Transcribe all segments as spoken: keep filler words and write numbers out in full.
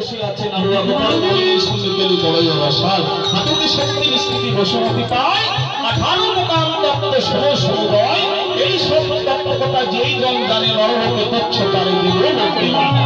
বসে আছেন আল্লাহ গোপাল বলির সঙ্গে গেলে বড়ই অবসাদ হাতে শক্তি স্থিতি বসুমতি পায় আঠারো মুকাম তত্ত্ব সম সমুদয় এই সব তত্ত্বকতা যেই জন জানে নরলোকে তুচ্ছ তারে দিব লোকে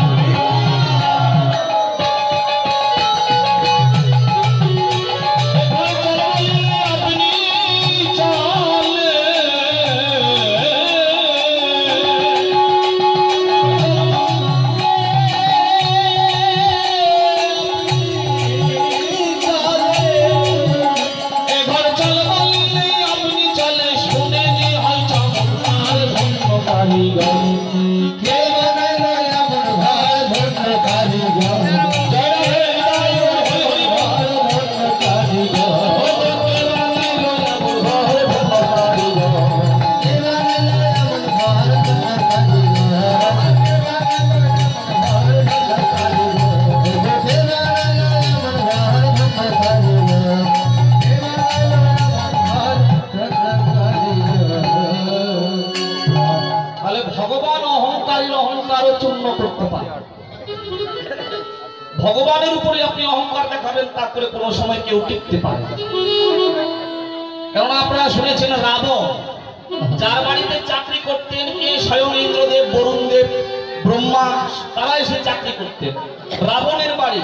ভগবানের উপরে আপনি অহংকার দেখাবেন তারপরে কোনো সময় কেউ টিকতে পারে না। কারণ আপনারা শুনেছেন রাবণ যার বাড়িতে চাকরি করতেন কে স্বয়ং ইন্দ্রদেব বরুণদেব ব্রহ্মা তারা এসে চাকরি করতেন। রাবণের বাড়ি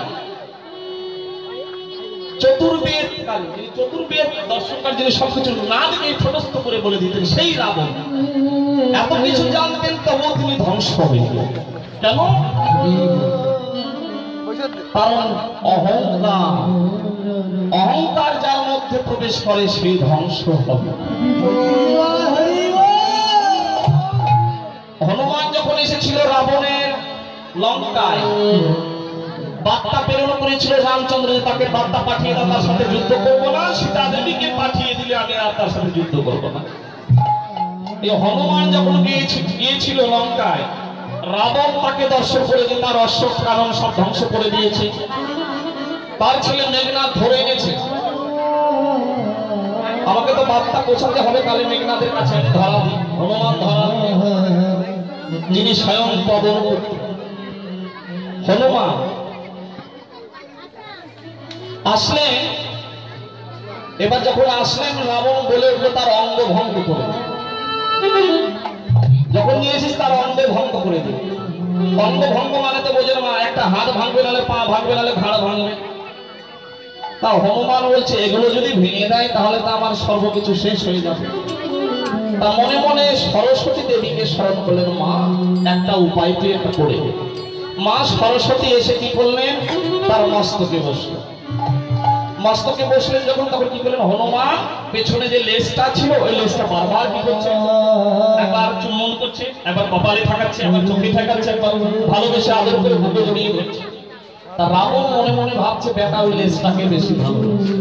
চতুর্বেদ যিনি চতুর্বেদ দর্শনকার যিনি সবকিছু না দেখে ছোটস্থ করে বলে দিতেন সেই রাবণ এত কিছু জানতেন তবুও তিনি ধ্বংস হবেন কেন? কারণ অহংকার অহংকার যার মধ্যে প্রবেশ করে সেই ধ্বংস হবে। হনুমান যখন এসেছিল রাবণের লঙ্কায় বার্তা প্রেরণ করেছিল রামচন্দ্র তাকে বার্তা পাঠিয়ে দাও তার সাথে যুদ্ধ করবো না, সীতা দেবীকে পাঠিয়ে দিলে আমি আর তার সাথে যুদ্ধ করবো না। এই হনুমান যখন গিয়েছিল লঙ্কায় রাবণ তাকে দর্শন করে যে তার অশ্বত্থ কারণ সব ধ্বংস করে দিয়েছে। তার ছেলে মেঘনাথ ধরে এনেছে, আমাকে তো বার্তা পৌঁছাতে হবে কালে মেঘনাথের কাছে ধরা দিই। হনুমান ধরা যিনি স্বয়ং পবন হনুমান আসলেন। এবার যখন আসলেন রাবণ বলে উঠলো তার অঙ্গ ভঙ্গ করে, যখন নিয়েছিস তার অঙ্গ ভঙ্গ করে দিই। অঙ্গ ভঙ্গ মানে তো বোঝেন না একটা হাত ভাঙবে নাহলে পা ভাঙবে নাহলে ঘাড় ভাঙবে। তা হনুমান বলছে এগুলো যদি ভেঙে দেয় তাহলে তো আমার সর্বকিছু শেষ হয়ে যাবে। তা মনে মনে সরস্বতী দেবীকে স্মরণ করলেন, মা একটা উপায় তুই একটা করে দে। মা সরস্বতী এসে কি করলেন তার মস্তকে বসলেন। মস্তকে বসলেন যখন তখন কি করলেন হনুমান পেছনে যে লেজটা ছিল ওই লেজটা বারবার কি করছে, একবার চুম্বন করছে, একবার কপালে ঠাকাচ্ছে, একবার চোখে ঠাকাচ্ছে, একবার ভালোবেসে আদর করে বুকে জড়িয়ে ধরছে। তা রাবণ মনে মনে ভাবছে বেটা ওই লেজটাকে বেশি ভালোবাসে,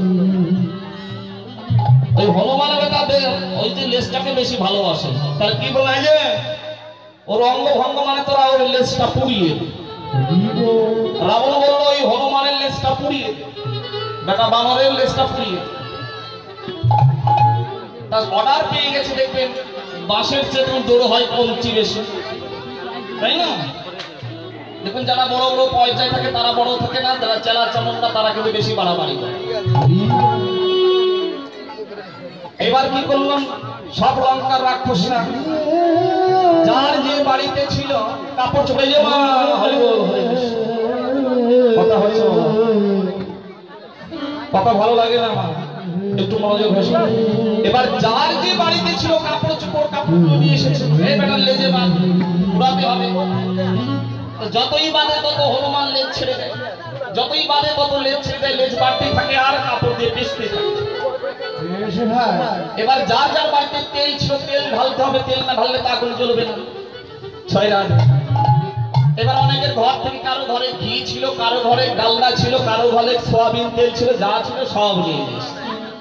ওই হনুমান বেটা ওই যে লেজটাকে বেশি ভালোবাসে। তাহলে কি বলে যে ওর অঙ্গ ভঙ্গ মানে তোরা ওর লেজটা পুড়িয়ে। রাবণ বললো ওই হনুমানের লেজটা পুড়িয়ে বেটা বানরের লেজটা পুড়িয়ে। তার অর্ডার পেয়ে গেছে দেখবেন বাঁশের চেয়ে দৌড় হয় কমচি বেশি, তাই না? দেখুন যারা বড় বড় পয়সায় থাকে তারা বড় থাকে না, যারা চেলা চামুন্ডা তারা কিন্তু বেশি বাড়াবাড়ি করে। এবার কি করলাম সব লঙ্কার রাক্ষসরা যার যে বাড়িতে ছিল কাপড় চোপড়ে যে মা হরি বল হরি কথা হচ্ছে কথা ভালো লাগে না মা একটু মনোযোগ হয়েছে। এবার যার যে বাড়িতে ছিল কাপড় চোপড় কাপড় নিয়ে এসেছে এই বেটার লেজে বাঁধ উড়াতে হবে। যতই বাঁধে তত হনুমান লেজ ছেড়ে দেয়, যতই বাঁধে তত লেজ ছেড়ে দেয়, লেজ বাড়তেই থাকে আর কাপড় দিয়ে পেঁচতে থাকে। এবার যার যার বাড়িতে তেল ছিল তেল ঢালতে হবে, তেল না ঢাললে তা আগুন জ্বলবে না। ছয় রাত এবার অনেকের ঘর থেকে কারো ঘরে ঘি ছিল, কারো ঘরে ডালনা ছিল, কারো ঘরে সোয়াবিন তেল ছিল, যা ছিল সব নিয়ে এসেছে।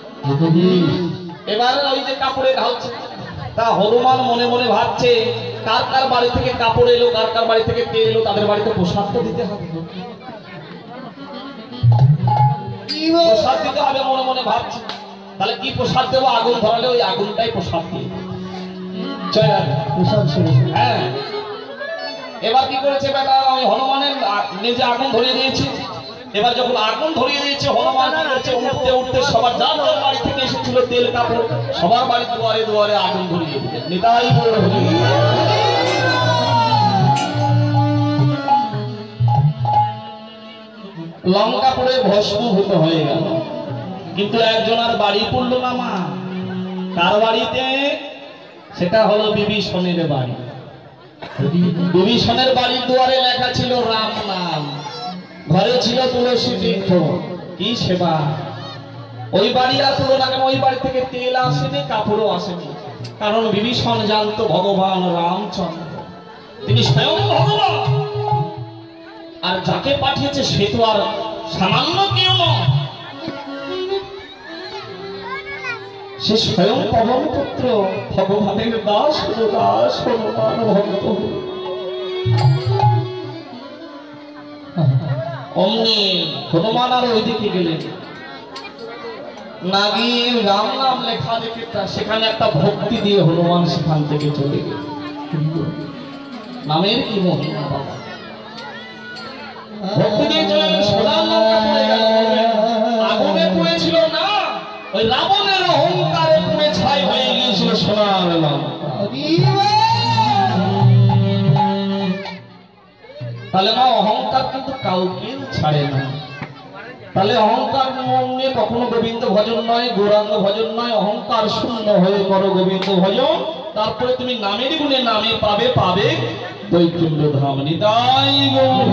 এবার ওই যে কাপড়ে ঢালছে তা হনুমান মনে মনে ভাবছে কার কার বাড়ি থেকে কাপড় এলো, কার কার বাড়ি থেকে তেল এলো, তাদের বাড়িতে প্রসাদ তো দিতে হবে, প্রসাদ দিতে হবে মনে মনে ভাবছে। তাহলে কি প্রসাদ দেবো? আগুন ধরালে ওই আগুনটাই প্রসাদ দিয়ে। হ্যাঁ এবার কি করেছে বেটা, ওই হনুমানের নিজে আগুন ধরিয়ে দিয়েছে। এবার যখন আগুন ধরিয়ে দিয়েছে, হনুমান কি করছে, উঠতে উঠতে সবার যার যার বাড়ি থেকে এসেছিল তেল কাপড়, সবার বাড়ির দুয়ারে দুয়ারে আগুন ধরিয়ে দিলেন। নিতাই গৌর হরি। লঙ্কা পড়ে ভস্মভূত হয়ে গেল, কিন্তু একজন আর বাড়ি পড়ল না। মা কার বাড়িতে? সেটা হলো বিভীষণের বাড়ি। বিভীষণের বাড়ির দুয়ারে লেখা ছিল রাম নাম, ঘরে ছিল তুলসী বৃক্ষ। কি সেবা! ওই বাড়ি আর তুলনা কেন, ওই বাড়ি থেকে তেল আসেনি, কাপড়ও আসেনি, কারণ বিভীষণ জানতো ভগবান রামচন্দ্র তিনি স্বয়ং ভগবান, আর যাকে পাঠিয়েছে সে তো আর সামান্য কেউ নয়, সে স্বয়ং পবন পুত্র ভগবানের দাস দাস হনুমান ভক্ত। অমনি হনুমান আর ওইদিকে গেলেন, না গিয়ে রাম নাম লেখা দেখে সেখানে একটা ভক্তি দিয়ে হনুমান সেখান থেকে চলে গেল। নামের কি মহিমা বাবা! ভক্তি দিয়ে চলে গেল, সোনার লঙ্কা পড়ে গেল। আগুনে পড়েছিল না, ওই রাবণের অহংকারে পুড়ে ছাই হয়ে গিয়েছিল সোনার লঙ্কা। তাহলে মা অহংকার কিন্তু কাউকে ছাড়ে না। তাহলে অহংকার মনে কখনো গোবিন্দ ভজন নয়, গৌরাঙ্গ ভজন নয়, অহংকার শূন্য হয়ে করো গোবিন্দ ভজন, তারপরে তুমি নামের গুণে নামে পাবে পাবে বৈকুণ্ঠ ধাম। নিতাই গৌর।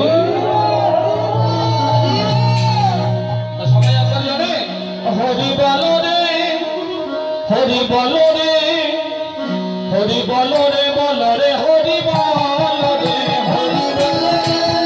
সবাই একবার জানে হরি বল রে, হরি বল রে, হরি বল রে, বল রে হরি বল রে, হরি বল রে,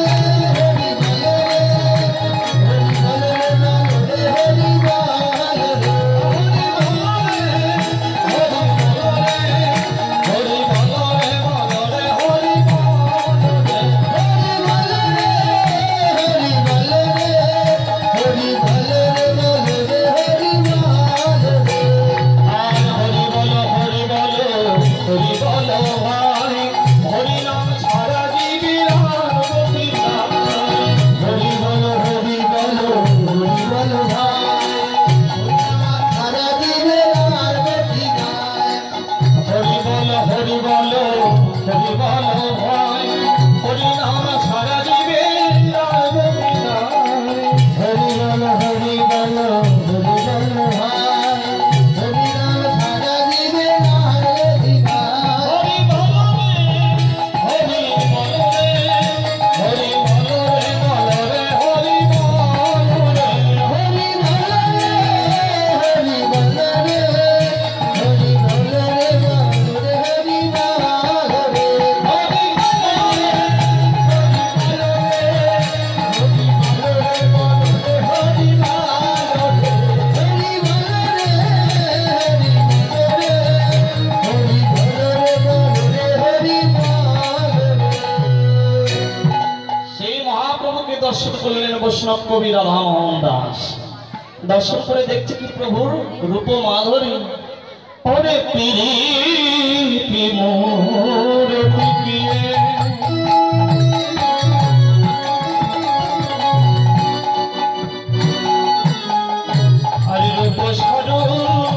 দর্শন করলেন বৈষ্ণব কবি রাধামোহন দাস। দর্শন করে দেখছে কি প্রভুর রূপ মাধুরী। ওরে পিরিতি মোর পিকিয়ে আরে রূপ স্বরূপ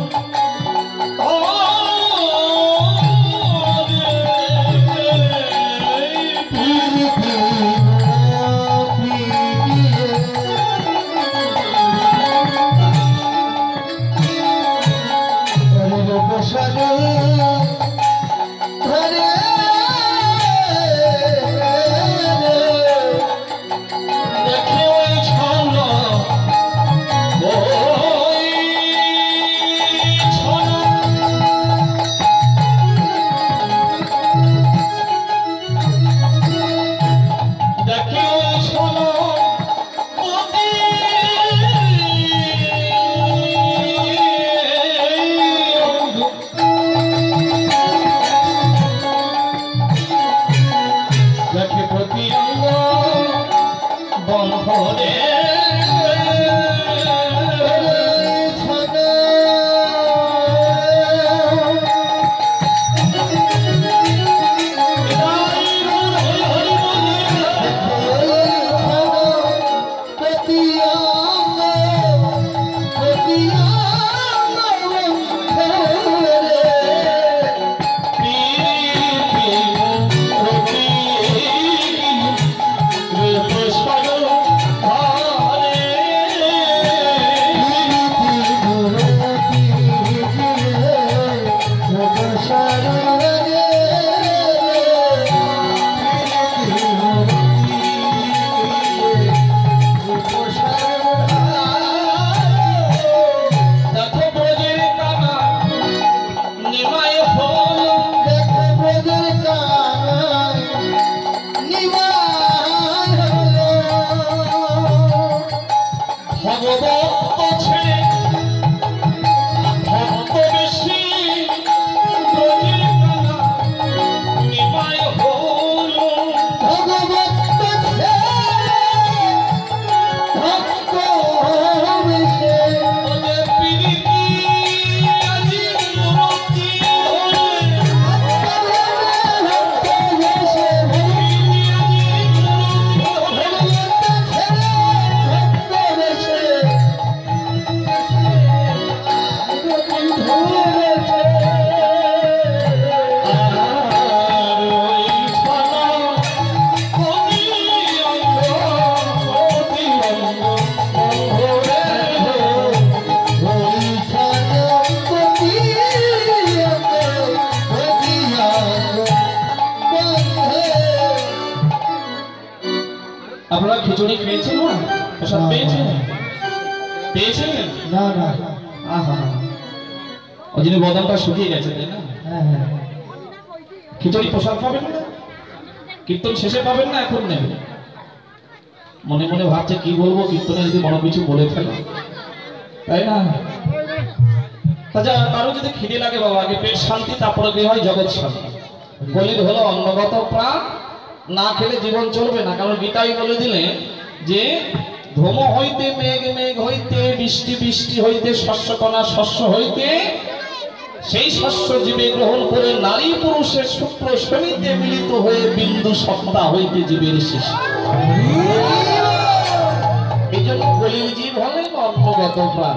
খিচুড়ি খেয়েছেন না? প্রসাদ পেয়েছেন? পেয়েছেন না না। আহা, ওই জন্য বদনটা শুকিয়ে গেছে, তাই না? হ্যাঁ হ্যাঁ। খিচুড়ি প্রসাদ পাবেন না, কীর্তন শেষে পাবেন না এখন নেবেন? মনে মনে ভাবছে কি বলবো, কীর্তনে যদি বড় কিছু বলে ফেলে, তাই না? তাছাড়া কারো যদি খিদে লাগে বাবা, আগে পেট শান্তি, তারপরে কি হয় জগৎ শান্তি। কলির হলো অন্নগত প্রাণ, না খেলে জীবন চলবে না। কারণ গীতাই বলে দিলেন যে ধূম হইতে মেঘ, মেঘ হইতে বৃষ্টি, বৃষ্টি হইতে শস্যকণা, শস্য হইতে সেই শস্য জীবে গ্রহণ করে নারী পুরুষের শুক্র শনিতে মিলিত হয়ে বিন্দু সত্তা হইতে জীবের শেষ। এই জন্য কলির জীব হলেন অন্নগত প্রাণ।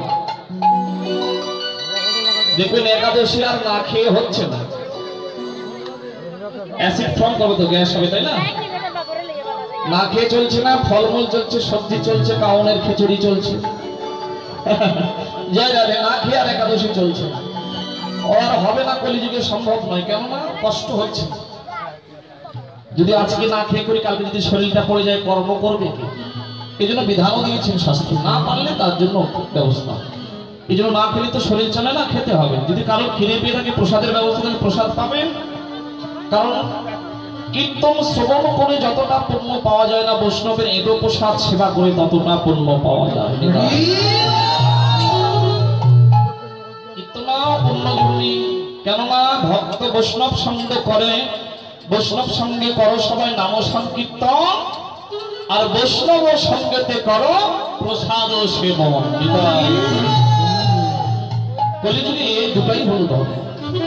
দেখবেন একাদশী আর না খেয়ে হচ্ছে না, অ্যাসিড ফর্ম করবে তো, গ্যাস হবে, তাই না? না খেয়ে চলছে না, ফলমূল চলছে, সবজি চলছে, কাউনের খিচুড়ি চলছে। জয় রাধে, না খেয়ে আর একাদশী চলছে না। আর হবে না, কলিযুগে সম্ভব নয়, কেননা কষ্ট হচ্ছে। যদি আজকে না খেয়ে করি, কালকে যদি শরীরটা পড়ে যায়, কর্ম করবে কি? এই জন্য বিধানও দিয়েছেন শাস্ত্র, না পারলে তার জন্য ব্যবস্থা। এই জন্য না খেলে তো শরীর চলে না, খেতে হবে। যদি কারো খিদে পেয়ে থাকে, প্রসাদের ব্যবস্থা থাকে, প্রসাদ পাবেন। কারণ কীর্তন শ্রবণ করে যতটা পুণ্য পাওয়া যায় না, বৈষ্ণবের এগো প্রসাদ সেবা করে ততটা পুণ্য পাওয়া যায়। কীর্তন পুণ্যভূমি, কেননা ভক্ত বৈষ্ণব সঙ্গ করে, বৈষ্ণব সঙ্গে করো সবাই নাম সংকীর্তন, আর বৈষ্ণব সঙ্গেতে করো প্রসাদ সেবন। কলিযুগে দুটাই বলতে হবে।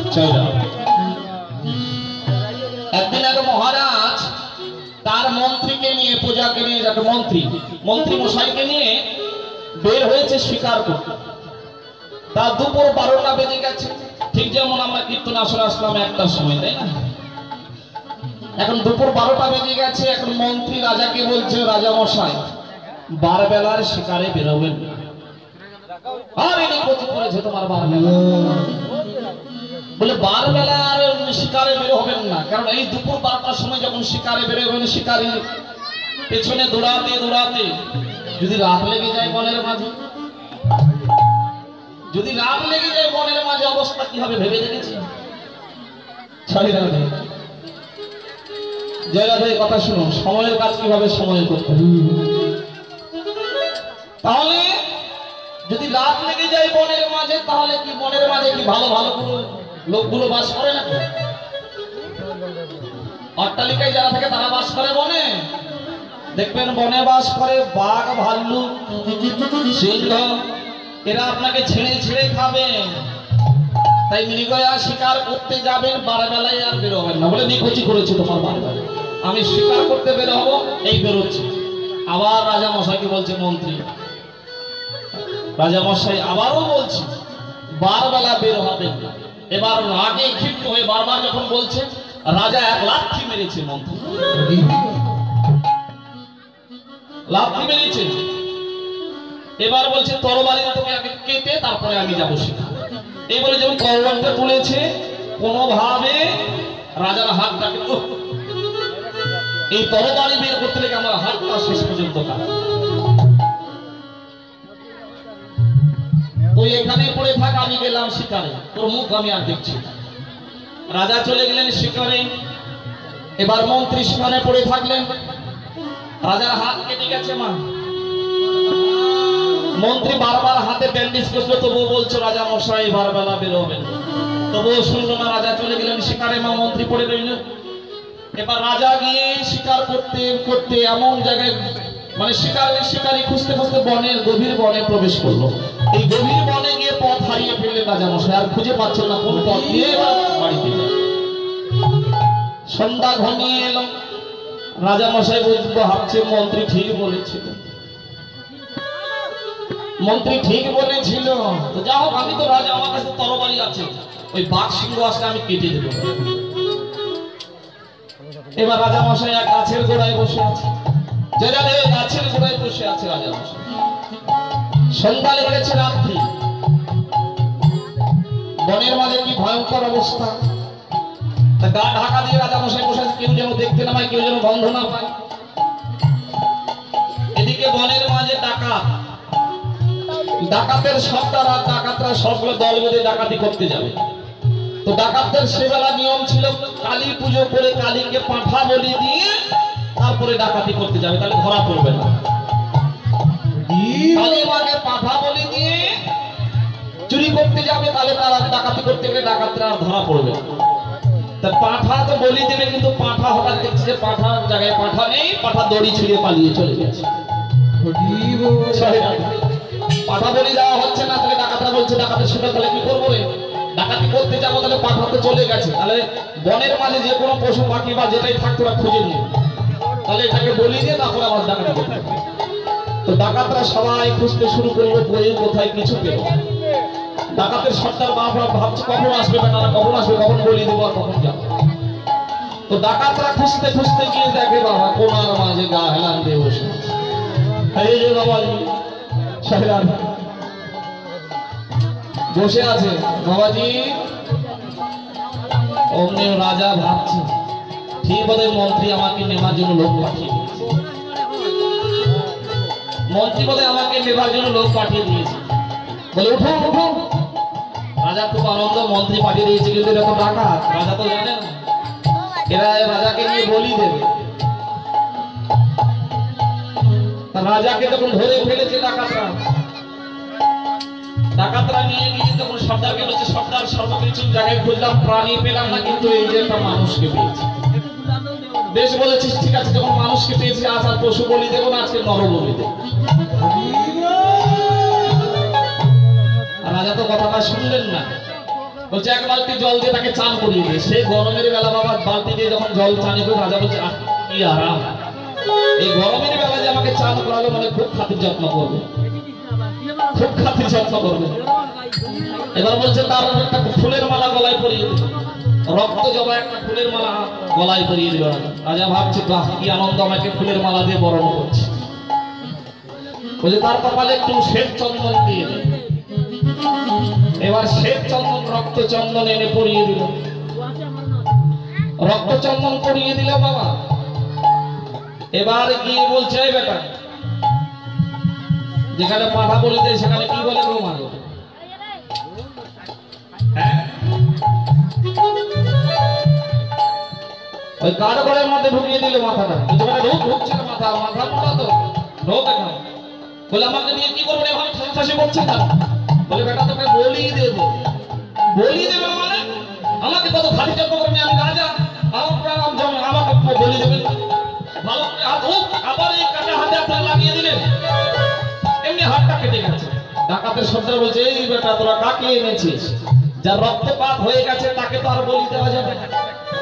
একদিন এক মহারাজ তার মন্ত্রীকে নিয়ে, প্রজাকে নিয়ে, যাকে মন্ত্রী মন্ত্রী মশাইকে নিয়ে বের হয়েছে শিকার করতে। তার দুপুর বারোটা বেজে গেছে, ঠিক যেমন আমরা কীর্তন আসরে আসলাম একটার সময়, তাই না? এখন দুপুর বারোটা বেজে গেছে। এখন মন্ত্রী রাজাকে বলছে, রাজা মশাই বার বেলার শিকারে বেরোবেন না। আর এনে কচি করেছে তোমার বার বেলা, বলে বার বেলা আর শিকারে বের হবেন না। কারণ এই দুপুর বারোটার সময় যখন শিকারে বেরোবেন, শিকারী পেছনে দৌড়াতে দৌড়াতে যদি রাত লেগে যায় বনের মাঝে, যদি রাত লেগে যায় বনের মাঝে, অবস্থা কি হবে ভেবে দেখেছি? জয় রাধে, কথা শুনুন, সময়ের কাজ কিভাবে সময় করতে। তাহলে যদি রাত লেগে যায় বনের মাঝে, তাহলে কি বনের মাঝে কি ভালো ভালো লোকগুলো বাস করে নাকি? অট্টালিকায় যারা থাকে তারা বাস করে বনে। দেখবেন বনে বাস করে বাঘ, ভাল্লুক, সিংহ, এরা আপনাকে ছেড়ে ছেড়ে খাবে। তাই মৃগয়া শিকার করতে যাবেন, বার বেলায় আর বেরোবেন না। বলে নিখোঁজি করেছি তোমার বার বেলা, আমি শিকার করতে বের হবো, এই বেরোচ্ছি। আবার রাজা মশাইকে বলছে মন্ত্রী, রাজা মশাই আবারও বলছি বার বেলা বের হবেন না। এবার রাগে ক্ষিপ্ত হয়ে বারবার যখন বলছে, রাজা এক লাথি মেরেছে মন্ত্রী, লাথি মেরেছে। এবার বলছে তরবারি তোকে আগে কেটে তারপরে আমি যাবো শিকার। এই বলে যখন তরবারিটা তুলেছে, কোনোভাবে রাজার হাতটাকে, এই তরবারি বের করতে লেগে আমার হাতটা শেষ পর্যন্ত কাটা। তুই এখানে পড়ে থাক, আমি গেলাম শিকারে, তোর মুখ আমি আর দেখছি। রাজা চলে গেলেন শিকারে। এবার মন্ত্রী সেখানে পড়ে থাকলেন। রাজার হাত কেটে গেছে মা। মন্ত্রী বারবার হাতে ব্যান্ডেজ করলো, তবুও বলছো রাজা মশাই বার বেলা বেরোবেন, তবুও শুনলো না। রাজা চলে গেলেন শিকারে, মা মন্ত্রী পড়ে রইল। এবার রাজা গিয়ে শিকার করতে করতে এমন জায়গায়, মানে শিকারের শিকারি খুঁজতে খুঁজতে বনের গভীর বনে প্রবেশ করলো। এই গভীর বনে গিয়ে পথ হারিয়ে ফেললেন রাজা মশাই, আর খুঁজে পাচ্ছেন না কোন পথ দিয়ে বাড়িতে যায়। সন্ধ্যা ঘনিয়ে এলো। রাজা মশাই বুঝবো ভাবছে মন্ত্রী ঠিক বলেছিল, মন্ত্রী ঠিক বলেছিল। তো যা হোক, আমি তো রাজা, আমার কাছে তরবারি আছে, ওই বাঘ সিংহ আসলে আমি কেটে দেবো। এবার রাজা মশাই এক গাছের গোড়ায় বসে আছে, গাছের গোড়ায় বসে আছে রাজা মশাই। সন্ধ্যা লেগে গেছে, রাত্রি, বনের মাঝে কি ভয়ঙ্কর অবস্থা। গা ঢাকা দিয়ে রাজা মশাই বসে আছে, কেউ যেন দেখতে না পায়, কেউ যেন গন্ধ না পায়। বনের মাঝে ডাকাত, ডাকাতের সর্দার আর ডাকাতরা সবগুলো দল বেঁধে ডাকাতি করতে যাবে। তো ডাকাতদের সেবেলা নিয়ম ছিল কালী পুজো করে কালীকে পাঁঠা বলি দিয়ে তারপরে ডাকাতি করতে যাবে, তাহলে ধরা পড়বে না। কালী মাকে পাঁঠা বলি দিয়ে চুরি করতে যাবে, তাহলে তারা ডাকাতি করতে গেলে ডাকাতরা আর ধরা পড়বে। তা পাঁঠা তো বলি দেবে, কিন্তু পাঁঠা হঠাৎ দেখছে যে পাঁঠার জায়গায় পাঁঠা নেই, পাঁঠা দড়ি ছিঁড়ে পালিয়ে চলে গেছে। পাঁঠা বলি দেওয়া হচ্ছে না, তাহলে ডাকাতরা বলছে ডাকাতের সাথে তাহলে কি করবো রে, ডাকাতি করতে যাবো, তাহলে পাঁঠা তো চলে গেছে, তাহলে বনের মাঝে যে কোনো পশু পাখি বা যেটাই থাকতো ওরা খুঁজে নিয়ে, তাহলে এটাকে বলি দিয়ে তারপরে আবার ডাকাতি করতে। তো ডাকাতরা সবাই খুঁজতে শুরু করলো, বইয়ে কোথায় কিছু পেল। ডাকাতের সর্দার বাবা ভাবছে কখন আসবে বেটারা, কখন আসবে, কখন বলি দেবো আর কখন যাবো। তো ডাকাতরা খুঁজতে খুঁজতে গিয়ে দেখে বাবা কোনার মাঝে গা হেলান দিয়ে বসে, এই যে বাবাজি বসে আছে। বাবাজি অমনি রাজা ভাবছে ঠিক বোধহয় মন্ত্রী আমাকে নেবার জন্য লোক পাঠিয়ে দিয়েছে, মন্ত্রী বোধহয় আমাকে নেবার জন্য লোক পাঠিয়ে দিয়েছে। বলে উঠো উঠো। রাজা খুব আনন্দ, মন্ত্রী পাঠিয়ে দিয়েছে, কিন্তু এরা তো ডাকাত, রাজা তো জানে না, এরা রাজাকে নিয়ে বলি দেবে। রাজাকে তখন ধরে ফেলেছে ডাকাতরা, ডাকাতরা নিয়ে গিয়ে তখন সর্দারকে বলছে সর্দার সর্বকিছু জায়গায় খুঁজলাম, প্রাণী পেলাম না, কিন্তু এই যে একটা মানুষকে পেয়েছি। বেশ বলেছিস, ঠিক আছে, যখন মানুষকে পেয়েছি আজ আর পশু বলি দেবো না, আজকে নর বলি দেবো। রাজা তো কথাটা শুনলেন না, বলছে এক বালতি জল দিয়ে তাকে চান করিয়ে দিয়ে। সে গরমের বেলা বাবা বালতি দিয়ে যখন জল চান করে, রাজা বলছে আহ কি আরাম, এই গরমের বেলা যে আমাকে চান করালো, মানে খুব খাতির যত্ন করবে, খুব খাতির যত্ন করবে। এবার বলছে তার একটা ফুলের মালা গলায় পরিয়ে দিল, রক্ত জবা একটা ফুলের মালা গলায় পরিয়ে দিল। রাজা ভাবছে বাহ কি আনন্দ, আমাকে ফুলের মালা দিয়ে বরণ করছে। বলছে তার কপালে একটু শ্বেত চন্দন দিয়ে দিল। এবার শ্বেত চন্দন রক্ত চন্দন এনে পরিয়ে দিল, রক্ত চন্দন পরিয়ে দিল বাবা। এবার গিয়ে বলছে এই বেটা, যেখানে পাঠা বলে দেয় সেখানে কি বলে গো মানো, হ্যাঁ ওই কাঠগড়ের মধ্যে ঢুকিয়ে দিল মাথাটা। ঢুক ঢুকছে মাথা, মাথা মোটা তো ঢোক এখন। বলে আমাকে নিয়ে কি করবো, এখন ঠাসি করছে না। বলে বেটা তোকে বলি দেবো। বলি দেবে মানে আমাকে কত খালি যত্ন করবে, আমি রাজা, আমাকে বলি দেবেন। ভালো করে হাত হোক, আবার এই কাটা হাতে আপনার লাগিয়ে দিলেন, এমনি হাতটা কেটে গেছে। ডাকাতের সর্দার বলছে এই বেটা তোরা কাকে এনেছিস, যার রক্তপাত হয়ে গেছে তাকে তো আর বলি দেওয়া যাবে না।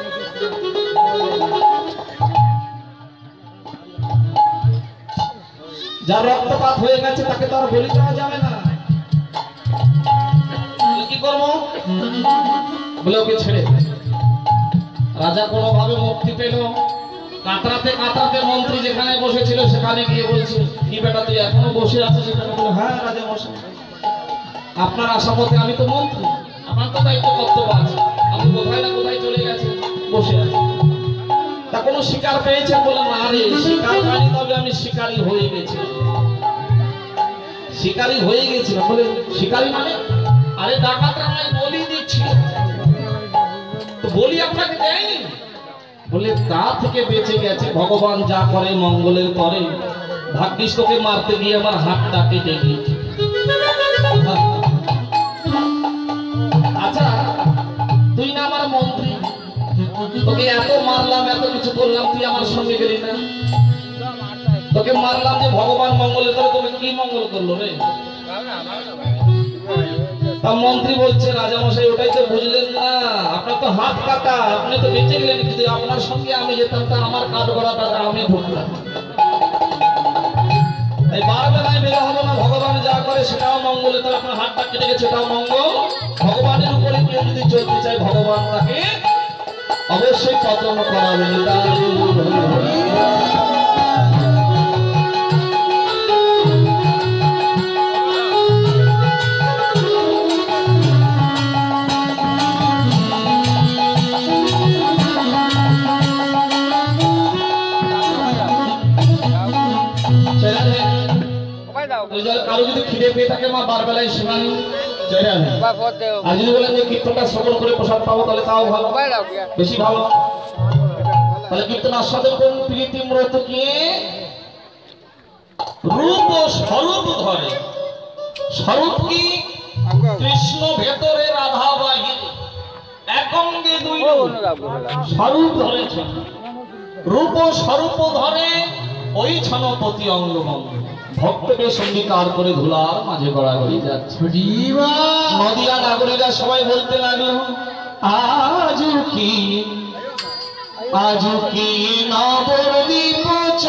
যার রক্তপাত হয়ে গেছে তাকে তো আর বলি দেওয়া যাবে না। কি করবো, বলে ওকে ছেড়ে। রাজা কোনোভাবে মুক্তি পেল। কাতরাতে কাতরাতে মন্ত্রী যেখানে বসেছিল সেখানে গিয়ে বলছে কি বেটা তুই এখনো বসে আছিস সেখানে? বলে হ্যাঁ রাজা মশাই, আপনার আশা মতে আমি তো মন্ত্রী, আমার তো দায়িত্ব কর্তব্য আছে, আমি কোথায় না কোথায় চলে গেছে বসে আছি। তা কোনো শিকার পেয়েছেন? বলে না রে শিকার পাইনি, তবে আমি শিকারী হয়ে গেছি। শিকারী হয়ে গেছি? বলে শিকারী মানে? আরে ডাকাতরা আমায় বলি দিচ্ছিল, তো বলি আপনাকে দেয়নি? বলে তা থেকে বেঁচে গেছে, ভগবান যা করে মঙ্গলের করে, ভাগ্যিস তোকে মারতে গিয়ে আমার হাতটা কেটে গিয়েছে। আচ্ছা তুই না আমার মন্ত্রী, তোকে এত মারলাম এত কিছু করলাম, তুই আমার সঙ্গে গেলি না? তোকে মারলাম যে ভগবান মঙ্গলের করে, তোকে কি মঙ্গল করলো রে? তা মন্ত্রী বলছে রাজা মশাই ওটাই তো বুঝলেন না, আপনার তো হাত কাটা, আপনি তো বেঁচে গেলেন, কিন্তু আপনার সঙ্গে আমি যেতাম তা আমার কাঠ গড়া টাকা আমি ভুগতাম। তাই বারবেলায় বেরো হলো না, ভগবান যা করে সেটাও মঙ্গলে, তো আপনার হাতটা কেটে গেছে সেটাও মঙ্গল। ভগবানের উপরে কেউ যদি চলতে চায় ভগবান তাকে অবশ্যই পতন করাবেন। चला আমার বেলায় সীমানি জয়রা নেই। আর যদি বলেন যে কীর্তনটা শ্রবণ করে প্রসাদ পাবো তাহলে তাও ভালো, বেশি ভালো। তাহলে কীর্তন আস্বাদন করুন প্রীতি মৃত কে রূপ ও স্বরূপ ধরে। স্বরূপ কি? কৃষ্ণ ভেতরে রাধা বাহিরে, এক অঙ্গে দুই স্বরূপ ধরেছে। রূপ ও স্বরূপ ধরে ওই ছনপতি অঙ্গভঙ্গ। ভক্তকে সঙ্গীকার করে ধুলার মাঝে গড়াগড়ি যাচ্ছে। নদিয়া নাগরিকরা সবাই বলতে লাগলো আজ কি আজ কি নবদ্বীপ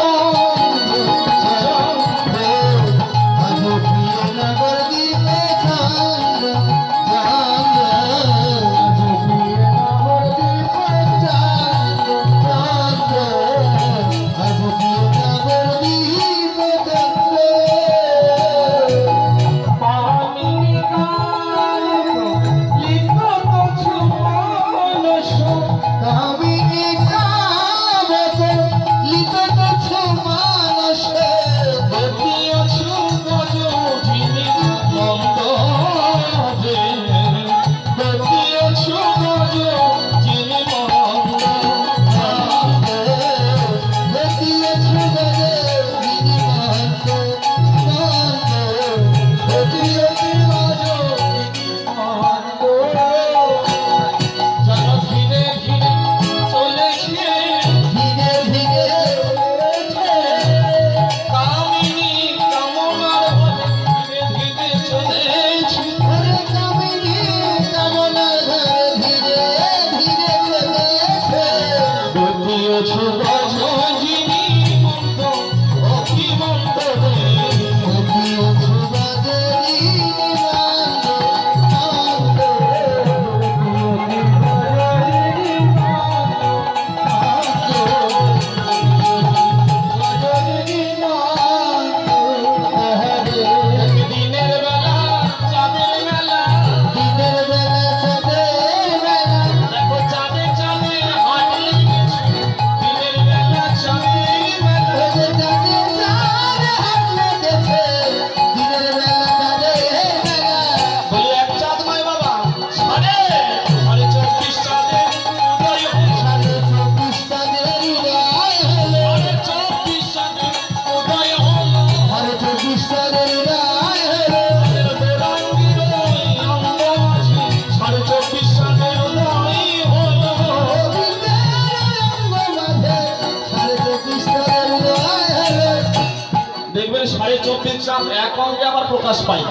সাড়ে চব্বিশ চাঁদ এক অঙ্গে আবার প্রকাশ পাই।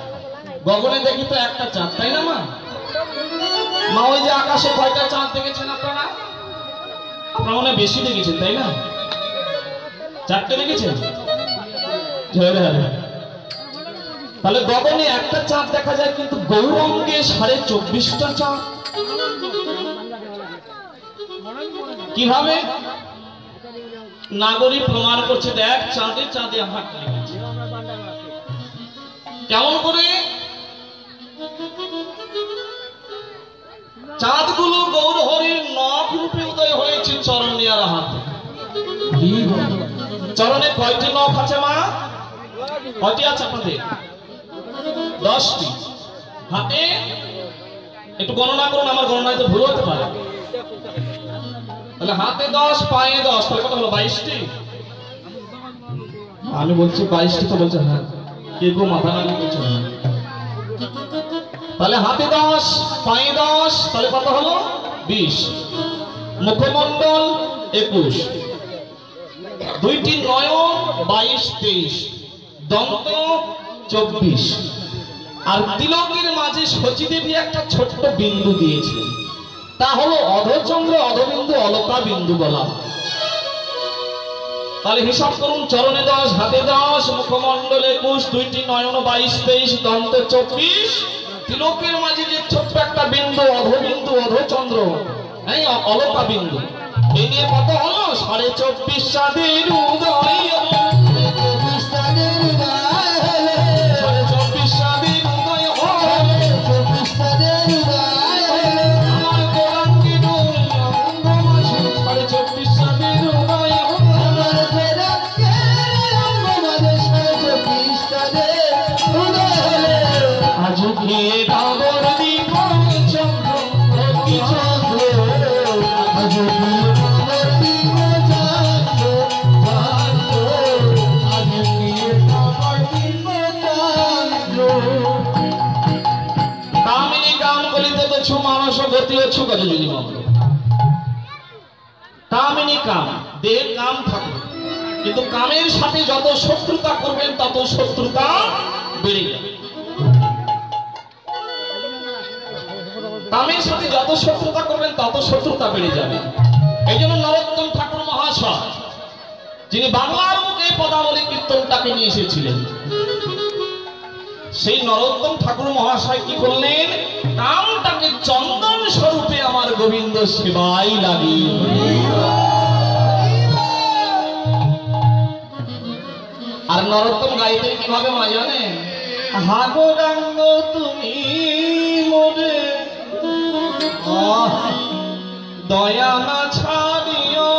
গগনে দেখি তো একটা চাঁদ, তাই না মা? মা ওই যে আকাশে কয়টা চাঁদ দেখেছেন আপনারা? আপনারা মনে বেশি দেখেছেন তাই না? চারটে দেখেছেন? তাহলে গগনে একটা চাঁদ দেখা যায়, কিন্তু গৌরাঙ্গে সাড়ে চব্বিশটা চাঁদ। কিভাবে? নাগরিক প্রমাণ করছে, দেখ চাঁদে চাঁদে হাত লেগেছে। কেমন করে? চাঁদগুলো গৌর হরির নখ রূপে উদয় হয়েছে চরণে আর হাতে। চরণে কয়টি নখ আছে মা? কয়টি আছে আপনাদের? দশটি। হাতে একটু গণনা করুন, আমার গণনায় তো ভুল হতে পারে। তাহলে হাতে দশ, পায়ে দশ, তাহলে কত হলো? বাইশটি। আমি বলছি বাইশটি, তো বলছে হ্যাঁ, কে গো মাথা না বলছে হ্যাঁ। তাহলে হাতে দশ, পায়ে দশ, তাহলে কত হলো? বিশ। মুখমণ্ডল একুশ, দুইটি নয়ন বাইশ তেইশ, দন্ত চব্বিশ, আর তিলকের মাঝে শচীদেবী একটা ছোট্ট বিন্দু দিয়েছে, তা হলো অধচন্দ্র অধবিন্দু অলকা বিন্দু বলা। তাহলে হিসাব করুন, চরণে দশ, হাতে দশ, মুখমণ্ডল একুশ, দুইটি নয়ন বাইশ তেইশ, দন্ত চব্বিশ, তিলকের মাঝে যে ছোট্ট একটা বিন্দু অধবিন্দু অধচন্দ্র এই অলকা বিন্দু, এই নিয়ে কত হলো? সাড়ে চব্বিশ চাঁদের উদয়। উদয় হলে কামিনী কাম করিতে তো ছু মানুষ গতি অছু কাজে যদি মামলো কামিনী কাম দেহের কাম থাকবে কিন্তু কামের সাথে যত শত্রুতা করবেন তত শত্রুতা বেড়ে যাবে কামের সাথে যত শত্রুতা করবেন তত শত্রুতা বেড়ে যাবে এই জন্য নরোত্তম ঠাকুর মহাশয় যিনি বাংলার মুখে পদাবলী কীর্তনটাকে নিয়ে এসেছিলেন সেই নরোত্তম ঠাকুর মহাশয় কি করলেন কামটাকে চন্দন স্বরূপে আমার গোবিন্দ সেবাই লাগিয়ে আর নরোত্তম গাইতে কিভাবে মা জানেন হাগো রাঙ্গ তুমি মোরে দয়া না ছাড়িও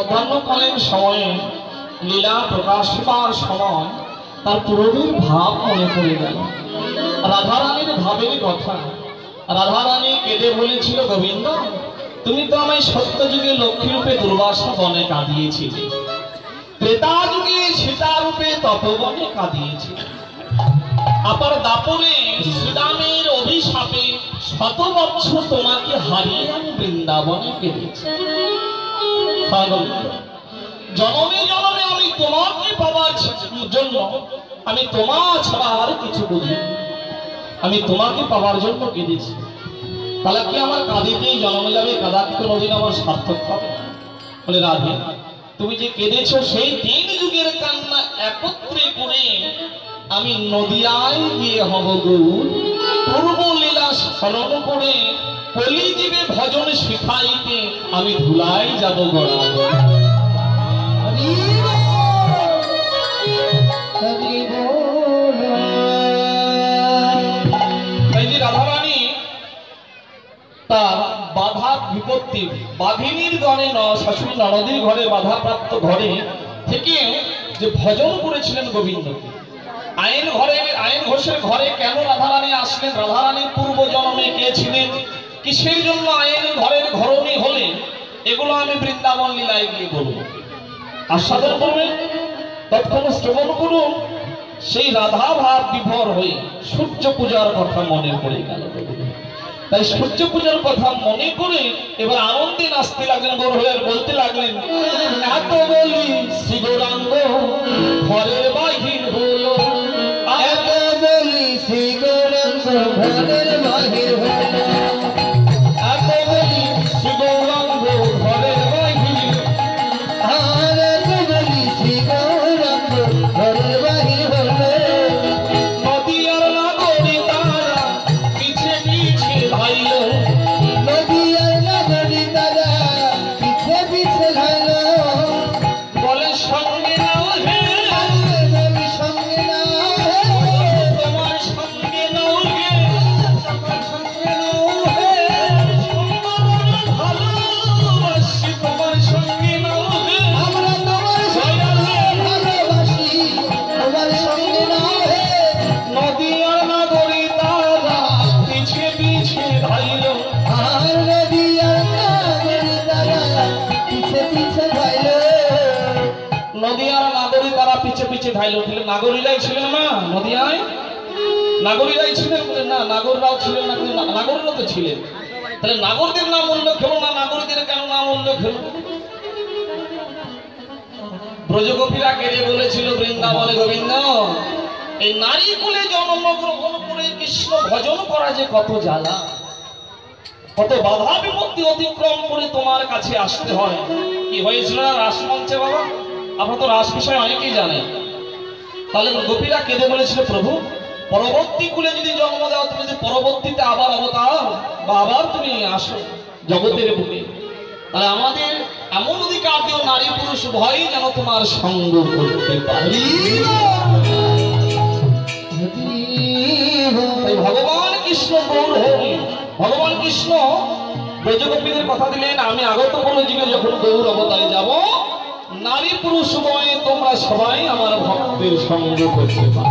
মধ্যাহ্নকালীন সময়ে লীলা প্রকাশ পাওয়ার সময় তার পুরোহির ভাব মনে পড়ে গেল, রাধারানীর ভাবের কথা। রাধারানী কেঁদে বলেছিল, গোবিন্দ তুমি তো আমায় সত্য যুগে লক্ষ্মী রূপে দুর্বাসা বনে কাঁদিয়েছিলে, ত্রেতা যুগে সীতা রূপে তপবনে কাঁদিয়েছিলে, আবার দাপরে শ্রীরামের অভিশাপে শত বৎসর তোমাকে হারিয়ে আমি বৃন্দাবনে কেঁদেছি। জনমে জনমে আমি তোমাকে পাওয়ার জন্য আমি তোমা ছাড়া আর কিছু বুঝি, আমি তোমাকে পাওয়ার জন্য কেঁদেছি। তাহলে কি আমার কাঁদিতেই জন্ম যাবে, কাদাকে কোনোদিন আমার সার্থক হবে? বলে রাধে, তুমি যে কেঁদেছ সেই তিন যুগের কান্না একত্রে করে আমি নদিয়ায় গিয়ে হব গৌর, পূর্ব লীলা স্মরণ করে কলিযুগে ভজন শিখাইতে আমি ধুলাই যাব গড়া। রাধারানী তার বাধা বিপত্তি বাঘিনীর গণে ন শাশুড়ি ননদীর ঘরে বাধাপ্রাপ্ত ঘরে থেকে যে ভজন করেছিলেন গোবিন্দকে, আইন ঘরে আইন ঘোষের ঘরে কেন রাধারানী আসলেন, রাধারানীর পূর্ব জন্মে কে ছিলেন, কিসের জন্য আইন ঘরের ঘরণী হলেন, এগুলো আমি বৃন্দাবন লীলায় গিয়ে বলবো। আস্বাদন করবেন, তৎক্ষণ শ্রবণ করুন। সেই রাধা ভাব বিভোর হয়ে সূর্য পূজার কথা মনে পড়ে গেল। তাই সূর্য পূজার কথা মনে করে এবার আনন্দে নাচতে লাগলেন, গৌর হয়ে বলতে লাগলেন, এত বলি শ্রী গৌরাঙ্গ ঘরের বাহির হলো, এত বলি শ্রী গৌরাঙ্গ ঘরের বাহির হলো, এত বলি শ্রী গৌরাঙ্গ ঘরের বাহির, আর এত বলি শ্রী গৌরাঙ্গ ঘরের বাহির হলো। নদী আর নাগরী তারা পিছে পিছে ধাইল, নদী আর নাগরী তারা পিছে পিছে ধাইল, বলে সঙ্গে নাও হে, বলে সঙ্গে নাও হে, তোমার সঙ্গে নাও হে, তোমার সঙ্গে নাও হে, ভালোবাসি তোমার সঙ্গে নাও হে, আমরা তোমার সঙ্গে ভালোবাসি তোমার সঙ্গে নাও হে। নদী আর নাগরী তারা পিছে পিছে ধাইল, আর নদী আর নাগরী তারা পিছে পিছে ধাইল, নদী আর নাগরী তারা পিছে পিছে ধাইল। তাহলে নাগরীরাই ছিলেন না নদিয়ায়, নাগরীরাই ছিলেন? বলে না, নাগররাও ছিলেন না, কিন্তু নাগরীরা তো ছিলেন। তাহলে নাগরদের নাম উল্লেখ হলো না, নাগরীদের কেন নাম উল্লেখ হলো? ব্রজগোপীরা কেড়ে বলেছিল বৃন্দাবনে, গোবিন্দ এই নারী কুলে জন্মগ্রহণ করে কৃষ্ণ ভজন করা যে কত জ্বালা, কত বাধা বিপত্তি অতিক্রম করে তোমার কাছে আসতে হয়। কি হয়েছিল না রাসমঞ্চে? বাবা আপনারা তো রাস বিষয় অনেকেই জানেন। তাহলে গোপীরা কেঁদে বলেছিল, প্রভু পরবর্তী কুলে যদি জন্ম দাও, তুমি যদি পরবর্তীতে আবার অবতার বা আবার তুমি আসো জগতের বুকে, তাহলে আমাদের এমন অধিকার দিও নারী পুরুষ উভয়ই যেন তোমার সঙ্গ করতে পারি। ভগবান কৃষ্ণ গৌর হরি, ভগবান কৃষ্ণ ব্রজগোপীদের কথা দিলেন, আমি আগত কোনো যুগে যখন গৌর অবতারে যাব, নারী পুরুষ উভয়ে তোমরা সবাই আমার ভক্তের সঙ্গ করতে পারো।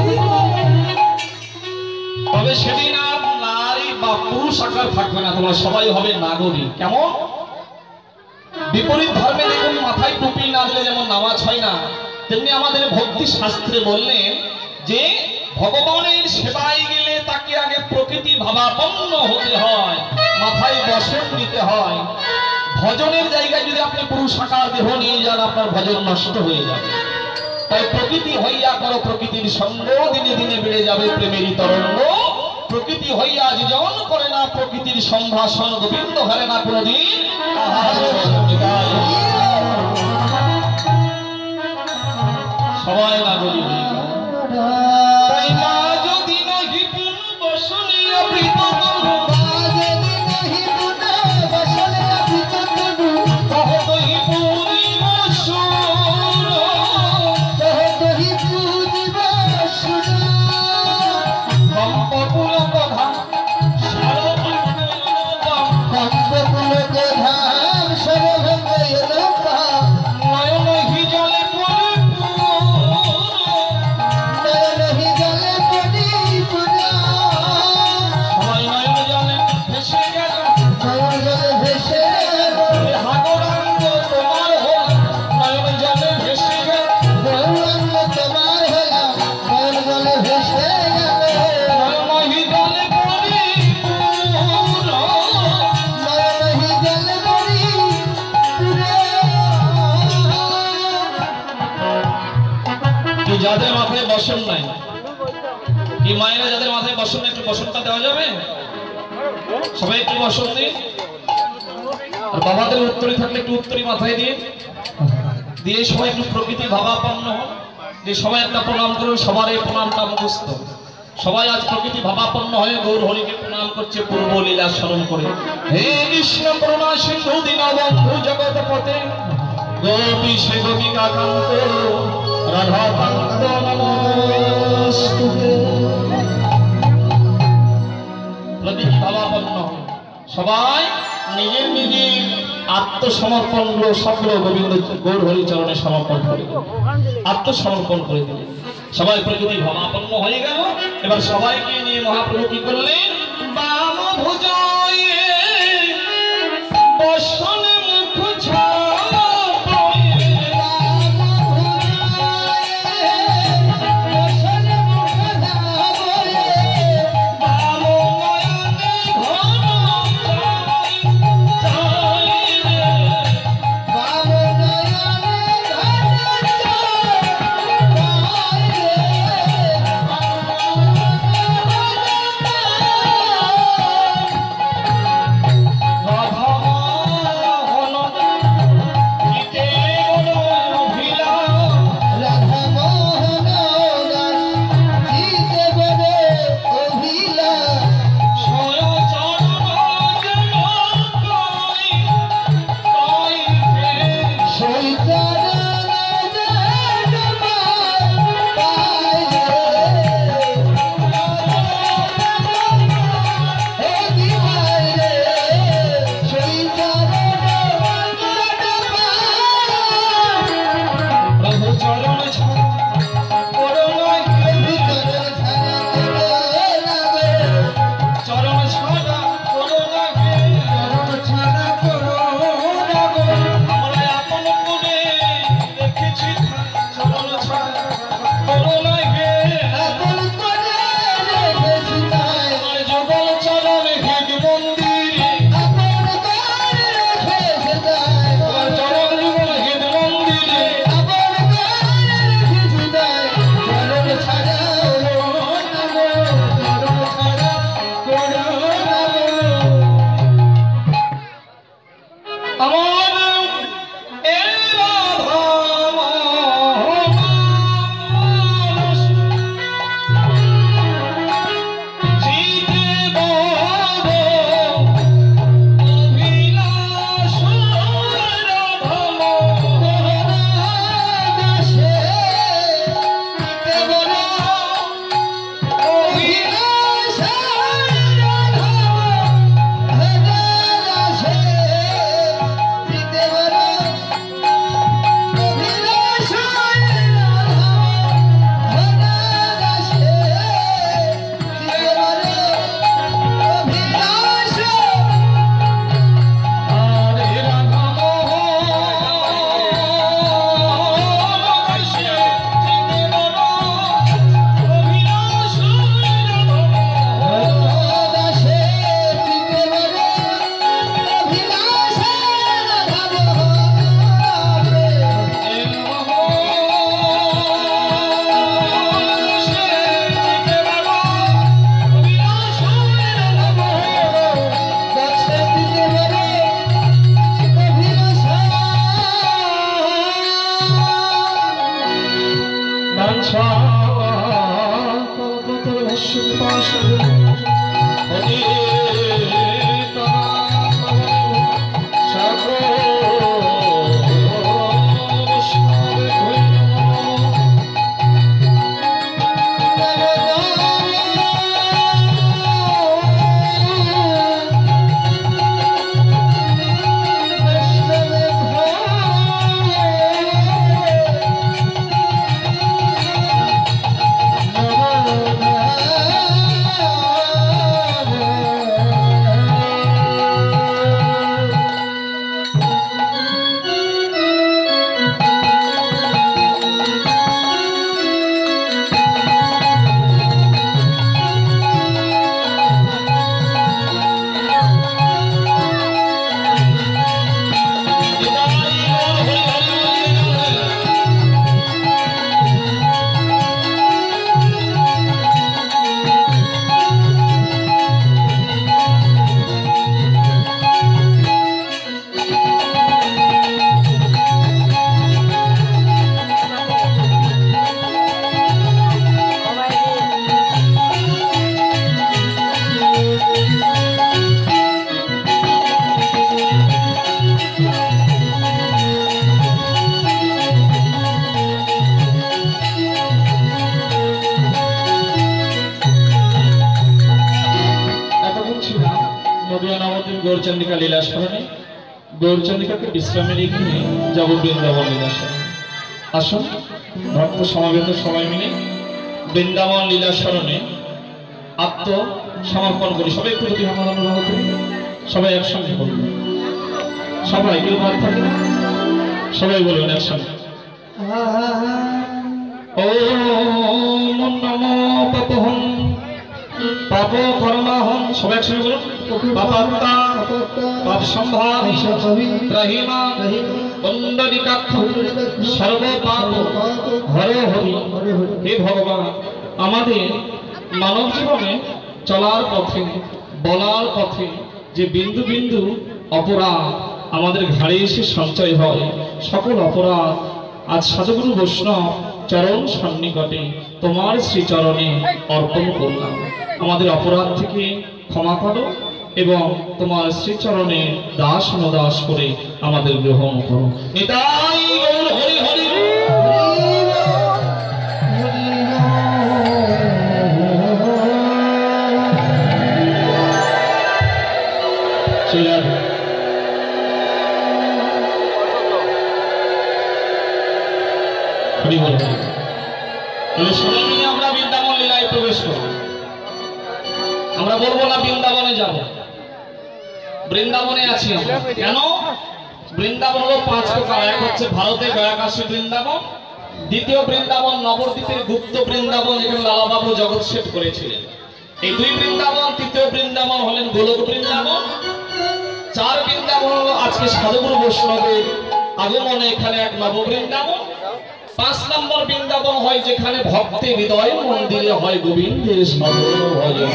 তবে সেদিন আর নারী বা পুরুষ আকার থাকবে না, তোমরা সবাই হবে নাগরী। কেমন? বিপরীত ধর্মে দেখুন মাথায় টুপি না দিলে যেমন নামাজ হয় না, তেমনি আমাদের ভক্তি শাস্ত্রে বললেন যে ভগবানের সেবায় গেলে তাকে আগে প্রকৃতি ভাবাপন্ন হতে হয়, মাথায় বসন নিতে হয়। ভজনের জায়গায় যদি আপনি পুরুষ আকার দেহ নিয়ে যান, আপনার ভজন নষ্ট হয়ে যাবে। তাই প্রকৃতি হইয়া করো প্রকৃতির সঙ্গ, দিনে দিনে বেড়ে যাবে প্রেমেরই তরঙ্গ। প্রকৃতি হইয়া জীজন করে না প্রকৃতির সম্ভাষণ, গোবিন্দ হারে না কোনদিন। সবাই নাগরী হয়ে গেল। তাই মা যদি নাহি পুন বসনে আবৃত তনু, মা যদি নাহি পুন বসনে আবৃত তনু, কহতহি পূরিব সুর, কহতহি পূরিব সুর। কম্পকুল কথা সর্বভঙ্গ কম্পকুল কথা সর্বভঙ্গ মায়েরা যাদের মাথায় বসন একটু বসনটা দেওয়া যাবে, সবাই একটু বসন দিন। আর বাবাদের উত্তরী থাকলে একটু উত্তরী মাথায় দিয়ে দিয়ে সবাই একটু প্রকৃতি ভাবাপন্ন হন, যে সবাই একটা প্রণাম করুন, সবার এই প্রণামটা মুখস্থ। সবাই আজ প্রকৃতি ভাবাপন্ন হয়ে গৌর হরিকে প্রণাম করছে পূর্ব লীলা স্মরণ করে। হে কৃষ্ণ করুণা সিন্ধু দীনবন্ধু জগৎপতে গোপীশে গোপিকা কান্ত রাধা কান্ত নমস্তুতে। প্রকৃতি ভাবাপন্ন সবাই নিজের নিজের আত্মসমর্পণ গুলো সকল গোবিন্দ গৌর হরি চরণে সমর্পণ করে আত্মসমর্পণ করে দিলেন। সবাই প্রকৃতি ভাবাপন্ন হয়ে গেল। এবার সবাইকে নিয়ে মহাপ্রভু কি করলেন? বাম ভুজয়ে বসন মুখ গৌরচন্ডিকা লীলা স্মরণে গৌরচন্ডিকাকে বিশ্রামে রেখে যাব বৃন্দাবন লীলা স্মরণে। আসুন ভক্ত সমাবেত সবাই মিলে বৃন্দাবন লীলা স্মরণে আত্ম সমর্পণ করি। সবাই একটু যদি আমার অনুভব করি, সবাই একসঙ্গে বলুন, সবাই কেউ বাদ থাকে না, সবাই বলুন একসঙ্গে ওম নমো পাপহং পাপ কর্মাহং। সবাই একসঙ্গে বলুন পাপাত্মা পাপ সম্ভাবী রহিমা পুণ্ডরিকাক্ষ সর্ব পাপ হর হরি। হে ভগবান, আমাদের মানব জীবনে চলার পথে বলার পথে যে বিন্দু বিন্দু অপরাধ আমাদের ঘাড়ে এসে সঞ্চয় হয়, সকল অপরাধ আজ সাধুগুরু বৈষ্ণব চরণ সন্নিকটে তোমার শ্রীচরণে অর্পণ করলাম। আমাদের অপরাধ থেকে ক্ষমা করো এবং তোমার শ্রীচরণে দাস অনুদাস করে আমাদের গ্রহণ করো। নিতাই গৌর হরি হরি। আমরা বৃন্দাবন লীলায় প্রবেশ করব। আমরা বলবো না বৃন্দাবনে যাব, বৃন্দাবনে আছি আমরা। কেন? বৃন্দাবন হলো পাঁচ প্রকার। এক হচ্ছে ভারতে গয়াকাশী বৃন্দাবন, দ্বিতীয় বৃন্দাবন নবদ্বীপের গুপ্ত বৃন্দাবন, যেখানে লালাবাবু জগৎ সেট করেছিলেন, এই দুই বৃন্দাবন। তৃতীয় বৃন্দাবন হলেন গোলক বৃন্দাবন। চার বৃন্দাবন হলো আজকে সাধুগুরু বৈষ্ণবের আগমনে এখানে এক নব বৃন্দাবন। পাঁচ নম্বর বৃন্দাবন হয় যেখানে ভক্তি হৃদয় মন্দিরে হয় গোবিন্দের সাধন ভজন।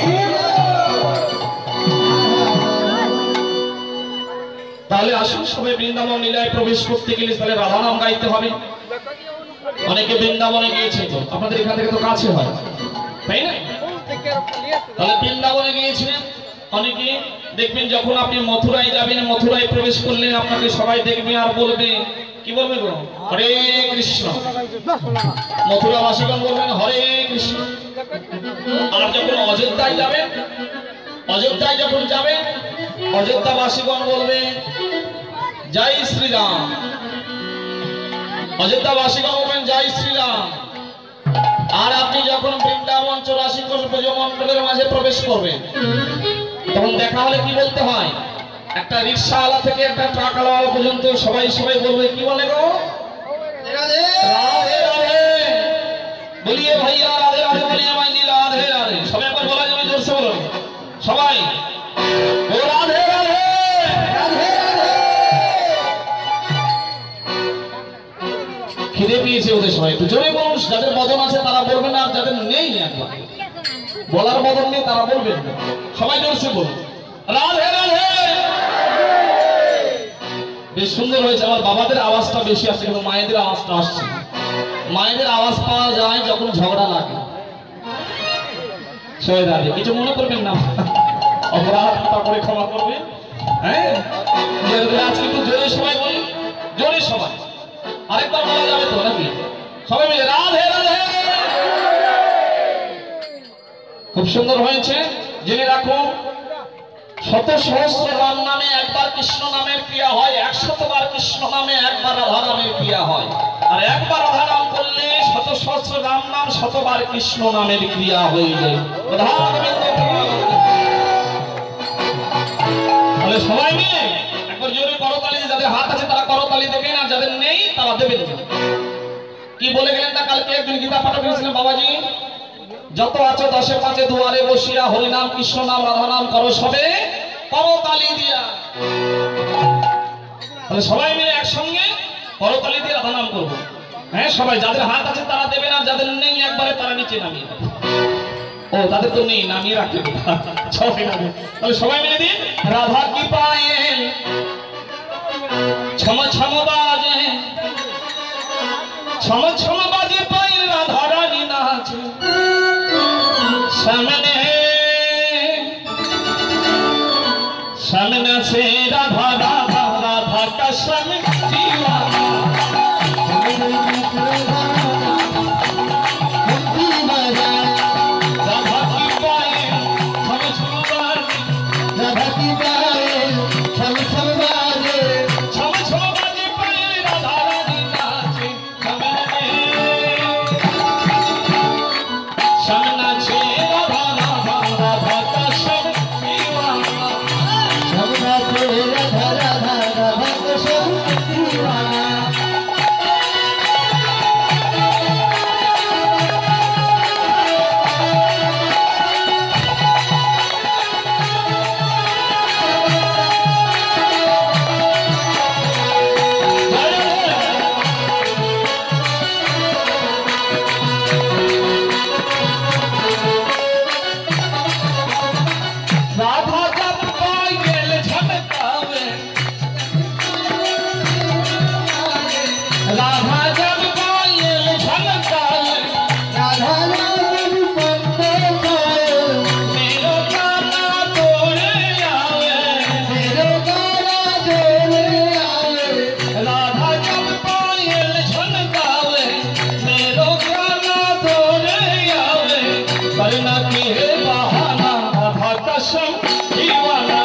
তাহলে আসুন সবাই বৃন্দাবন লীলায় প্রবেশ করতে গেলে তাহলে রাধা নাম গাইতে হবে। অনেকে বৃন্দাবনে গিয়েছে, তো আপনাদের এখান থেকে তো কাছে হয়, তাই না? তাহলে বৃন্দাবনে গিয়েছিলেন অনেকে। দেখবেন যখন আপনি মথুরায় যাবেন, মথুরায় প্রবেশ করলে আপনাকে সবাই দেখবে আর বলবে, কি বলবে গো? হরে কৃষ্ণ। মথুরাবাসীগণ বলবেন হরে কৃষ্ণ। আর যখন অযোধ্যায় যাবেন, অযোধ্যায় যখন যাবেন অযোধ্যাবাসীগণ বলবে জয় শ্রীরাম। অযোধ্যাবাসীগণ বলবেন জয় শ্রীরাম। আর আপনি যখন বৃন্দাবন চৌরাশি কোষ ব্রজমণ্ডলের মাঝে প্রবেশ করবেন, তখন দেখা হলে কি বলতে হয়? একটা রিক্সাওয়ালা থেকে একটা ট্রাকওয়ালা পর্যন্ত সবাই সবাই বলবে, কি বলে গো? রাধে রাধে। বলিয়ে ভাইয়া রাধে রাধে, বলিয়ে মাইনি রাধে রাধে। সবাই একবার বলা যাবে, জোরসে বলুন সবাই, ও রাধে রাধে রাধে রাধে। খিদে পেয়েছে ওদের, সবাই একটু জোরে বলুন। যাদের বদন আছে তারা বলবেন, আর যাদের নেই একবার বলার বদন নেই তারা বলবেন। সবাই জোরসে বলুন রাধে রাধে। বেশ সুন্দর হয়েছে। আমার বাবাদের আওয়াজটা বেশি আসছে, কিন্তু মায়েদের আওয়াজটা আসছে। মায়েদের আওয়াজ পাওয়া যায় যখন ঝগড়া লাগে। সবাই রাধে, কিছু মনে করবেন না, অপরাধ করে ক্ষমা করবেন। হ্যাঁ, আজকে একটু জোরে সবাই বলি, জোরে সবাই। আরেকবার বলা যাবে তো নাকি? সবাই মিলে রাধে রাধে। খুব সুন্দর হয়েছে। জেনে রাখুন, শত সহস্র রাম নামে একবার কৃষ্ণ নামের ক্রিয়া হয়, একশতবার কৃষ্ণ নামে একবার রাধা নামের ক্রিয়া হয়। আর একবার রাধা নাম করলে শত সহস্র রাম নাম শতবার কৃষ্ণ নামের ক্রিয়া হয়ে যায়। তাহলে সবাই মিলে একবার জোরে করতালি, যাদের হাত আছে তারা করতালি দেবেন, আর যাদের নেই তারা দেবেন। কি বলে গেলেন না কালকে একজন গীতা পাঠ করেছিলেন বাবাজি? যত আছো দশে পাঁচে দুয়ারে বসিয়া হরিনাম কৃষ্ণ নাম রাধা নাম করো সবে করতালি দিয়া। তাহলে সবাই মিলে একসঙ্গে করতালি দিয়ে রাধা নাম করবো। হ্যাঁ, সবাই যাদের হাত আছে তারা দেবে না, যাদের নেই একবারে তারা নিচে নামিয়ে দেবে। ও, তাদের তো নেই, নামিয়ে রাখবে। তাহলে সবাই মিলে দিন রাধা কি পায়ে ছম ছম বাজে, ছম ছম বাজে পায়ে রাধা রানী নাচে। সামনে সামনে সে রাধা রাধা রাধা का सामने दीवाना। राधा की पाए छम छम बाजे, राधा की पाए छम राधा जब पायल झलकाए राधा जब पायल मेरो गाना तोड़े आवे मेरो गाना तोड़े आवे राधा जब पायल झलकाए मेरो गाना तोड़े आवे करना की है बहाना राधा कसम दीवाना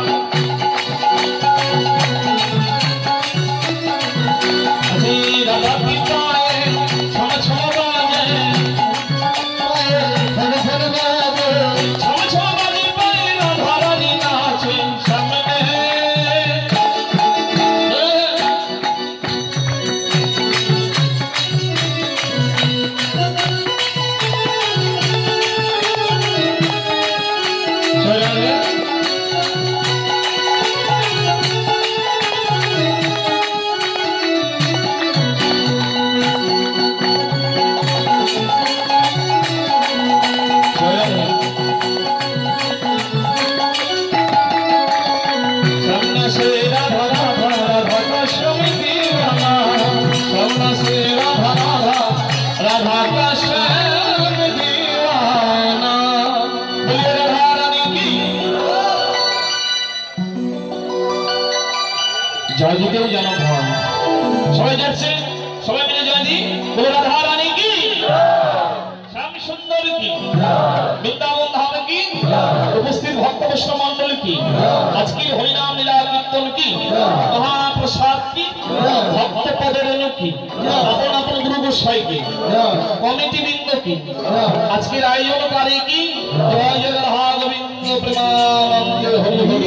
जय दितेও যেন ভয় সবাই যাচ্ছে সবাই মিলে জয় দি বলে রাধা রানী কি শ্যাম সুন্দর কি বৃন্দাবন ধাম কি উপস্থিত ভক্ত বৈষ্ণব মণ্ডল কি আজকের হরিনাম লীলা কীর্তন কি মহাপ্রসাদ কি ভক্ত পদরেণু কি আপন আপন গুরু গোসাই কি কমিটি বৃন্দ কি আজকের আয়োজনকারী কি জয় জয় রাধা গোবিন্দ প্রেমানন্দে হরি হরি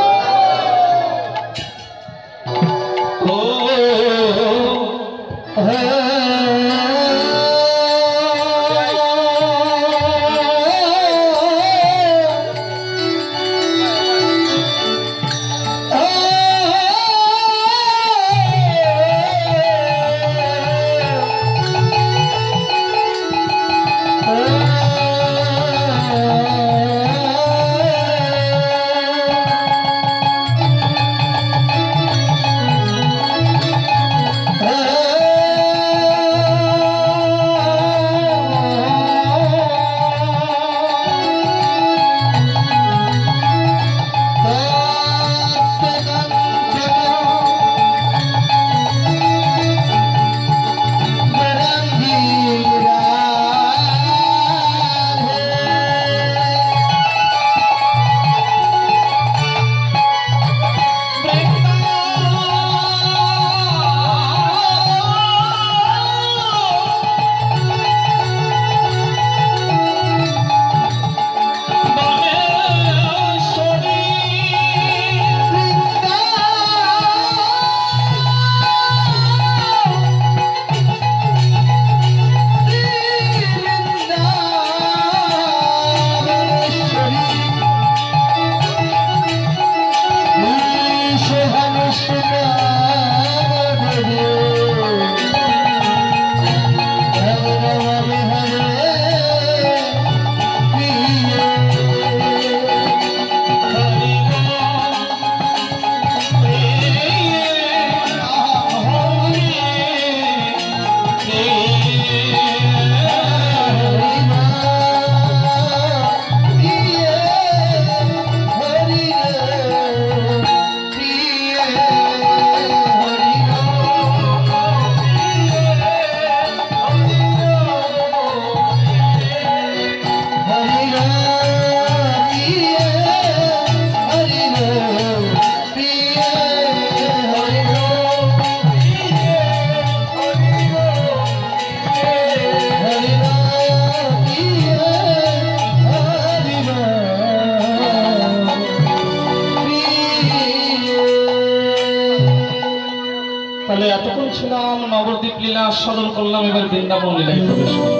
নবদ্বীপ লীলা আস্বাদন করলাম এবার বৃন্দাবন লীলায় প্রবেশ করব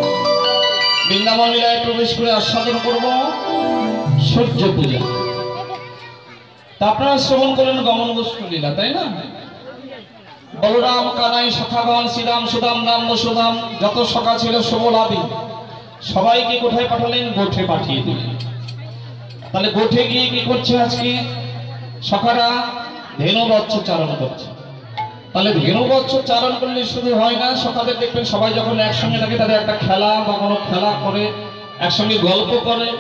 বৃন্দাবন লীলায় প্রবেশ করে আস্বাদন করব সূর্য পূজা তা আপনারা শ্রবণ করেন গমন গোষ্ঠ লীলা তাই না বলরাম কানাই সখাগণ শ্রীরাম সুদাম রাম বসুদাম যত সখা ছিল সবলাদি সবাইকে কোথায় পাঠালেন গোঠে পাঠিয়ে দিলেন তাহলে গোঠে গিয়ে কি করছে আজকে সখারা ধেনু বচ্চ চারণ করছে তাহলে ধেনু বৎসর চারণ করলে শুধু হয় না, সকালে দেখবেন সবাই যখন একসঙ্গে থাকে তাদের একটা খেলা বা কোনো খেলা করে, একসঙ্গে গল্প করে।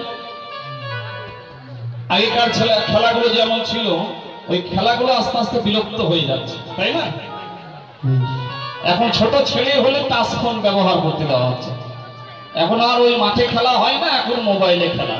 আগেকার খেলাগুলো যেমন ছিল ওই খেলাগুলো আস্তে আস্তে বিলুপ্ত হয়ে যাচ্ছে, তাই না? এখন ছোট ছেলে হলে টাচ ফোন ব্যবহার করতে দেওয়া হচ্ছে, এখন আর ওই মাঠে খেলা হয় না, এখন মোবাইলে খেলা।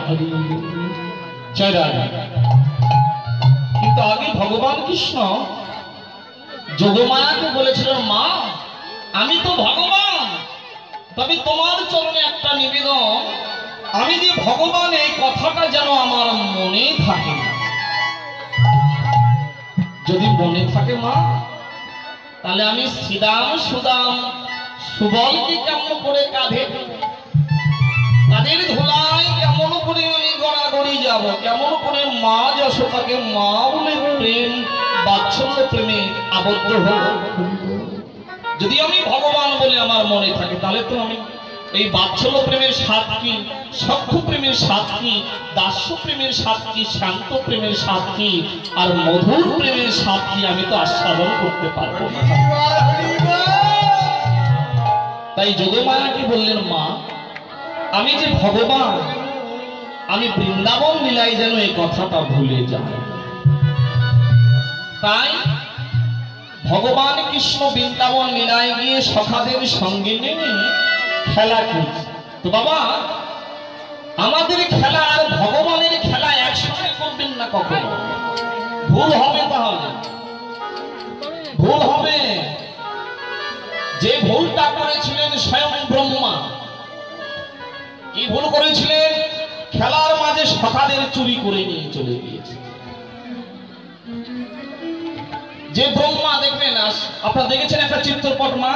কিন্তু আগে ভগবান কৃষ্ণ যোগমায়াকে বলেছিলেন, মা আমি তো ভগবান, তবে তোমার চরণে একটা নিবেদন, আমি যে ভগবান এই কথাটা যেন আমার মনে থাকে। যদি মনে থাকে মা, তাহলে আমি শ্রীদাম সুদাম সুবলকে কেমন করে কাঁধে কাঁধের ধুলায় কেমন করে আমি গড়াগড়ি যাব, কেমন করে মা যশোদাকে মা বলে প্রেম বাৎসল্য প্রেমে আবদ্ধ হল। যদি আমি ভগবান বলে আমার মনে থাকে, তাহলে তো আমি এই বাৎসল্য প্রেমের স্বাদ কি, সখ্য প্রেমের স্বাদ কি, দাস্য প্রেমের স্বাদ কি, শান্ত প্রেমের স্বাদ কি, আর মধুর প্রেমের স্বাদ কি আমি তো আস্বাদন করতে পারবো না। তাই যোগমায়াকে বললেন, মা আমি যে ভগবান, আমি বৃন্দাবন লীলায় যেন এই কথাটা ভুলে যাই। তাই ভগবান কৃষ্ণ বৃন্দাবন লীলায় গিয়ে সখাদের সঙ্গে নেমে খেলা খেলছে। তো বাবা আমাদের খেলা আর ভগবানের খেলা একসঙ্গে করবেন না, কখনো ভুল হবে। তাহলে ভুল হবে। যে ভুলটা করেছিলেন স্বয়ং ব্রহ্মা, কি ভুল করেছিলেন? খেলার মাঝে সখাদের চুরি করে নিয়ে চলে গিয়েছে। যে ব্রহ্মা দেখবেন, আপনারা দেখেছেন একটা চিত্রপট মা,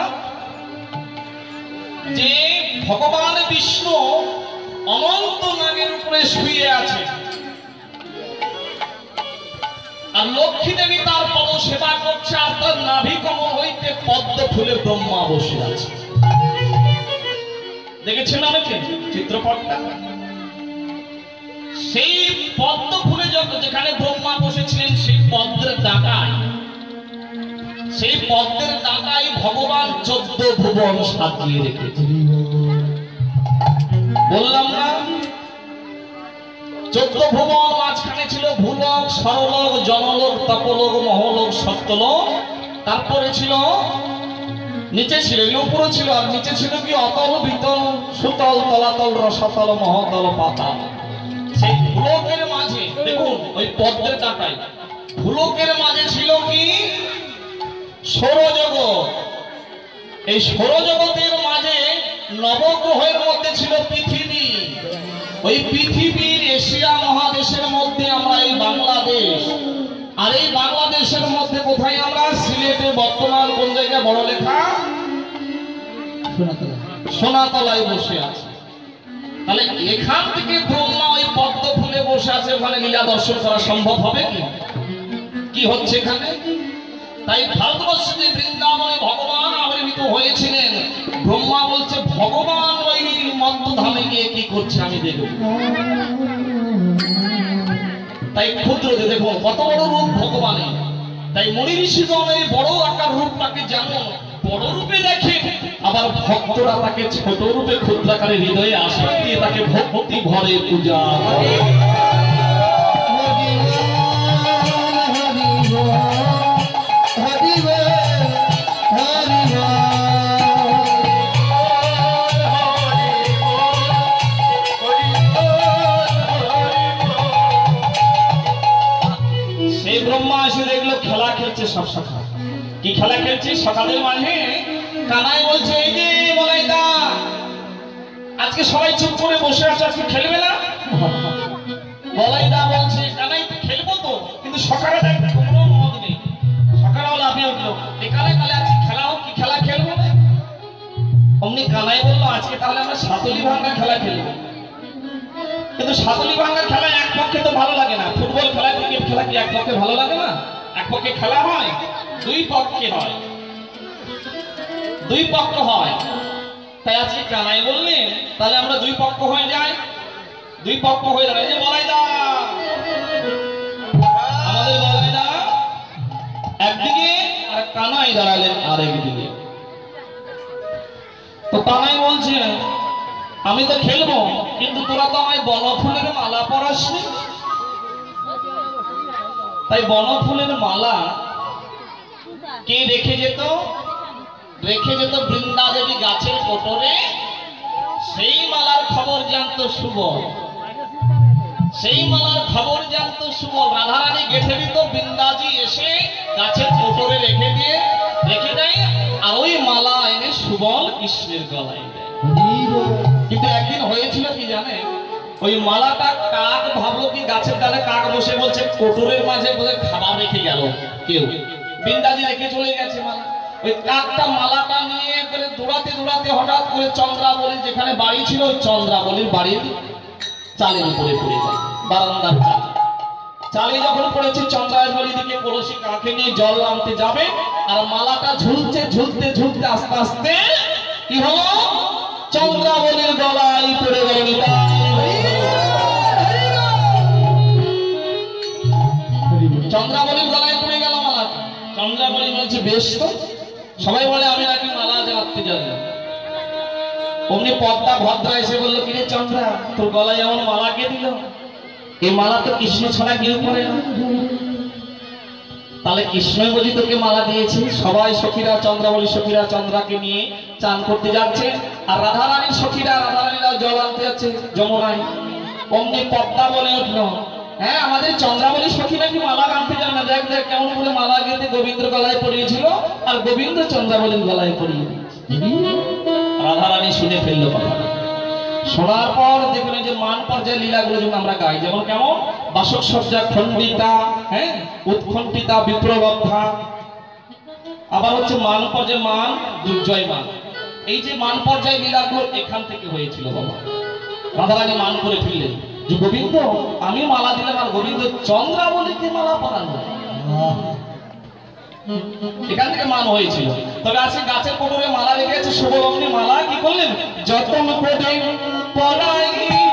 যে ভগবান বিষ্ণু অনন্ত নাগের উপরে শুয়ে আছে, আর লক্ষ্মী দেবী তার পদ সেবা করছে, আর তার নাভি কমল হইতে পদ্ম ফুলে ব্রহ্মা বসে আছে। দেখেছেন অনেকে চিত্রপটটা? সেই পদ্ম ফুলে যেখানে ব্রহ্মা বসেছিলেন, সেই পদ্মের ডাঁটায় সেই পদ্মের ডাঁটায় ভগবান চোদ্দ ভুবন সাজিয়ে রেখেছে। বললাম না, চোদ্দ ভুবন, মাঝখানে ছিল ভূলোক, সরলোক, জনলোক, তপলোক, মহলোক, সত্যলোক, তারপরে ছিল নিচে ছিল, উপরে ছিল, আর নিচে ছিল কি অতল, বিতল, সুতল, তলাতল, রসাতল, মহাতল, পাতাল। সেই ভূলোকের মাঝে দেখুন ওই পদ্মের ডাঁটায় ভূলোকের মাঝে ছিল কি সৌরজগৎ। এই সৌরজগতের মাঝে নবগ্রহের মধ্যে ছিল পৃথিবী। ওই পৃথিবীর এশিয়া মহাদেশের মধ্যে আমরা এই বাংলাদেশ, আর এই বাংলাদেশের মধ্যে কোথায় আমরা? সিলেটে বর্তমান কোন জায়গায় বড় লেখা সোনাতলায় বসে আছে। তাহলে এখান থেকে ব্রহ্মা ওই পদ্ম ফুলে বসে আছে, ওখানে লীলা দর্শন করা সম্ভব হবে কি? কি হচ্ছে এখানে? তাই ভারতবর্ষে যে বৃন্দাবনে ভগবান আবির্ভূত হয়েছিলেন, ব্রহ্মা বলছে ভগবান ওই মত্তধামে গিয়ে কি করছে আমি দেখব। তাই ক্ষুদ্র দেখো কত বড় রূপ ভগবানের। তাই মুনি ঋষিগণ এই বড় আকার রূপটাকে যেমন বড় রূপে দেখে, আবার ভক্তরা তাকে ছোট রূপে ক্ষুদ্রাকারে হৃদয়ে আসন দিয়ে তাকে ভক্তি ভরে পূজা করে। সেই ব্রহ্মা এসে দেখলো খেলা খেলছে সব সখা। কি খেলা খেলছে? সকালের মাঝে কানাই বলছে, এই যে বলাইদা, আজকে সবাই চুপ করে বসে আছে, আজকে খেলবে না? বলাইদা বলছে, কানাই খেলবো তো, কিন্তু সকালে দেখবে কোনো মত নেই। সকালে বলে আমি উঠলো, এখানে তাহলে আজকে খেলা হোক, কি খেলা খেলবো না? অমনি কানাই বললো, আজকে তাহলে আমরা সাতলি ভাঙ্গা খেলা খেলবো। কিন্তু সাতলি ভাঙ্গা খেলা এক পক্ষে তো ভালো লাগে না। ফুটবল খেলা, ক্রিকেট খেলা কি এক পক্ষে ভালো লাগে না? এক পক্ষে খেলা হয়, দুই পক্ষে হয়, দুই পক্ষ হয়। তাই আজকে কানাই বললেন, তাহলে আমরা দুই পক্ষ হয়ে যাই। দুই পক্ষ হয়ে যাবে। যে বলাইদা, আমাদের বলাইদা একদিকে আর কানাই দাঁড়ালেন আরেক দিকে। তো কানাই বলছে আমি তো খেলবো, কিন্তু তোরা তো আমায় বনফুলের মালা পরাসনি। তাই বনফুলের মালা কে রেখে যেত? রেখে যেত বৃন্দা দেবী গাছের কোটরে। সেই মালার খবর জানতো সুবল, সেই মালার খবর জানতো সুবল। রাধারানী গেঁথে দিত, বৃন্দাজি এসে গাছের কোটরে রেখে দিয়ে রেখে দেয়, আর ওই মালা এনে সুবল কৃষ্ণের গলায় দেয়। কিন্তু একদিন হয়েছিল কি জানে, ওই মালাটা কাক ভাবলো কি গাছের ডালে কাক বসে বলছে কোটরের মাঝে বোধহয় খাবার রেখে গেল কেউ, বৃন্দাজি রেখে চলে গেছে মালা। ওই কাকটা মালাটা নিয়ে করে দৌড়াতে দৌড়াতে হঠাৎ করে চন্দ্রাবলীর যেখানে বাড়ি ছিল, ওই চন্দ্রাবলীর বাড়ির চালের উপরে পড়ে যায়, বারান্দার চাল। চালে যখন পড়েছে, চন্দ্রাবলীর দিকে কলসি কাকে নিয়ে জল আনতে যাবে, আর মালাটা ঝুলছে ঝুলতে ঝুলতে আস্তে আস্তে কি হলো, চন্দ্রাবলীর গলায় পড়ে গেল। চন্দ্রাবলীর গলায় পড়ে গেল মালা। চন্দ্রাবলী বলছে বেশ তো, সবাই বলে আমি নাকি মালা রাখতে জানি না। অমনি পদ্মা ভদ্রা এসে বললো কিরে চন্দ্রা, তোর গলায় এমন মালা কে দিল? এই মালা তো কৃষ্ণ ছাড়া কেউ পরে না। তাহলে কৃষ্ণই বুঝি তোকে মালা দিয়েছে। সবাই সখীরা, চন্দ্রাবলী সখীরা চন্দ্রাকে নিয়ে চান করতে যাচ্ছে, আর রাধারানীর সখীরা রাধারানীরা জল আনতে যাচ্ছে যমুনায়। অমনি পদ্মা বলে উঠলো, হ্যাঁ আমাদের চন্দ্রাবলী সখী নাকি মালা আনতে জানে না, দেখ দেখ কেমন করে মালা গেঁথে গোবিন্দ গলায় পরিয়েছিল, আর গোবিন্দ চন্দ্রাবলীর গলায় পরিয়ে দিয়েছে। রাধারানী শুনে ফেললো কথা। শোনার পর দেখবেন যে মান পর্যায়ে লীলাগুলো যেমন আমরা গাই, যেমন কেমন বাসক সজ্জা খণ্ডিতা, হ্যাঁ উৎখণ্ডিতা বিপ্রবদ্ধা, আবার হচ্ছে মান পর্যায়ে মান দুর্জয় মান। এই যে মান পর্যায়ে লীলাগুলো এখান থেকে হয়েছিল বাবা। রাধারানী মান করে ফেললেন যে গোবিন্দ আমি মালা দিলাম, আর গোবিন্দ চন্দ্রাবলীকে মালা পরানো, এখান থেকে মান হয়েছিল। তবে আজকে গাছের কোটরে মালা রেখে আছে, সুবল অমনি মালা কি করলেন, যতন করে পরাই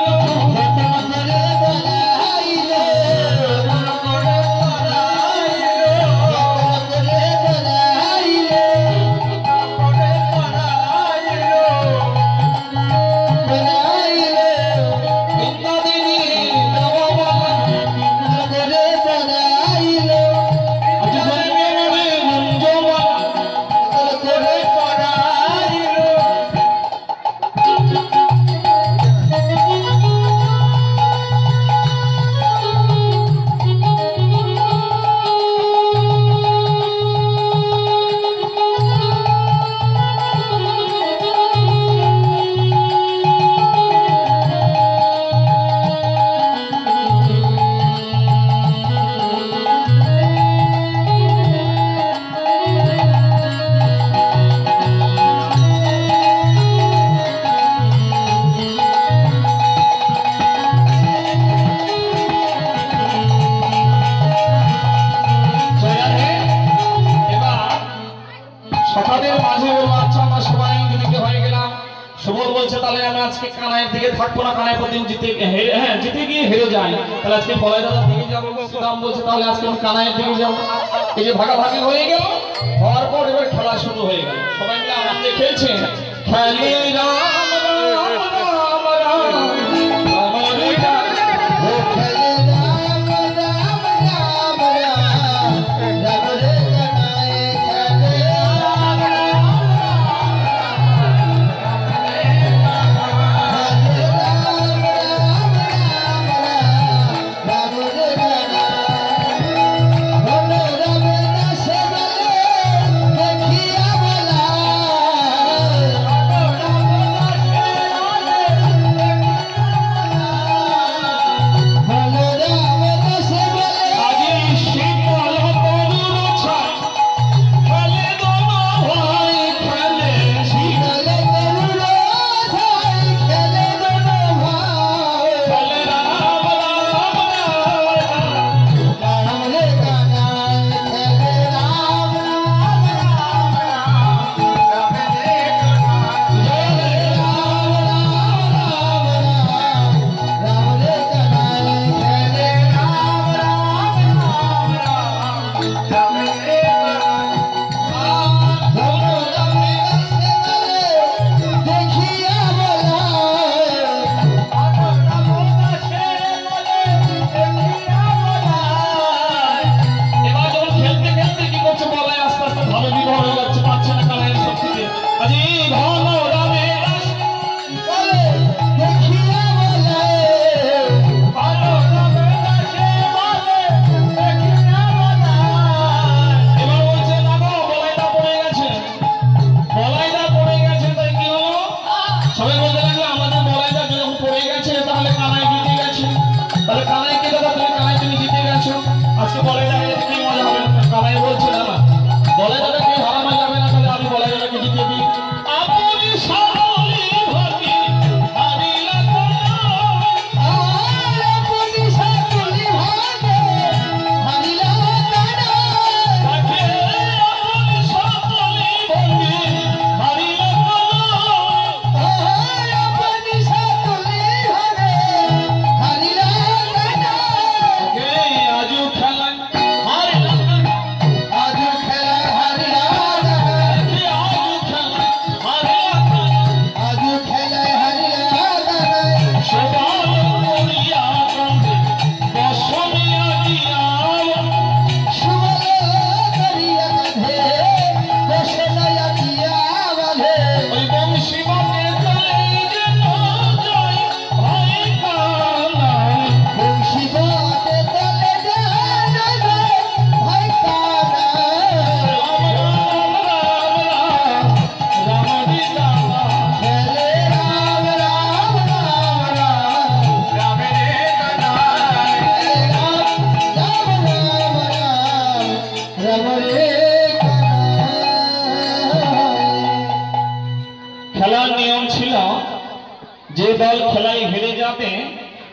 কানাইয়ের দিকে থাকবো না, কানাই প্রতিদিন জিতে হ্যাঁ জিতে গিয়ে হেরে যায়, তাহলে আজকে ফলাই দাদার দিকে যাবো। সুদাম বলছে তাহলে আজকে আমি কানাইয়ের দিকে যাবো। এই যে ভাগাভাগি হয়ে গেল, হওয়ার পর এবার খেলা শুরু হয়ে গেল। সবাই মিলে আমাকে খেলছে, খেলি রাম রাম রাম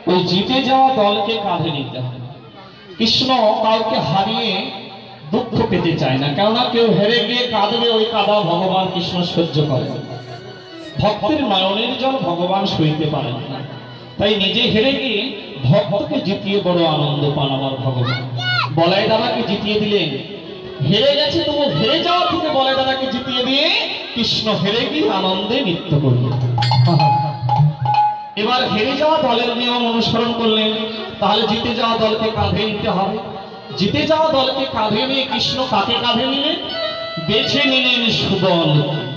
ওই জিতে যাওয়া দলকে কাঁধে নিতে হবে। কৃষ্ণ কাউকে হারিয়ে দুঃখ পেতে চায় না, কেননা কেউ হেরে গিয়ে কাঁদবে, ওই কাঁদা ভগবান কৃষ্ণ সহ্য করে না। ভক্তের নয়নের জল ভগবান সইতে পারেন না, তাই নিজে হেরে গিয়ে ভক্তকে জিতিয়ে বড় আনন্দ পান আমার ভগবান। বলাই দাদাকে জিতিয়ে দিলেন, হেরে গেছে তবু হেরে যাওয়া থেকে বলাই দাদাকে জিতিয়ে দিয়ে কৃষ্ণ হেরে গিয়ে আনন্দে নৃত্য করলেন। এবার হেরে যাওয়া দলের নিয়ম অনুসরণ করলেন, তাহলে জিতে যাওয়া দলকে কাঁধে নিতে হবে। জিতে যাওয়া দলকে কাঁধে নিয়ে কৃষ্ণ কাকে কাঁধে নিলেন? বেছে নিলেন সুবল।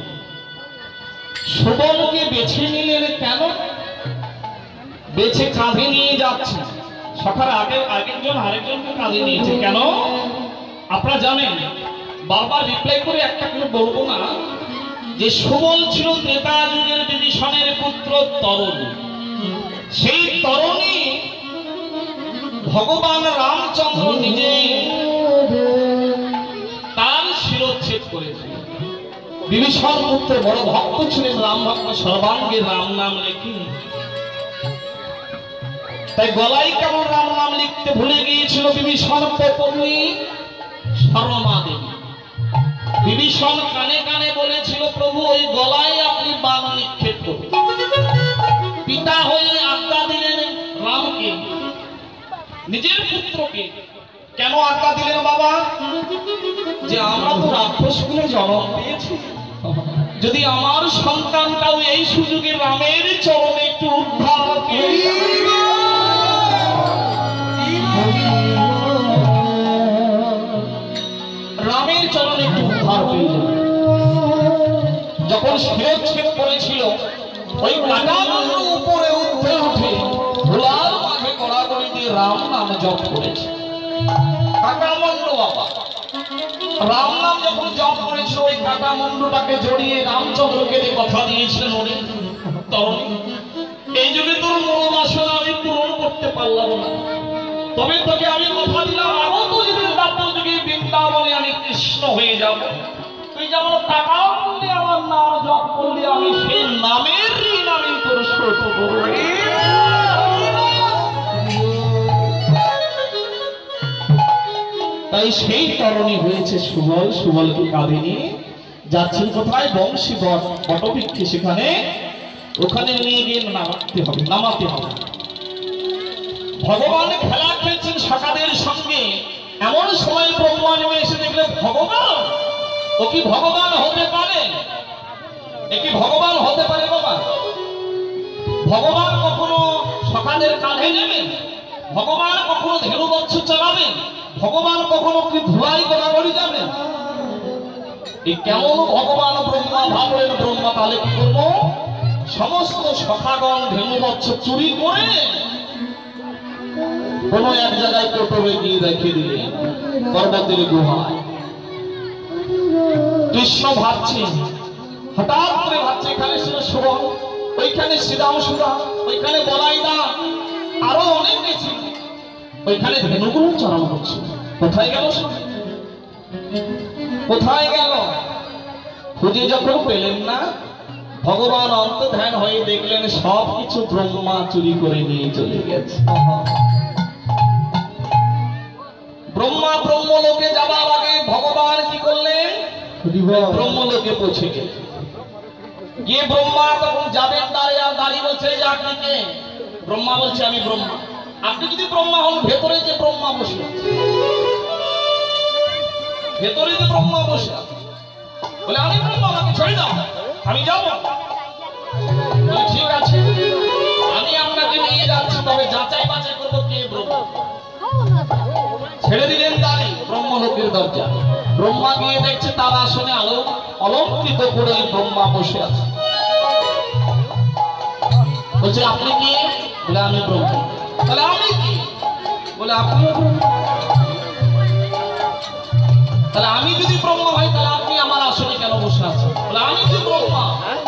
সুবলকে বেছে নিলেন কেন? বেছে কাঁধে নিয়ে যাচ্ছে, সখার আগে আরেকজন আরেকজনকে কাঁধে নিয়েছে কেন আপনারা জানেন। বারবার রিপ্লাই করে একটা করে বলবো না, যে সুবল ছিল ত্রেতা যুগের বিভীষণের পুত্র তরুণ। সেই তরুণী ভগবান রামচন্দ্র নিজে তার শিরচ্ছেদ করেছিল। বিভীষণ পুত্র বড় ভক্ত ছিলেন, রাম ভক্ত, সর্বাঙ্গে রাম নাম লেখেন। তাই গলায় কেমন রাম নাম লিখতে ভুলে গিয়েছিল বিভীষণ পত্নী শর্মা দেবী। বিভীষণ কানে কানে বলেছিল, প্রভু ওই গলায় আপনি বাণ নিক্ষেপ করুন। পিতা হয়ে আজ্ঞা দিলেন রামকে, নিজের পুত্রকে। কেন আজ্ঞা দিলেন বাবা? যে আমরা তো রাক্ষস কুলে জন্ম পেয়েছি, যদি আমার সন্তানটাও এই সুযোগে রামের চরণে একটু উদ্ধার পেয়ে রামের চরণে একটু উদ্ধার পেয়ে যাবে। যখন শিরচ্ছেদ করেছিল, ওই কাটামুন্ড উপরে উঠে উঠে ধুলার মাঝে গড়াগড়ি দিয়ে রাম নাম জপ করেছে। কাটামুন্ড বাবা রাম নাম যখন জপ করেছিল, ওই কাটামুন্ডটাকে জড়িয়ে রামচন্দ্রকে দিয়ে কথা দিয়েছিলেন, ওরে তরুণী, এই যুগে তোর মনোবাসনা আমি পূরণ করতে পারলাম না, তবে তোকে আমি কথা দিলাম, আগত যুগের দাপ্তর যুগে বৃন্দাবনে আমি কৃষ্ণ হয়ে যাব। তুই যেমন টাকা বললি আমার নাম জপ করলি, আমি সেই নামের ঋণ আমি তোর শোধ করব। তাই সেই তরুণী হয়েছে সুবল। সুবলকে কাঁধে নিয়ে যাচ্ছেন কোথায়? বংশী বট বটবৃক্ষে, সেখানে ওখানে নিয়ে গিয়ে নামাতে হবে নামাতে হবে ভগবান খেলা খেলছেন সখাদের সঙ্গে। এমন সময় ব্রহ্মা নেমে এসে দেখলে ভগবান, ও কি ভগবান হতে পারে? এ কি ভগবান হতে পারে বাবা? ভগবান কখনো সখাদের কাঁধে নেবেন? ভগবান কখনো ধেনু বৎস চালাবেন? ভগবান কখনো কি ধুলাই গড়াগড়ি যাবেন? এই কেমন ভগবান? ব্রহ্মা ভাবলেন, ব্রহ্মা তাহলে কি করবো? সমস্ত সখাগণ ধেনু বৎস চুরি করে কোন এক জায়গায় কোটরে গিয়ে রেখে দিলেন পর্বতের গুহায়। কৃষ্ণ ভাবছে, হঠাৎ করে ভাবছে, এখানে ছিল সুবল, ওইখানে শ্রীরাম সুরা, ওইখানে বলাইদা, আরো অনেকে ছিল, ওইখানে ধেনুগুলো চরণ করছে। কোথায় গেল? কোথায় গেল? খুঁজে যখন পেলেন না, ভগবান অন্তর্ধান হয়ে দেখলেন সব কিছু ব্রহ্মা চুরি করে নিয়ে চলে গেছে। ব্রহ্মা ব্রহ্মলোকে যাবার আগে ভগবান কি করলেন? ব্রহ্মলোকে পৌঁছে গেলেন। গিয়ে ব্রহ্মা তখন যাবেন, দাঁড়িয়ে আর দাঁড়িয়ে বলছে, যে আপনি কে? ব্রহ্মা বলছে, আমি ব্রহ্মা। আপনি যদি ব্রহ্মা হন, ভেতরে যে ব্রহ্মা বসে আছে, ভেতরে যে ব্রহ্মা বসে আছে, বলে আমি ব্রহ্মা, আমাকে ছেড়ে দাও, আমি যাব। ঠিক আছে, আমি আপনাকে নিয়ে যাচ্ছি, তবে যাচাই বাছাই করবো কে ব্রহ্মা। ছেড়ে দিলেন দাঁড়ি ব্রহ্মলোকের দরজা। ব্রহ্মা গিয়ে দেখছে তার আসনে আলো অলঙ্কৃত করে ব্রহ্মা বসে আছে। বলছে, আপনি কি? বলে, আমি ব্রহ্মা। তাহলে আমি কি? বলে, আপনি। তাহলে আমি যদি ব্রহ্মা হই, তাহলে আপনি আমার আসনে কেন বসে আছেন? বলে, আমি কি ব্রহ্মা।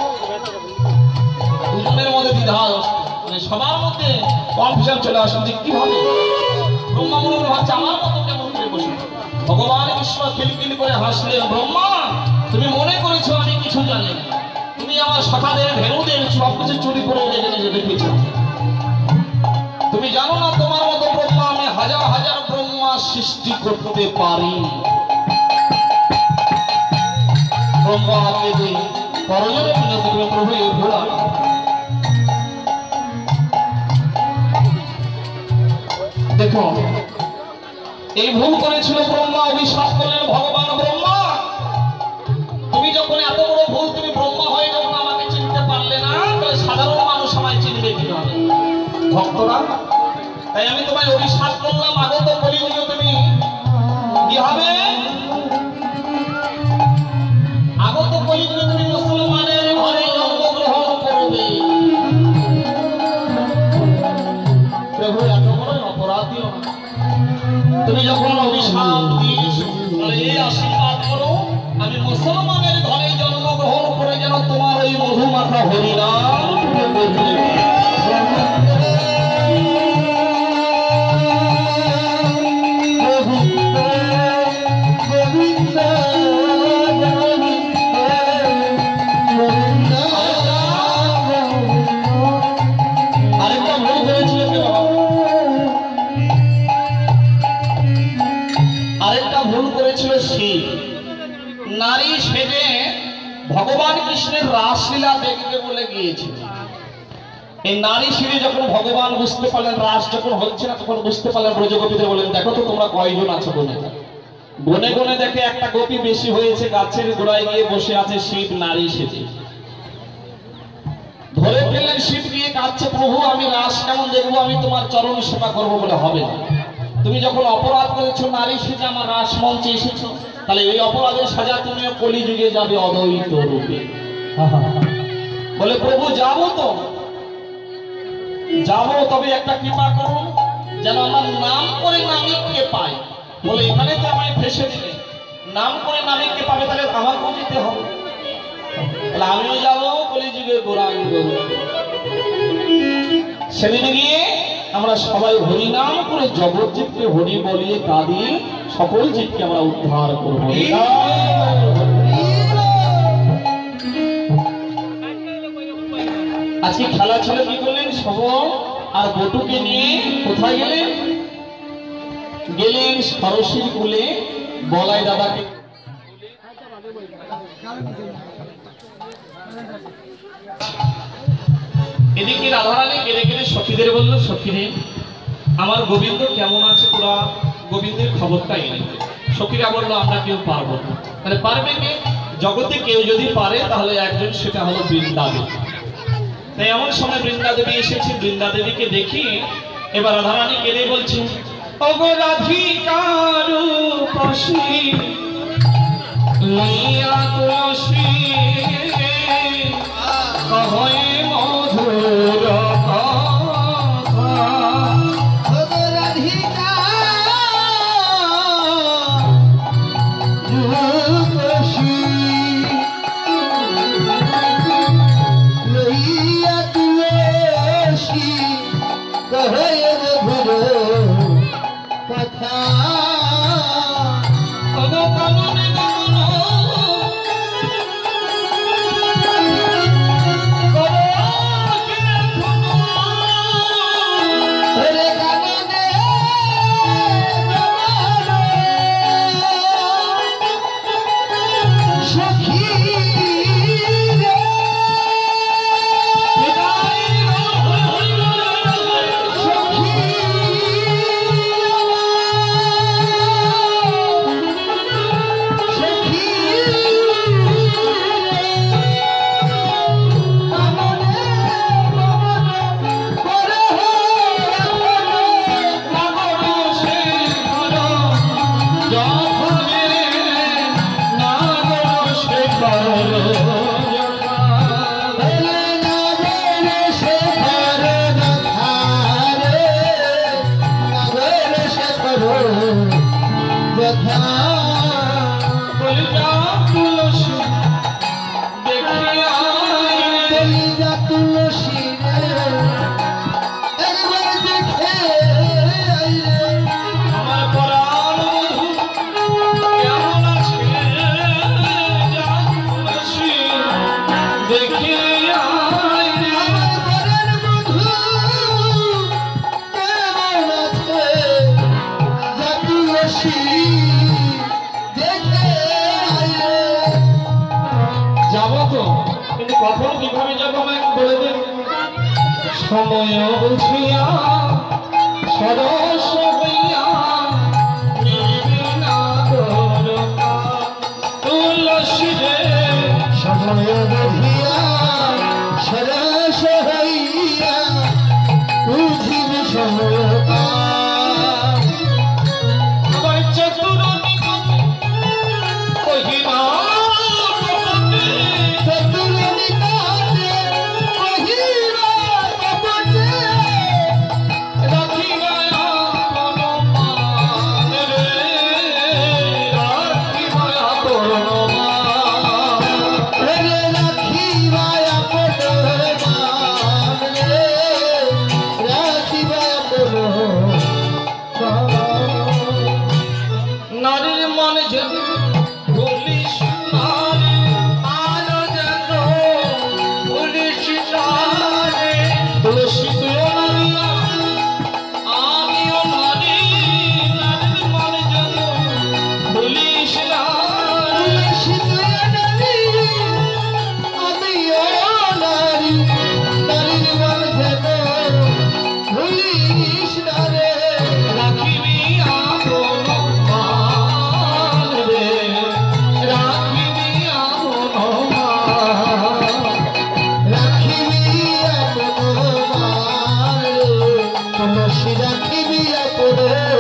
দুজনের মধ্যে দ্বিধা, মানে সবার মধ্যে কনফিউশন চলে আসে যে কি হবে। ব্রহ্মা মনে মনে ভাবছে, আমার মতো কেমন করে বসে। ভগবান কৃষ্ণ খিলখিল করে হাসলেন, ব্রহ্মা, তুমি মনে করেছো আমি কিছু জানি না, তুমি আমার সখাদের ভেনুদের সবকিছু চুরি করে রেখে রেখেছ। তুমি করতে পারি। ব্রহ্মাকে দিই পরজনে বিনতি করে প্রভু এই ভুল আমি দেখো এই ভুল করেছিল ব্রহ্মা, অভিশাপ করলেন ভগবান ব্রহ্মা তুমি যখন এত বড় ভুল, তুমি ব্রহ্মা হয়ে যখন আমাকে চিনতে পারলে না, তাহলে সাধারণ মানুষ আমায় চিনবে কিভাবে ভক্তরা? তাই আমি তোমায় অভিশাপ করলাম, আগে তো বলি তুমি কি হবে, আগত কলিযুগে তুমি মুসলমানের ঘরে জন্মগ্রহণ করবে। প্রভু এত বড় অপরাধী তুমি যখন অভিশাপ দিয়েছো, এই আশীর্বাদ করো আমি মুসলমানের ঘরে জন্মগ্রহণ করে যেন তোমার ওই মধুমাখা হরিনাম নারী সেজে ভগবান কৃষ্ণের রাসলীলা দেখতে বলে গিয়েছিল। এই নারী সেজে যখন ভগবান বুঝতে পারলেন রাস যখন হচ্ছে না, তখন বুঝতে পারলেন ব্রজগোপীদের বলেন দেখো তো তোমরা কয়জন আছো বনে গনে গনে দেখে একটা গোপী বেশি হয়েছে, গাছের গোড়ায় গিয়ে বসে আছে শিব নারী সেজে। ধরে ফেললেন শিব গিয়ে কাঁদছে, প্রভু আমি রাস কেমন দেখবো, আমি তোমার চরণ সেবা করবো বলে হবে না, তুমি যখন অপরাধ করেছো নারী সেজে আমার রাস মঞ্চে এসেছো, তাহলে এই অপরাধের সাজা তুমিও কলিযুগে যাবে অদ্বৈত রূপে। বলে প্রভু যাবো তো যাবো, তবে একটা কৃপা করুন যেন আমার নাম করে নামিককে পাই। বলে এখানে তো আমায় ফেসে দিলে, নাম করে নামিককে পাবে, তাহলে আমাকেও যেতে হবে, তাহলে আমিও যাবো কলিযুগে গৌরাঙ্গ। সেদিন গিয়ে আমরা সবাই হরি নাম করে জগৎ জীবকে হরি বলিয়ে কাঁদিয়ে সকল জীবকে আমরা উদ্ধার করব। আজকে খেলা ছিল, কি করলেন সবল আর বটুকে নিয়ে কোথায় গেলেন? গেলেন সরস্বতীর কুলে বলাই দাদাকে। এদিকে রাধারানী কেঁদে কেঁদে সখীদের বললো, সখীরে আমার গোবিন্দ কেমন আছে, তোরা গোবিন্দের খবরটা এনে দে। সখীরা বললো আমরা কেউ পারবো না। তাহলে পারবে কে? জগতে কেউ যদি পারে তাহলে একজন, সেটা হলো বৃন্দা দেবী। তাই এমন সময় বৃন্দা দেবী এসেছে। বৃন্দা দেবীকে দেখি এবার রাধারানী কেঁদে বলছে, ওগো রাধিকার রূপসী লইয়া তুলসী কহয়ে মধুর she কখন কিভাবে যাবো আমাকে বলে দিন। সময় বুঝিয়া সরস হইয়া নিবিনা দরকা তুলসী রে। সময় বুঝিয়া সরস হইয়া বুঝিবি সমকা। আবার চতুর নিকটে কহিবা চতুর নিকটে কহিবা কপটে রাখিবা আপন মান রে, রাখিবা আপন মান। রে রাখিবা আপন মান রে, রাখিবা আপন মান। নারীর মনে যেন পুলিশ নারী আলো যেন পুলিশ নারী। তুলসী তুইও নারী আমিও নারী, নারীর মনে যেন পুলিশ নারী। তুলসী তুই নারী আমিও নারী, নারীর মন যেন ভুলিস না রে। রাখিবি আপন মান রে, রাখিবি আপন মান। রাখিবি আপন মান রে, তুলসী রাখিবি আপন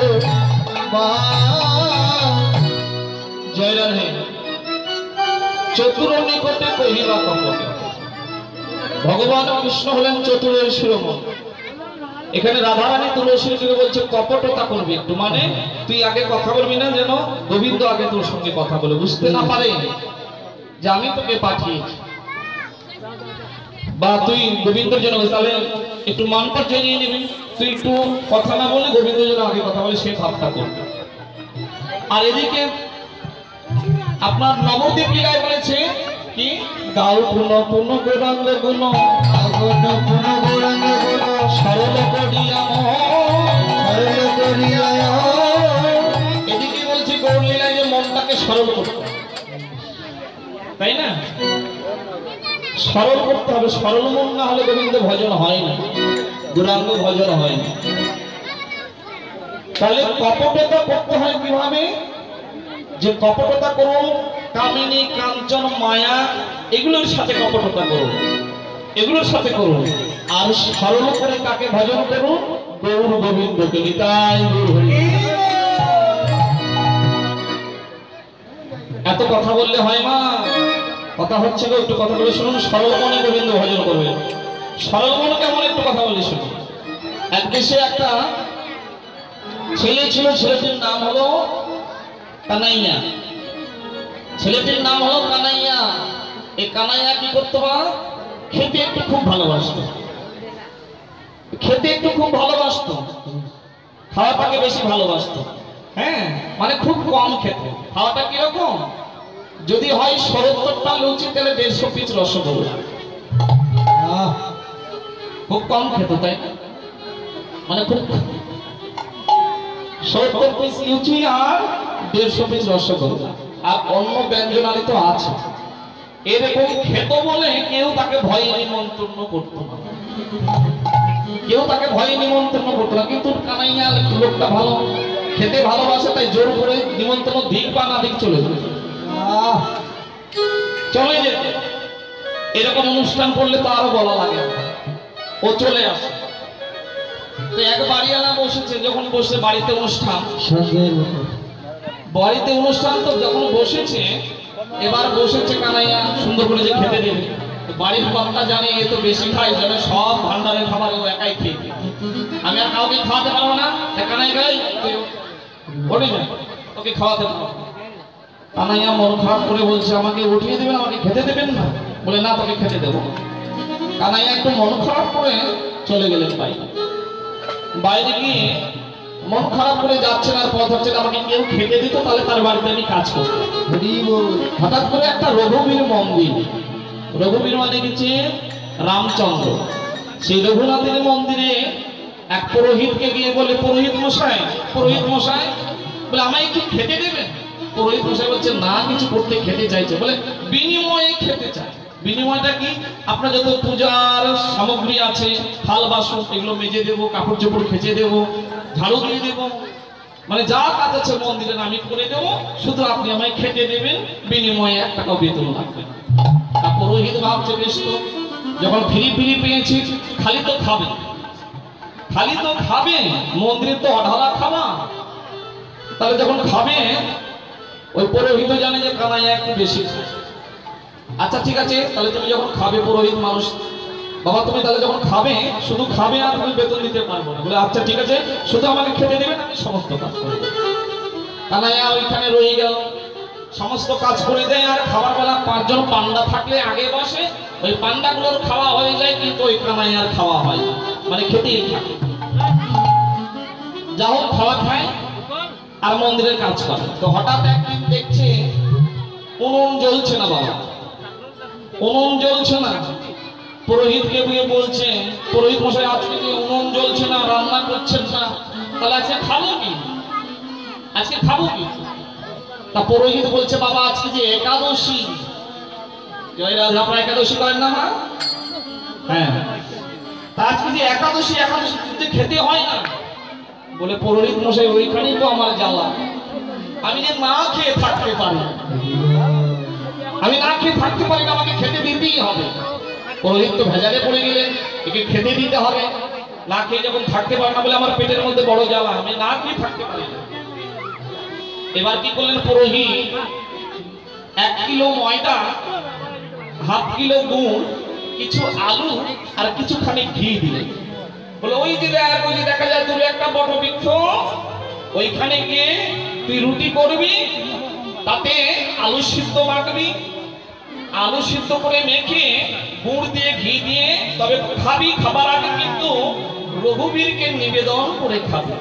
মান। জয় রাধে। চতুর নিকটে কহিবা কপটে। ভগবান কৃষ্ণ হলেন চতুরের শিরোমণি। এখানে রাধারানী তুলসীকে বলছে কপটতা করবি একটু, মানে তুই আগে কথা বলবি না যেন গোবিন্দ আগে তোর সঙ্গে কথা বলে, বুঝতে না পারে যে আমি তোকে পাঠিয়েছি, বা তুই গোবিন্দর জন্য তাহলে একটু মান পর্যায়ে নিয়ে নিবি। তুই একটু কথা না বলে গোবিন্দ যেন আগে কথা বলে সেই ভাবটা করবে। আর এদিকে আপনার নবদ্বীপ লীলায় বলেছে কি গাও পুন পুন গৌরাঙ্গ গুণ আগুন পুন গৌরাঙ্গ গুণ সরল করিয়া মন। সরল করিয়া। এদিকে বলছে গৌর লীলায় যে মনটাকে সরল করতে হবে, তাই না? সরল করতে হবে, সরল মন না হলে গোবিন্দ ভজন হয় না, গৌরাঙ্গ ভজন হয় না। তাহলে কপটতা করতে হয় কিভাবে? যে কপটতা করুন কামিনী কাঞ্চন মায়া এগুলোর সাথে কপটতা করুন, এগুলোর সাথে করুন। আর সরল করে কাকে ভজন করুন? গৌর গোবিন্দকে। নিতাই গৌর হরি। এত কথা বললে হয় মা? কথা হচ্ছে গো, একটু কথা বলে শুনুন। সরল মনে গোবিন্দ ভজন করবেন। সরল মনে কেমন একটু কথা বলে শুনুন। এক দেশে একটা ছেলে ছিল, ছেলেটির নাম হলো কানাইয়া। ছেলেটির নাম হলো কানাইয়া। এই কানাইয়া কি করতো? বা খেতে একটু খুব ভালোবাসতো, খেতে একটু খুব ভালোবাসতো, খাওয়াটাকে বেশি ভালোবাসতো। হ্যাঁ, মানে খুব কম খেত। খাওয়াটা কিরকম? যদি হয় সত্তরটা লুচি তাহলে দেড়শো পিস রসগোল্লা। খুব কম খেত, তাই না? মানে খুব সত্তর পিস লুচি আর দেড়শো পিস রসগোল্লা আর অন্য ব্যঞ্জনাদি তো আছে। এরকম খেত বলে কেউ তাকে ভয়ে নিমন্ত্রণ করতো না, কেউ তাকে ভয়ে নিমন্ত্রণ করতো না। কিন্তু কানাইয়া লোকটা ভালো, খেতে ভালোবাসে, তাই জোর করে নিমন্ত্রণ দিক বা না দিক চলে যেত, চলে যেত। এরকম অনুষ্ঠান করলে তো আরো বলা লাগে, ও চলে আসে। তো এক বাড়িওয়ালা বসেছে, যখন বসে বাড়িতে অনুষ্ঠান, বাড়িতে অনুষ্ঠান তো যখন বসেছে, এবার বসেছে কানাইয়া সুন্দর করে যে খেতে দেবে। বাড়ির কর্তা জানে এ তো বেশি খায়, যাবে সব ভান্ডারের খাবার ও একাই খেয়ে, আমি আর কাউকে খাওয়াতে পারবো না। কানাই ভাই ওঠে না, ওকে খাওয়াতে পারবো। কানাইয়া মন খারাপ করে বলছে আমাকে উঠিয়ে দেবেন, আমাকে খেতে দেবেন না? বলে না, তোকে খেতে দেবো। কানাইয়া একটু মন খারাপ করে চলে গেলেন বাইরে। বাইরে গিয়ে মন খারাপ করে যাচ্ছেন আর পথ হচ্ছে আমাকে কেউ খেতে দিত, তাহলে তার বাড়িতে আমি কাজ করতাম। হঠাৎ করে একটা রঘুবীর মন্দির, রঘুবীর মানে কিছু রামচন্দ্র, সেই রঘুনাথের মন্দিরে এক পুরোহিতকে গিয়ে বলে, পুরোহিত মশাই, পুরোহিত মশাই বলে আমায় একটু খেতে দেবেন? পুরোহিত মশাই বলছে না, কিছু করতে খেতে চাইছে, বলে বিনিময়ে খেতে চায়। বিনিময়টা কি? আপনার যত পূজার সামগ্রী আছে, থাল বাসন, এগুলো মেজে দেবো, কাপড় চোপড় খেচে দেবো, ঝাড়ু দিয়ে দেবো, মানে যা কাজ আছে মন্দিরে আমি করে দেবো, শুধু আপনি আমায় খেতে দেবেন, বিনিময়ে এক টাকা বেতন লাগবে। তা পুরোহিত ভাবছে বেশ তো, যখন ফিরি ফিরি পেয়েছি, খালি তো খাবে, খালি তো খাবে, মন্দিরে তো অঢালা খাওয়া, তাহলে যখন খাবে ওই পুরোহিত জানে যে কানাইয়া একটু বেশি খায়। আচ্ছা ঠিক আছে, তাহলে তুমি যখন খাবে, পুরোহিত মানুষ, বাবা তুমি তাহলে যখন খাবে শুধু খাবে আর তুমি বেতন দিতে পারবো না। বলে আচ্ছা ঠিক আছে, শুধু আমাকে খেতে দেবেন, আমি সমস্ত কাজ করে দেবো। কানাইয়া ওইখানে রয়ে গেল, সমস্ত কাজ করে দেয়। আর খাবার বেলা পাঁচজন পান্ডা থাকলে আগে বসে, ওই পান্ডাগুলোর খাওয়া হয়ে যায়, কিন্তু ওই কানাইয়ার খাওয়া হয় না, মানে খেতেই থাকে। যা হোক খাওয়া খায় আর মন্দিরের কাজ করে। তো হঠাৎ একদিন দেখছে উনুন জ্বলছে না, বাবা উনুন জ্বলছে না। পুরোহিতকে গিয়ে বলছে, পুরোহিত মশাই আজকে যে উনুন জ্বলছে না, রান্না করছেন না, তাহলে আজকে খাবো কি, আজকে খাবো কি? তা পুরোহিত বলছে, বাবা আজকে যে একাদশী, জয়রাজ আপনারা একাদশী করেন না মা? হ্যাঁ, তা আজকে যে একাদশী, একাদশী কিন্তু খেতে হয় না। বলে পুরোহিত মশাই ওইখানেই তো আমার জ্বালা, আমি যে না খেয়ে থাকতে পারি, আমি না খেয়ে থাকতে পারি না, আমাকে খেতে দিতেই হবে। পুরোহিত তো ভেজালে পড়ে গেলেন, একে খেতে দিতে হবে, না খেয়ে যখন থাকতে পারে না, বলে আমার পেটের মধ্যে বড় জ্বালা, আমি না খেয়ে থাকতে পারি না। এবার কি করলেন পুরোহিত, এক কিলো ময়দা, হাফ কিলো গুড়, কিছু আলু আর কিছুখানি ঘি দিলেন। বলে ওই যে দেখ, ওই যে দেখা যায় দূরে একটা বট বৃক্ষ, ওইখানে গিয়ে তুই রুটি করবি, তাতে আলু সিদ্ধ মাখবি, আলু সিদ্ধ করে মেখে গুড় দিয়ে ঘি দিয়ে তবে খাবি, খাবার আগে কিন্তু রঘুবীরকে নিবেদন করে খাবি।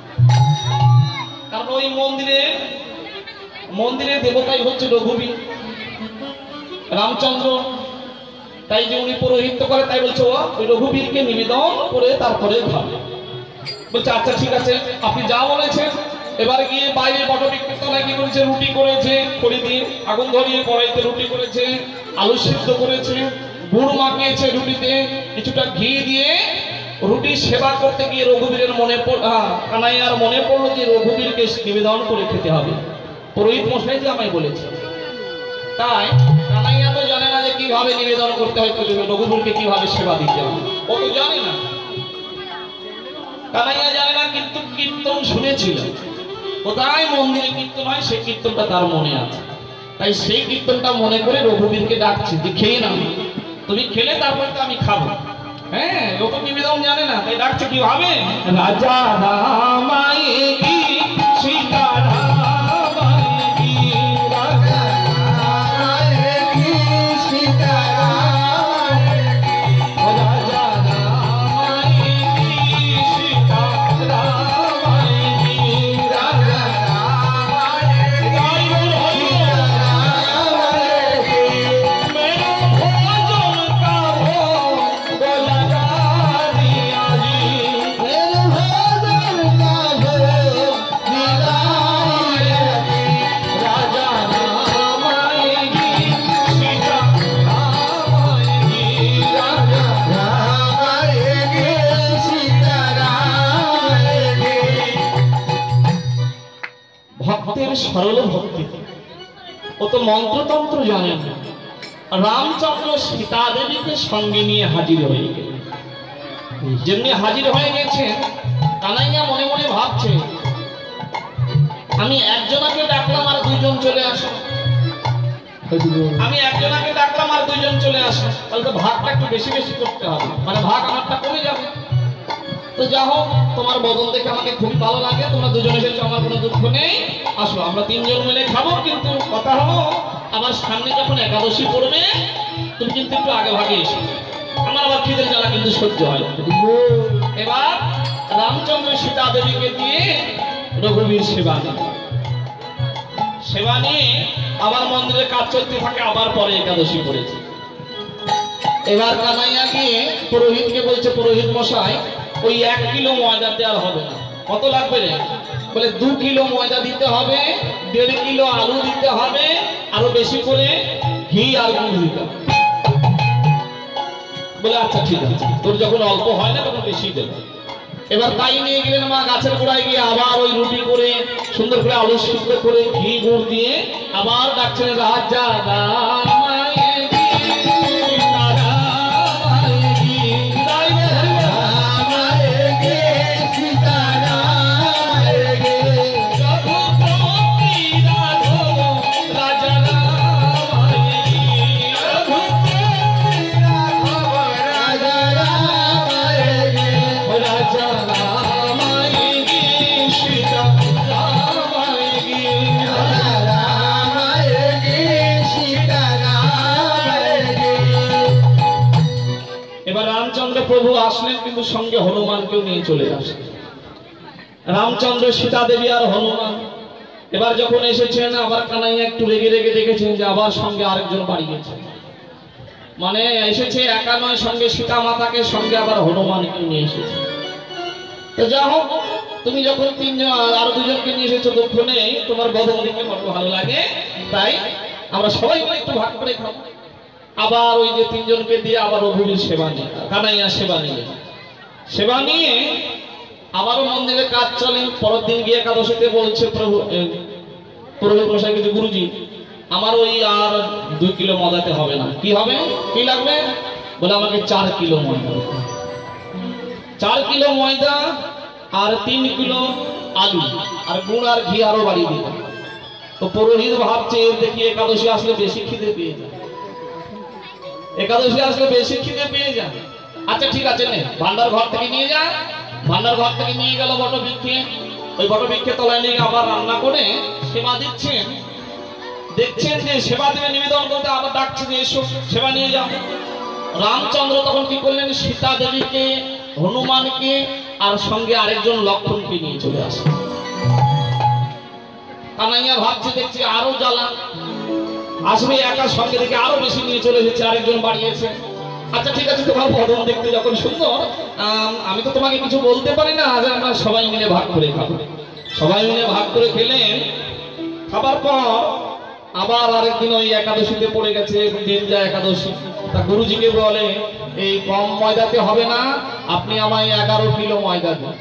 কারণ ওই মন্দিরে মন্দিরের দেবতাই হচ্ছে রঘুবীর, রামচন্দ্র, তাই যে উনি পৌরোহিত্য করে, তাই বলছে ও ওই রঘুবীরকে নিবেদন করে তারপরে খাবে। বলছে আচ্ছা ঠিক আছে, আপনি যা বলেছেন। এবার গিয়ে বাইরে বটবৃক্ষের তলায় কি করেছে, রুটি করেছে, খড়ি দিয়ে আগুন ধরিয়ে কড়াইতে রুটি করেছে, আলু সিদ্ধ করেছে, গুড় মাখিয়েছে রুটিতে, কিছুটা ঘি দিয়ে রুটি সেবা করতে গিয়ে রঘুবীরের মনে পড় কানাইয়ার মনে পড়লো যে রঘুবীরকে নিবেদন করে খেতে হবে, পুরোহিত মশাই যে আমায় বলেছে। তাই কানাইয়া তো জানে না যে কিভাবে নিবেদন করতে হয়, রঘুবীরকে কিভাবে সেবা দিতে হবে, ও তো জানে না, কানাইয়া জানে না, কিন্তু কীর্তন শুনেছিল, কোথায় মন্দিরে কীর্তন হয় সেই কীর্তনটা তার মনে আছে। তাই সেই কীর্তনটা মনে করে রঘুবীরকে ডাকছে যে খেয়ে নাও, তুমি খেলে তারপরে তো আমি খাবো। হ্যাঁ, ও তো নিবেদন জানে না, তাই ডাকছে কিভাবে, রাজা রামায় কি সীতা রামায় কি, রাজা রামায় কি সীতা রামায় কি, রাজা রামায় কি সীতা রামায় কি, রাজা রামায় কি সীতা রামায় কি, মেরে ভোজন কা ভোগ লगा दिया जी, मेरे भोजन का भोग लगाया जी, राजा रामाय की सीता रामाय की, राजा रामाय की सीता रामाय की। ভক্তের সরল ভক্তি, ও তো মন্ত্রতন্ত্র জানেন না। রামচন্দ্র সীতা দেবীকে সঙ্গে নিয়ে হাজির হয়ে গেলেন। যেমনি হাজির হয়ে গেছে, কানাইয়া মনে মনে ভাবছে আমি একজনাকে ডাকলাম আর দুইজন চলে আসে, আমি একজনাকে ডাকলাম আর দুইজন চলে আসে, তাহলে তো ভাগটা একটু বেশি বেশি করতে হবে, মানে ভাগ আমারটা কমে যাবে। তো যা হোক, তোমার বদন দেখে আমাকে খুব ভালো লাগে, তোমরা দুজন এসেছো, আমার কোনো দুঃখ নেই, আসো আমরা তিনজন মিলে খাবো। কিন্তু কথা হলো, আমার সামনে যখন একাদশী পড়বে, তুমি কিন্তু একটু আগে ভাগে এসো, আমার আবার খিদের জ্বালা কিন্তু সহ্য হয়। এবার রামচন্দ্র সীতা দেবীকে দিয়ে রঘুবীর সেবা নিয়ে সেবা নিয়ে আবার মন্দিরে কাজ চলতে থাকে, আবার পরে একাদশী পড়েছে। এবার কানাইয়া গিয়ে পুরোহিতকে বলছে, পুরোহিত মশাই ওই এক কিলো ময়দাতে আর হবে না, কত লাগবে রে? বলে দু কিলো ময়দা দিতে হবে, দেড় কিলো আলু দিতে হবে, আরো বেশি করে ঘি আর গুড় দিতে হবে। বলে আচ্ছা ঠিক আছে, তোর যখন অল্প হয় না তখন বেশি দেবে। এবার তাই নিয়ে গেলেন মা গাছের গোড়ায় গিয়ে আবার ওই রুটি করে সুন্দর করে আলু সিদ্ধ করে ঘি গুড় দিয়ে আবার ডাকছেন রাজা রামায়ণী রামায়ণী রামায়ণী সীতারামায়ণী রঘুপতি রাঘব রাজা রামায়ণী রঘুপতি রাঘব রাজা রামায়ণী রাজা রামায়ণী সীতা রামায়ণী রামায়ণী সীতারামায়ণী। এবার রামচন্দ্র প্রভু আসলেন, কিন্তু সঙ্গে হনুমানকেও নিয়ে চলে আসলেন। রামচন্দ্র, সীতা দেবী আর হনুমান এবার যখন এসেছেন, আবার কানাইয়া একটু রেগে রেগে দেখেছেন যে আবার সঙ্গে আরেকজন বাড়ি গেছে, মানে এসেছে একা নয়, সঙ্গে সীতা মাতাকে সঙ্গে আবার হনুমানকে নিয়ে এসেছে। তো যা হোক, তুমি যখন তিনজন আরো দুজনকে নিয়ে এসেছো দক্ষিণে, তোমার বদমদিকে বড় ভালো লাগে, তাই আমরা সবাই মিলে একটু ভাগ করে খাবো। আবার ওই যে তিনজনকে দিয়ে আবার রঘুবীর সেবা নিয়ে, কানাইয়া সেবা নিয়ে সেবা নিয়ে আবারও মন্দিরে কাজ চলে। পরের দিন গিয়ে একাদশীতে বলছে প্রভু পুরোহিত মশাই, কিছু গুরুজি আমার ওই আর দুই কিলো ময়দাতে হবে না। কি হবে, কি লাগবে? বলে আমাকে চার কিলো ময়দা, চার কিলো ময়দা আর তিন কিলো আলু আর গুড় আর ঘি আরো বাড়িয়ে দিতাম। তো পুরোহিত ভাবছে দেখি একাদশী আসলে বেশি খিদে পেয়ে যায়, একাদশী আসলে বেশি খিদে পেয়ে যায়। আচ্ছা ঠিক আছে, নে ভান্ডার ঘর থেকে নিয়ে যা। ভান্ডার ঘর থেকে নিয়ে গেল বটবৃক্ষে, ওই বটবৃক্ষে তলায় নিয়ে আবার রান্না করে সেবা দিচ্ছেন। দেখছেন যে সেবা দেবে নিবেদন করতে, আবার ডাকছে যে এসো সেবা নিয়ে যাও। রামচন্দ্র তখন কি করলেন, সীতা দেবীকে, হনুমানকে আর সঙ্গে আরেকজন লক্ষ্মণকে নিয়ে চলে আসে। কানাইয়া ভাবছে, দেখছি আরো জ্বালা আসবে, একা সঙ্গে দেখে আরো বেশি নিয়ে চলে এসেছে, আরেকজন বাড়িয়েছে। আচ্ছা ঠিক আছে, তোমার বদন দেখতে যখন সুন্দর, আমি তো তোমাকে কিছু বলতে পারি না, আজ আমরা সবাই মিলে ভাগ করে খাবো। সবাই মিলে ভাগ করে খেলেন। খাবার পর আবার আরেকদিন ওই একাদশীতে পড়ে গেছে, দিন যা একাদশী। তা গুরুজিকে বলে, এই কম ময়দাতে হবে না, আপনি আমায় এগারো কিলো ময়দা দিন।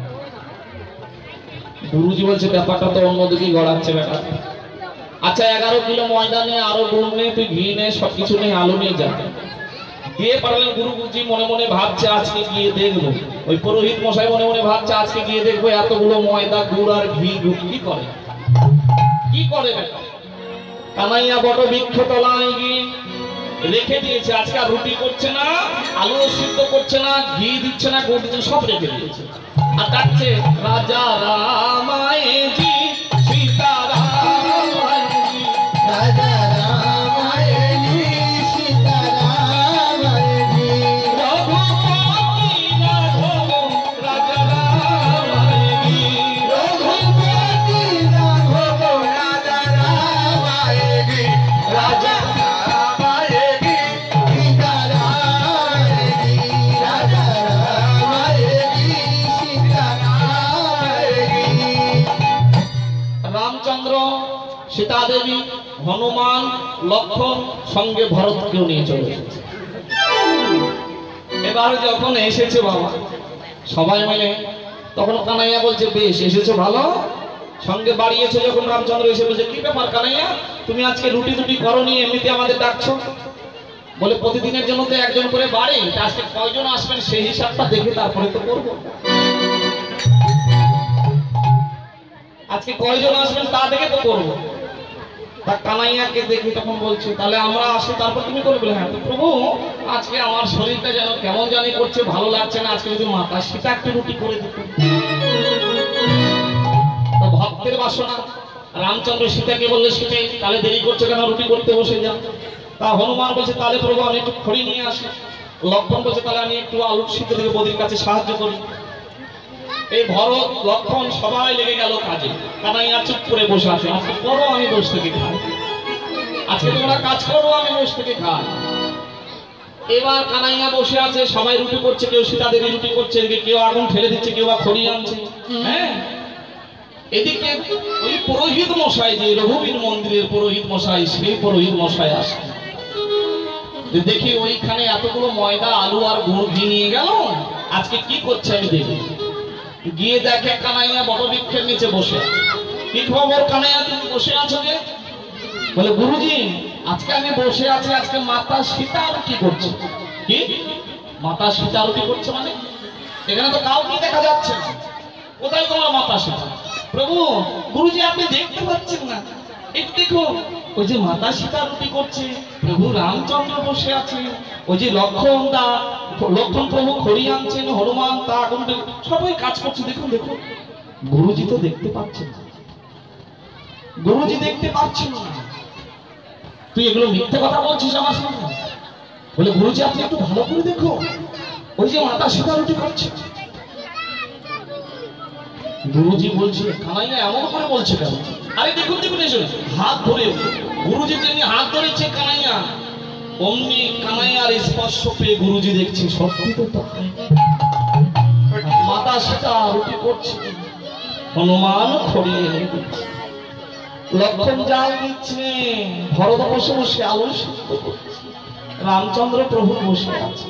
গুরুজি বলছে ব্যাপারটা তো অন্যদিকে গড়াচ্ছে ব্যাপার। আচ্ছা এগারো কিলো ময়দা নিয়ে, আরো গুড় নে, তুই ঘি নে, সবকিছু নিয়ে আলু নিয়ে যা। দিয়ে পারলেন। গুরুজি মনে মনে ভাবছে আজকে গিয়ে দেখবো, ওই পুরোহিত মশাই মনে মনে ভাবছে আজকে গিয়ে দেখবো এতগুলো ময়দা গুড় আর ঘি গুড় কি করে, কি করে ব্যাপার। কানাইয়া বটবৃক্ষ তলায় গিয়ে রেখে দিয়েছে, আজকে আর রুটি করছে না, আলু সিদ্ধ করছে না, ঘি দিচ্ছে না, গুড় দিচ্ছে, সব রেখে দিয়েছে। আর ডাকছে রাজা রামায়ণী সীতা রামায়ণী রাজা রামায়ণী সীতারামায়ণী রঘুপতি রাঘব রাজা রামায়ণী রঘুপতি রাঘব রাজা রামায়ণী রাজা রামায়ণী সীতারামায়ণী রাজা রামায়ণী সীতারামায়ণী। রামচন্দ্র, সীতা দেবী, হনুমান, লক্ষ্মণ সঙ্গে ভরতকেও নিয়ে চলে এসেছে। এবার যখন এসেছে বাবা সবাই মিলে, তখন কানাইয়া বলছে বেশ এসেছো ভালো, সঙ্গে বাড়িয়েছে। যখন রামচন্দ্র এসে বলছে, কি ব্যাপার কানাইয়া, তুমি আজকে রুটি টুটি করনি, এমনিতে আমাদের ডাকছো? বলে প্রতিদিনের জন্য তো একজন করে বাড়ি, তা আজকে কয়জন আসবেন সেই হিসাবটা দেখে তারপরে তো করবো। আজকে কয়জন আসবেন তা দেখে তো করবো। তা কানাইয়াকে দেখি তখন বলছে, তাহলে আমরা আসি তারপর তুমি করবে? বলে হ্যাঁ। তো প্রভু আজকে আমার শরীরটা যেন কেমন জানি করছে, ভালো লাগছে না, আজকে যদি মাতা সীতা একটু রুটি করে দিত। তো ভক্তের বাসনা, রামচন্দ্র সীতাকে বললে সীতাই তাহলে দেরি করছে কেন, রুটি করতে বসে যান। তা হনুমান বলছে, তাহলে প্রভু আমি একটু খড়ি নিয়ে আসি। লক্ষ্মণ বলছে, তাহলে আমি একটু আলু সিদ্ধ থেকে বদির কাছে সাহায্য করি। এই ভরত লক্ষ্মণ সবাই লেগে গেল কাজে। কানাইয়া চুপ করে বসে আছে, আজকে করো আমি বসে থেকে খাই, আজকে তোমরা কাজ করো আমি বসে থেকে খাই। এবার কানাইয়া বসে আছে, সবাই রুটি করছে, কেউ সীতা দেবী রুটি করছে, এদিকে কেউ আগুন ঠেলে দিচ্ছে, কেউ বা খড়ি আনছে। হ্যাঁ, এদিকে ওই পুরোহিত মশাই, যে রঘুবীর মন্দিরের পুরোহিত মশাই, সেই পুরোহিত মশাই আসে। যে দেখি ওইখানে এতগুলো ময়দা আলু আর গুড় ঘি নিয়ে গেল, আজকে কি করছে আমি দেখি। গিয়ে দেখে কানাইয়া বটবৃক্ষের নিচে বসে আছে। কি খবর কানাইয়া, তুমি বসে আছো যে? বলে গুরুজি আজকে আমি বসে আছি, আজকে মাতা সীতা আরতি করছে। কি মাতা সীতা আরতি করছে মানে? এখানে তো কাউকে দেখা যাচ্ছে না, কোথায় তোমার মাতা সীতা? প্রভু গুরুজি আপনি দেখতে পাচ্ছেন না, একটু দেখুন ওই যে মাতা সীতা আরতি করছে, প্রভু রামচন্দ্র বসে আছে, ওই যে লক্ষণ দা লক্ষণ প্রভু খড়ি আনছেন, হনুমান তা আগুন সবাই কাজ করছে, দেখুন দেখুন। গুরুজি তো দেখতে পাচ্ছেন না, গুরুজি দেখতে পাচ্ছেন না। তুই এগুলো মিথ্যে কথা বলছিস আমার সামনে? বলে গুরুজি আপনি একটু ভালো করে দেখো, ওই যে মাতা সীতা আরতি করছে। গুরুজি বলছে কানাইয়া এমন করে বলছে কেন? আরে দেখুন দেখুন এসে হাত ধরে গুরুজি যেমনি হাত ধরেছে কানাইয়া, অমনি কানাইয়ার স্পর্শ পেয়ে গুরুজি দেখছে সত্যি তো তাই, মাতা সীতা আরতি করছে, হনুমান খড়িয়ে লক্ষণ জাল দিচ্ছে, ভরত বসে বসে আলু সিদ্ধ করছে, রামচন্দ্র প্রভু বসে আছে।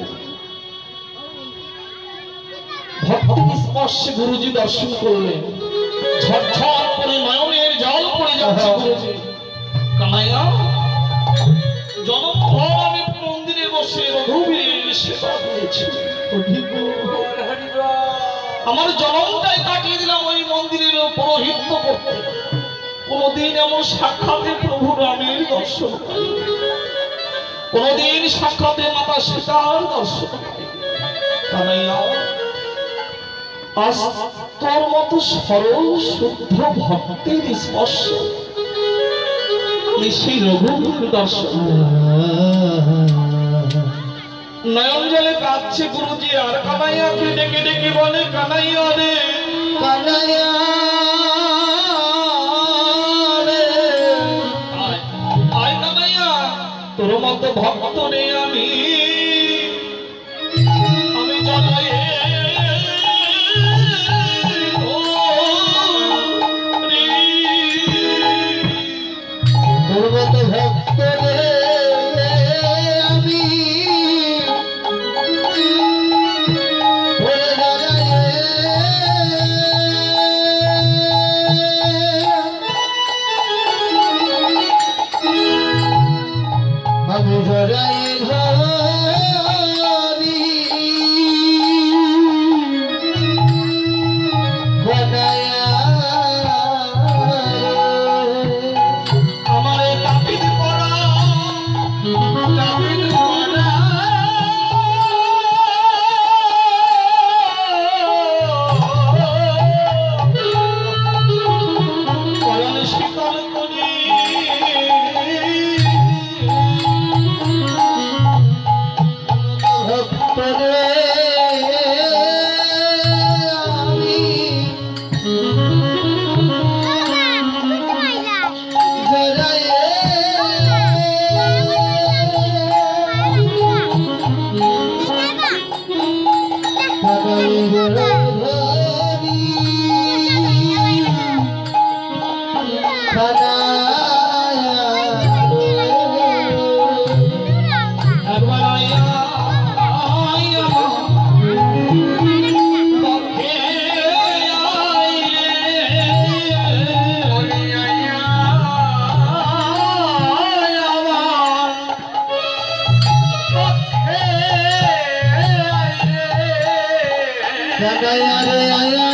ভক্তির স্পর্শে গুরুজি দর্শন করলেন, ঝরঝর করে নয়নের জল পড়ে যাচ্ছে। গুরুজি কানাইয়া জনমভর আমি মন্দিরে বসে রঘুবীরের সেবা দিয়েছি, আমার জনমটাই কাটিয়ে দিলাম ওই মন্দিরের পৌরোহিত্য করতে, কোনদিন এমন সাক্ষাতে প্রভু রামের দর্শন পাই, কোনদিন সাক্ষাতে মাতা সীতার দর্শন পাই। কানাইয়া আজ তোর মতো সরল শুদ্ধ ভক্তের স্পর্শ সেই রঘুবীর দর্শন। নয়ন জলে কাঁদছে গুরুজি, আর কানাইয়াকে ডেকে ডেকে বলে কানাইয়া রে, কানাইয়া রে, আয় আয় কানাইয়া, তোর মতো ভক্ত রে আমি, আমি জানাই তোর মতো ভক্ত রে আমি ভরে দাঁড়াই, আমি ভরাই ঘরি বানায়া আমার তাপিত পড়া তাপিত পড়া পরম শীতল করি ভক্ত রে আমি জরাই কানাই ঘরি কানাইয়া একবার আয়া আয়া পক্ষে আইলে আয়া আমার পক্ষে আইলে কানাইয়া রে আয়া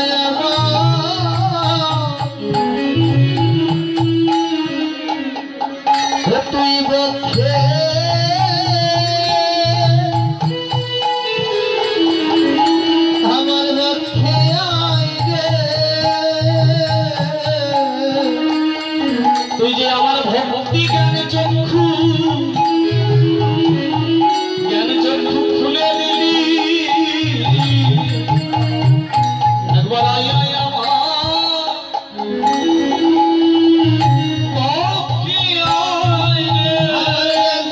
আমার তুই বক্ষে আমার বক্ষে আই রে, তুই যে আমার ভক্তি জ্ঞান চক্ষু জ্ঞান চক্ষু খুলে দিলি, একবার আয় আয় আমার পক্ষে আয় রে।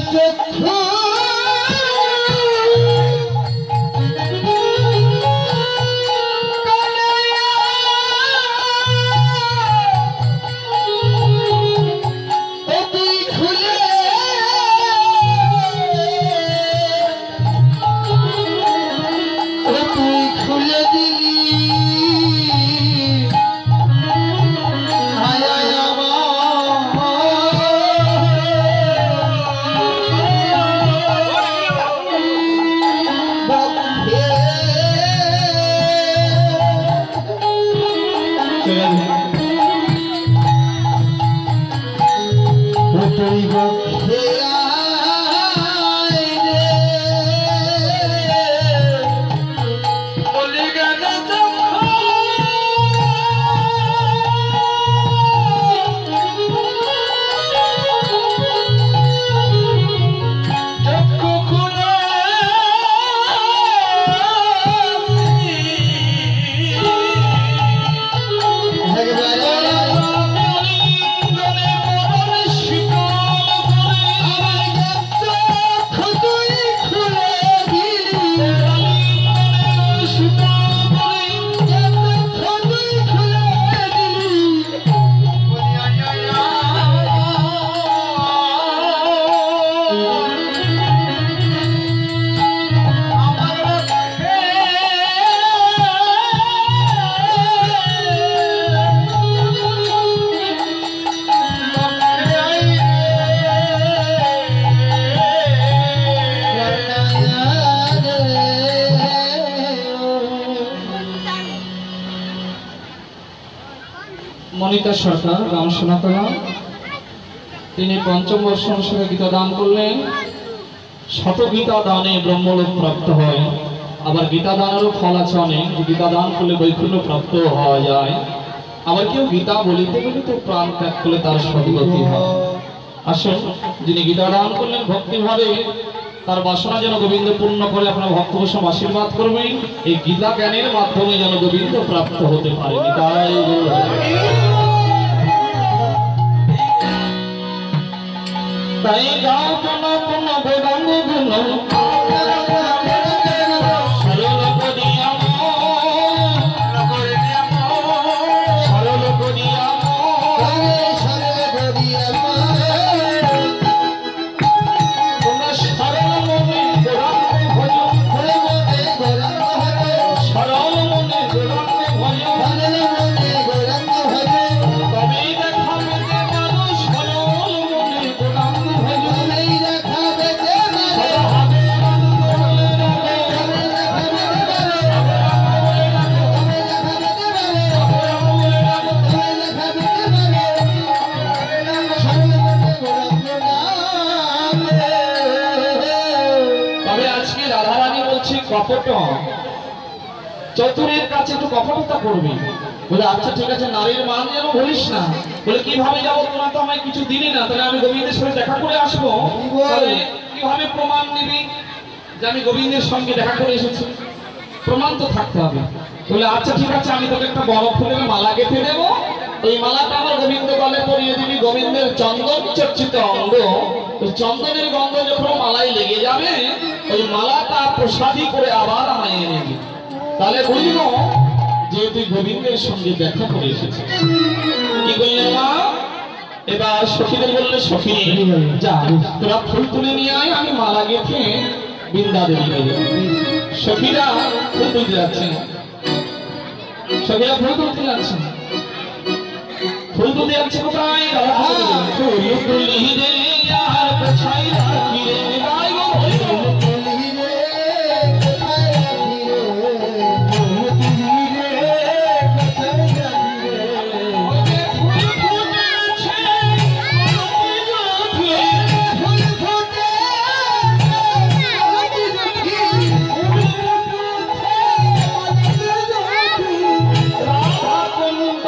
সঙ্গীতা সরকার, গ্রাম সোনাতলা। তিনি পঞ্চম বর্ষ অনুসারে গীতা দান করলেন। শত গীতা দানে ব্রহ্মলোক প্রাপ্ত হয়। আবার গীতা দানেরও ফল আছে অনেক, যে গীতা দান করলে বৈকুণ্ঠ প্রাপ্ত হওয়া যায়। আবার কেউ গীতা বলিতে বলিতে প্রাণ ত্যাগ করলে তার সদ্গতি হয়। আসুন, যিনি গীতা দান করলেন ভক্তিভাবে তার বাসনা যেন গোবিন্দ পূর্ণ করে আপনার ভক্ত বৈষ্ণব আশীর্বাদ করবেন। এই গীতা জ্ঞানের মাধ্যমে যেন গোবিন্দ প্রাপ্ত হতে পারে। তাই তাই গাও কোন কোন বেদাঙ্গ গুণ সরল করিয়া সরল করিয়া তোমরা সরল মনে গোরাঙ্গ ভজন সরল মনে গোরাঙ্গ ভজন তবেই দেখাবে যে মানুষ সরল মনে গোরাঙ্গ ভজন কপট চতুরের কাছে একটু কপটতা করবি। বলে আচ্ছা ঠিক আছে, নারীর মান যেন বলিস না। বলে কিভাবে যাবো, তোমরা তো আমায় কিছু দিলি না, তাহলে আমি গোবিন্দের সঙ্গে দেখা করে আসবো। তাহলে কিভাবে প্রমাণ নিবি যে আমি গোবিন্দের সঙ্গে দেখা করে এসেছি? প্রমাণ তো থাকতে হবে। বলে আচ্ছা ঠিক আছে, আমি তোকে একটা বড় ফুলের মালা গেঁথে দেবো। ওই মালাটা আমার গোবিন্দ গলে পরিয়ে দিবি। গোবিন্দের চন্দন চর্চিত অঙ্গ, ওই চন্দনের গন্ধ যখন মালায় লেগে যাবে, ওই মালাটা প্রসাদী করে আবার আমায় এনে দিবি। তাহলে বলিব যে তুই গোবিন্দের সঙ্গে দেখা করে এসেছিস। কি করলেন মা? এবার সখীদের বললে, সখী যা, তোরা ফুল তুলে নিয়ে আয়, আমি মালা গেঁথে বৃন্দা দেবী নেবে। সখীরা ফুল তুলতে যাচ্ছে, সখীরা ফুল তুলতে যাচ্ছে। ফুল তুলতে যাচ্ছে কোথায়? ফুল তুলি রে আর কোথায় রাখি রে, গাই গো তুলি রে কোথায় রাখি রে, ফুল তুলি রে কোথায় রাখি রে, ওরে ফুল ফুটেছে ফুল ফুটে রাধা কুন্দ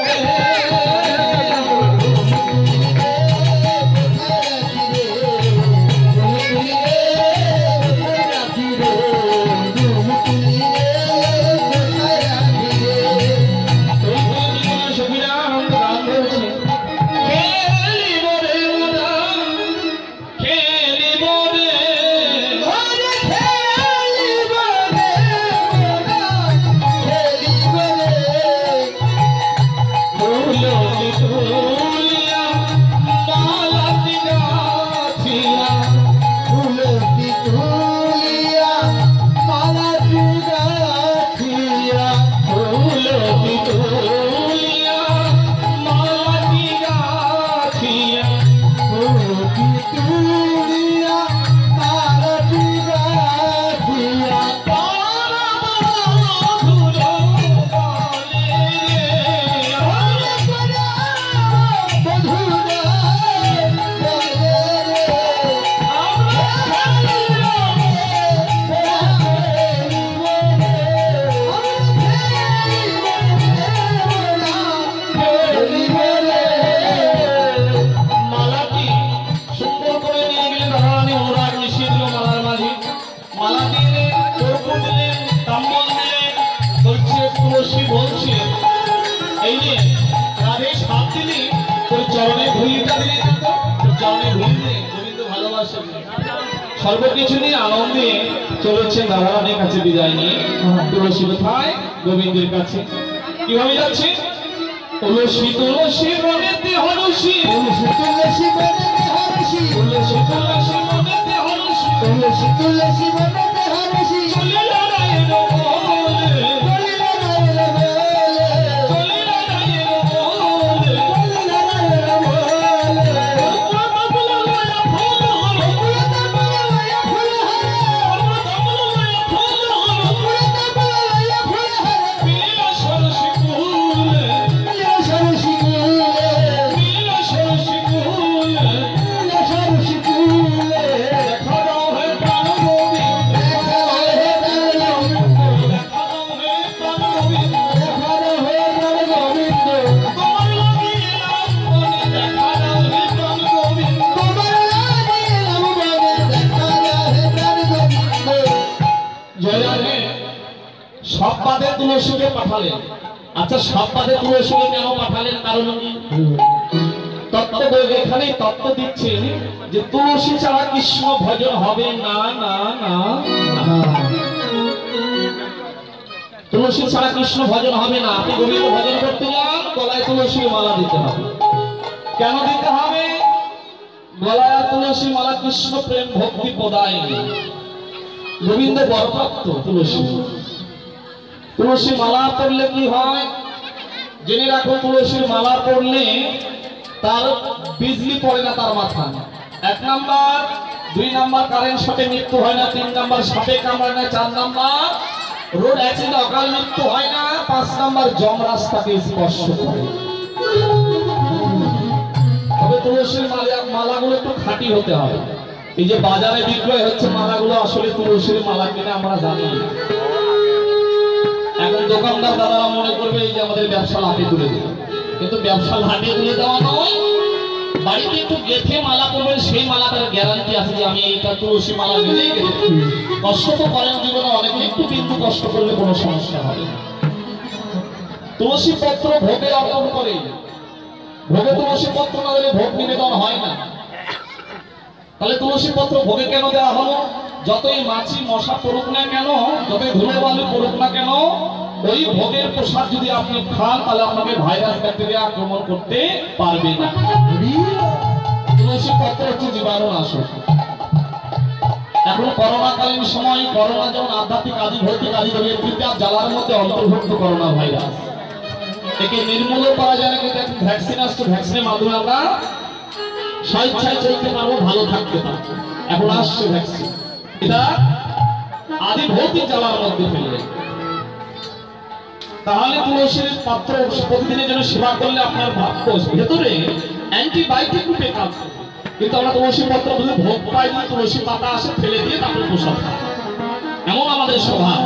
সর্বকিছু নিয়ে আনন্দে চলেছেন রাধারানীর কাছে বিদায় নিয়ে। তুলসী কোথায়? গোবিন্দের কাছে। কিভাবে যাচ্ছে? তুলসী তুলসী মনেতে হরষি, তুলসী তুলসী মনেতে হরষি, তুলসী তুলসী মনেতে হরষি, তুলসী তুলসী মনেতে হরষি, চলে নারায়ণ বলে, চলে নারায়ণ বলে, চলে নারায়ণ বলে, চলে নারায়ণ বলে। She তুলসীকে পাঠালেন। আচ্ছা সব বাদে তুলসীকে কেন পাঠালেন, কারণ কি? তত্ত্ব এখানে তত্ত্ব দিচ্ছে যে তুলসী ছাড়া কৃষ্ণ ভজন হবে না না না না। তুলসী ছাড়া কৃষ্ণ ভজন হবে না। আপনি গোবিন্দ ভজন করতে যান, গলায় তুলসীর মালা দিতে হবে। কেন দিতে হবে? গলায় তুলসী মালা কৃষ্ণ প্রেম ভক্তি প্রদায়িনী। গোবিন্দ বরপ্রাপ্ত তুলসী। তুলসী মালা পড়লে কি হয় জেনে রাখো, তুলসীর মালা পড়লে তার বিজলি পড়ে না তার মাথা। এক নাম্বার, দুই নাম্বার কারেন্ট শটে মৃত্যু হয় না, তিন নাম্বার সাপে কামড়ায় না, চার নাম্বার রোড অ্যাক্সিডেন্টে অকাল মৃত্যু হয় না, পাঁচ নাম্বার যমরাজ তাকে স্পর্শ করে। তবে তুলসীর মালা মালাগুলো একটু খাঁটি হতে হবে। এই যে বাজারে বিক্রয় হচ্ছে মালাগুলো আসলে তুলসীর মালা কিনা আমরা জানি না। এখন দোকানদার দাদারা মনে করবে এই যে আমাদের ব্যবসা লাটে তুলে দেবে, কিন্তু ব্যবসা লাটে তুলে দেওয়া নয়। বাড়িতে একটু গেথে মালা করবেন, সেই মালাটার গ্যারান্টি আছে যে আমি এইটা তুলসী মালা নিজেই গেথেছি। কষ্ট তো করেন জীবনে অনেকে, একটু কিন্তু কষ্ট করলে কোনো সমস্যা হবে না। তুলসী পত্র ভোগে অর্পণ করে, ভোগে তুলসী পত্র না দিলে ভোগ নিবেদন হয় না। তাহলে তুলসী পত্র ভোগে কেন দেওয়া হলো? যতই মাছি মশা পড়ুক না কেন, যতই ধুলো বালু পড়ুক না কেন, ওই ভোগের প্রসাদ যদি আপনি খান তাহলে আপনাকে ভাইরাস ব্যাকটেরিয়া আক্রমণ করতে পারবে না। তুলসী পত্র হচ্ছে জীবাণুনাশক। এখন করোনাকালীন সময় করোনা যেমন আধ্যাত্মিক আদি ভৌতিক আদি বিদ্যা জ্বালার মধ্যে অন্তর্ভুক্ত করোনা ভাইরাস, একে নির্মূল করা যায় না, কিন্তু এখন ভ্যাকসিন আসছে, ভ্যাকসিনের মাধ্যমে আমরা স্বেচ্ছায় চলতে পারবো, ভালো থাকতে পারবো। এখন আসছে ভ্যাকসিন, এটা আদি ভৌতিক জ্বালার মধ্যে ফেলবে। তাহলে তুলসীর পাত্র প্রতিদিনের জন্য সেবা করলে আপনার ভাবকোষ ভেতরে অ্যান্টিবায়োটিক রূপে কাজ করে। কিন্তু আমরা তুলসী পত্র যদি ভোগ পাই না, তুলসী পাতা আসে ফেলে দিয়ে তারপরে প্রসাদ খাই, এমন আমাদের স্বভাব।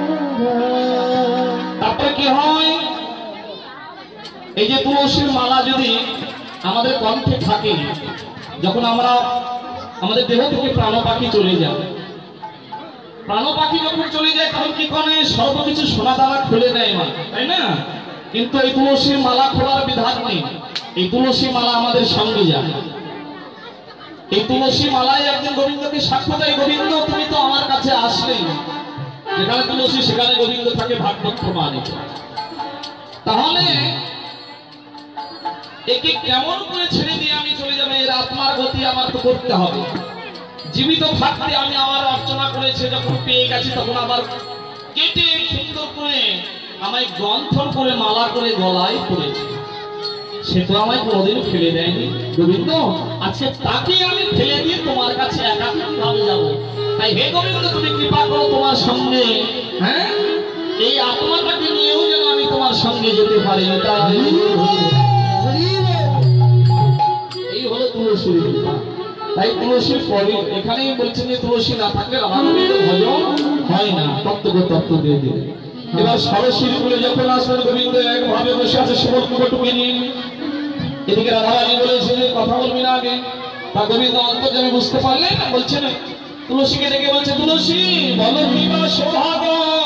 তারপরে কি হয়, এই যে তুলসীর মালা যদি আমাদের কণ্ঠে থাকে, যখন আমরা আমাদের দেহ থেকে প্রাণ পাখি চলে যায়, প্রাণ পাখি যখন চলে যায় তখন কি করে, সর্বকিছু সোনা দানা খুলে দেয় মা, তাই না? কিন্তু এই তুলসীর মালা খোলার বিধান নেই। এই তুলসী মালা আমাদের সঙ্গে যায়। এই তুলসী মালাই একজন গোবিন্দকে সাক্ষ্য দেয়, গোবিন্দ তুমি তো আমার কাছে আসলেই, যেখানে তুলসী সেখানে গোবিন্দ থাকে, ভাগবত প্রমাণিত। তাহলে একে কেমন করে ছেড়ে দিয়ে আমি চলে যাবো? এর আত্মার গতি আমার তো করতে হবে। জীবিত থাকতে আমি আমার অর্চনা করেছে, যখন পেয়ে গেছি তখন আবার কেটে সুন্দর করে আমায় গন্থন করে মালা করে গলায় পড়েছে। সে তো আমায় কোনোদিন ফেলে দেয়নি গোবিন্দ, আজকে তাকে আমি ফেলে দিয়ে তোমার কাছে একাকিভাবে যাবো। তাই হে গোবিন্দ তুমি কৃপা করো তোমার সঙ্গে, হ্যাঁ এই আত্মাটাকে নিয়েও যেন আমি তোমার সঙ্গে যেতে পারি। এই হলো তুলসীর কৃপা। তাই তুলসীর পরে এখানেই বলছেন যে তুলসী না থাকলে রাধা গোবিন্দের ভজন হয় না। তত্ত্ব তত্ত্ব দিয়ে দিলে এবার সরস্বতী বলে যখন আসবেন, গোবিন্দ একভাবে বসে আছে শিবর কুকুরটুকে নিয়ে। এদিকে রাধারানী বলেছে যে কথা বলবি না আগে। তা গোবিন্দ অন্তর্যামী বুঝতে পারলেন না, বলছেন তুলসীকে ডেকে বলছে, তুলসী বলো কিবা সৌভাগ্য,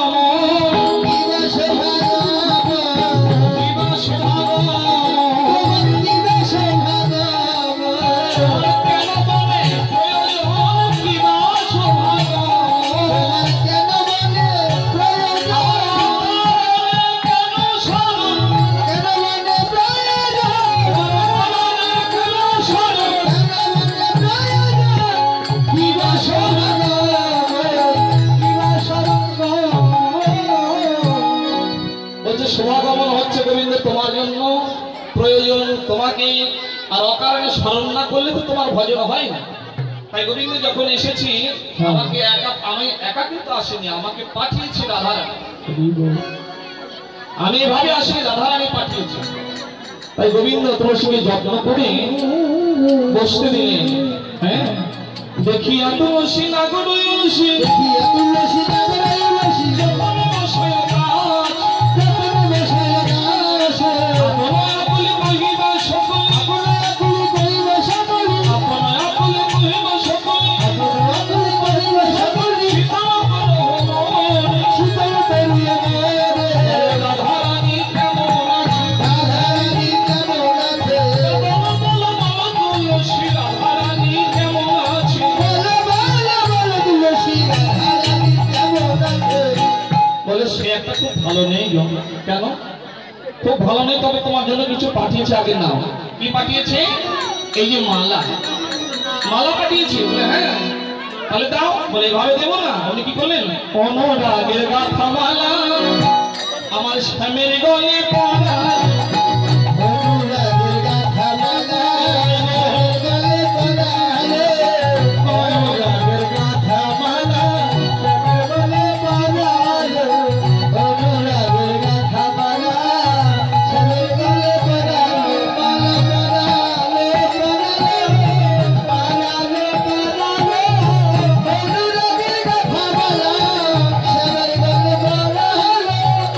সমাগমন হচ্ছে গোবিন্দ তোমার জন্য প্রয়োজন, তোমাকে আর অকারণে স্মরণ না করলে তো তোমার ভজন হয় না। তাই গোবিন্দ যখন এসেছি আমাকে একা, আমি একা কিন্তু আসেনি, আমাকে পাঠিয়েছি রাধারানী। আমি এভাবে আসিনি, রাধারানী পাঠিয়েছি। তাই গোবিন্দ তুলসীকে যত্ন করে বসতে দিলেন। হ্যাঁ দেখিয়া তুলসী নাগর তুলসী, দেখিয়া তুলসী নাগর তুলসী, যখন বসায় গাছ, যখন বসায় গাছ, আপনা আপনি কহিবা সকল, আপনা আপনি কহিবা সকল, আপনা আপনি কহিবা সকল, আপনা আপনি কহিবা সকল, শীতল করো মন, শীতল করিয়া মন, মেজাজটা খুব ভালো নেই গো। কেন? খুব ভালো নেই, তবে তোমার জন্য কিছু পাঠিয়েছে, আগে নাও। কি পাঠিয়েছে? এই যে মালা, মালা পাঠিয়েছে। বলে হ্যাঁ, তাহলে দাও। বলে এভাবে দেবো না। উনি কি করলেন? অনুরাগের গাথা মালা আমার স্বামীর গলে পড়া, অনুরাগের গাথা মালা গলে পরালে, অনুরাগের গাথা মালা গলে পরালে, অনুরাগের গাথা মালা গলে পরালে, মালা পরালে পরালে, পরালে পরালে, অনুরাগের গাথা মালা সবার গলে পরালে,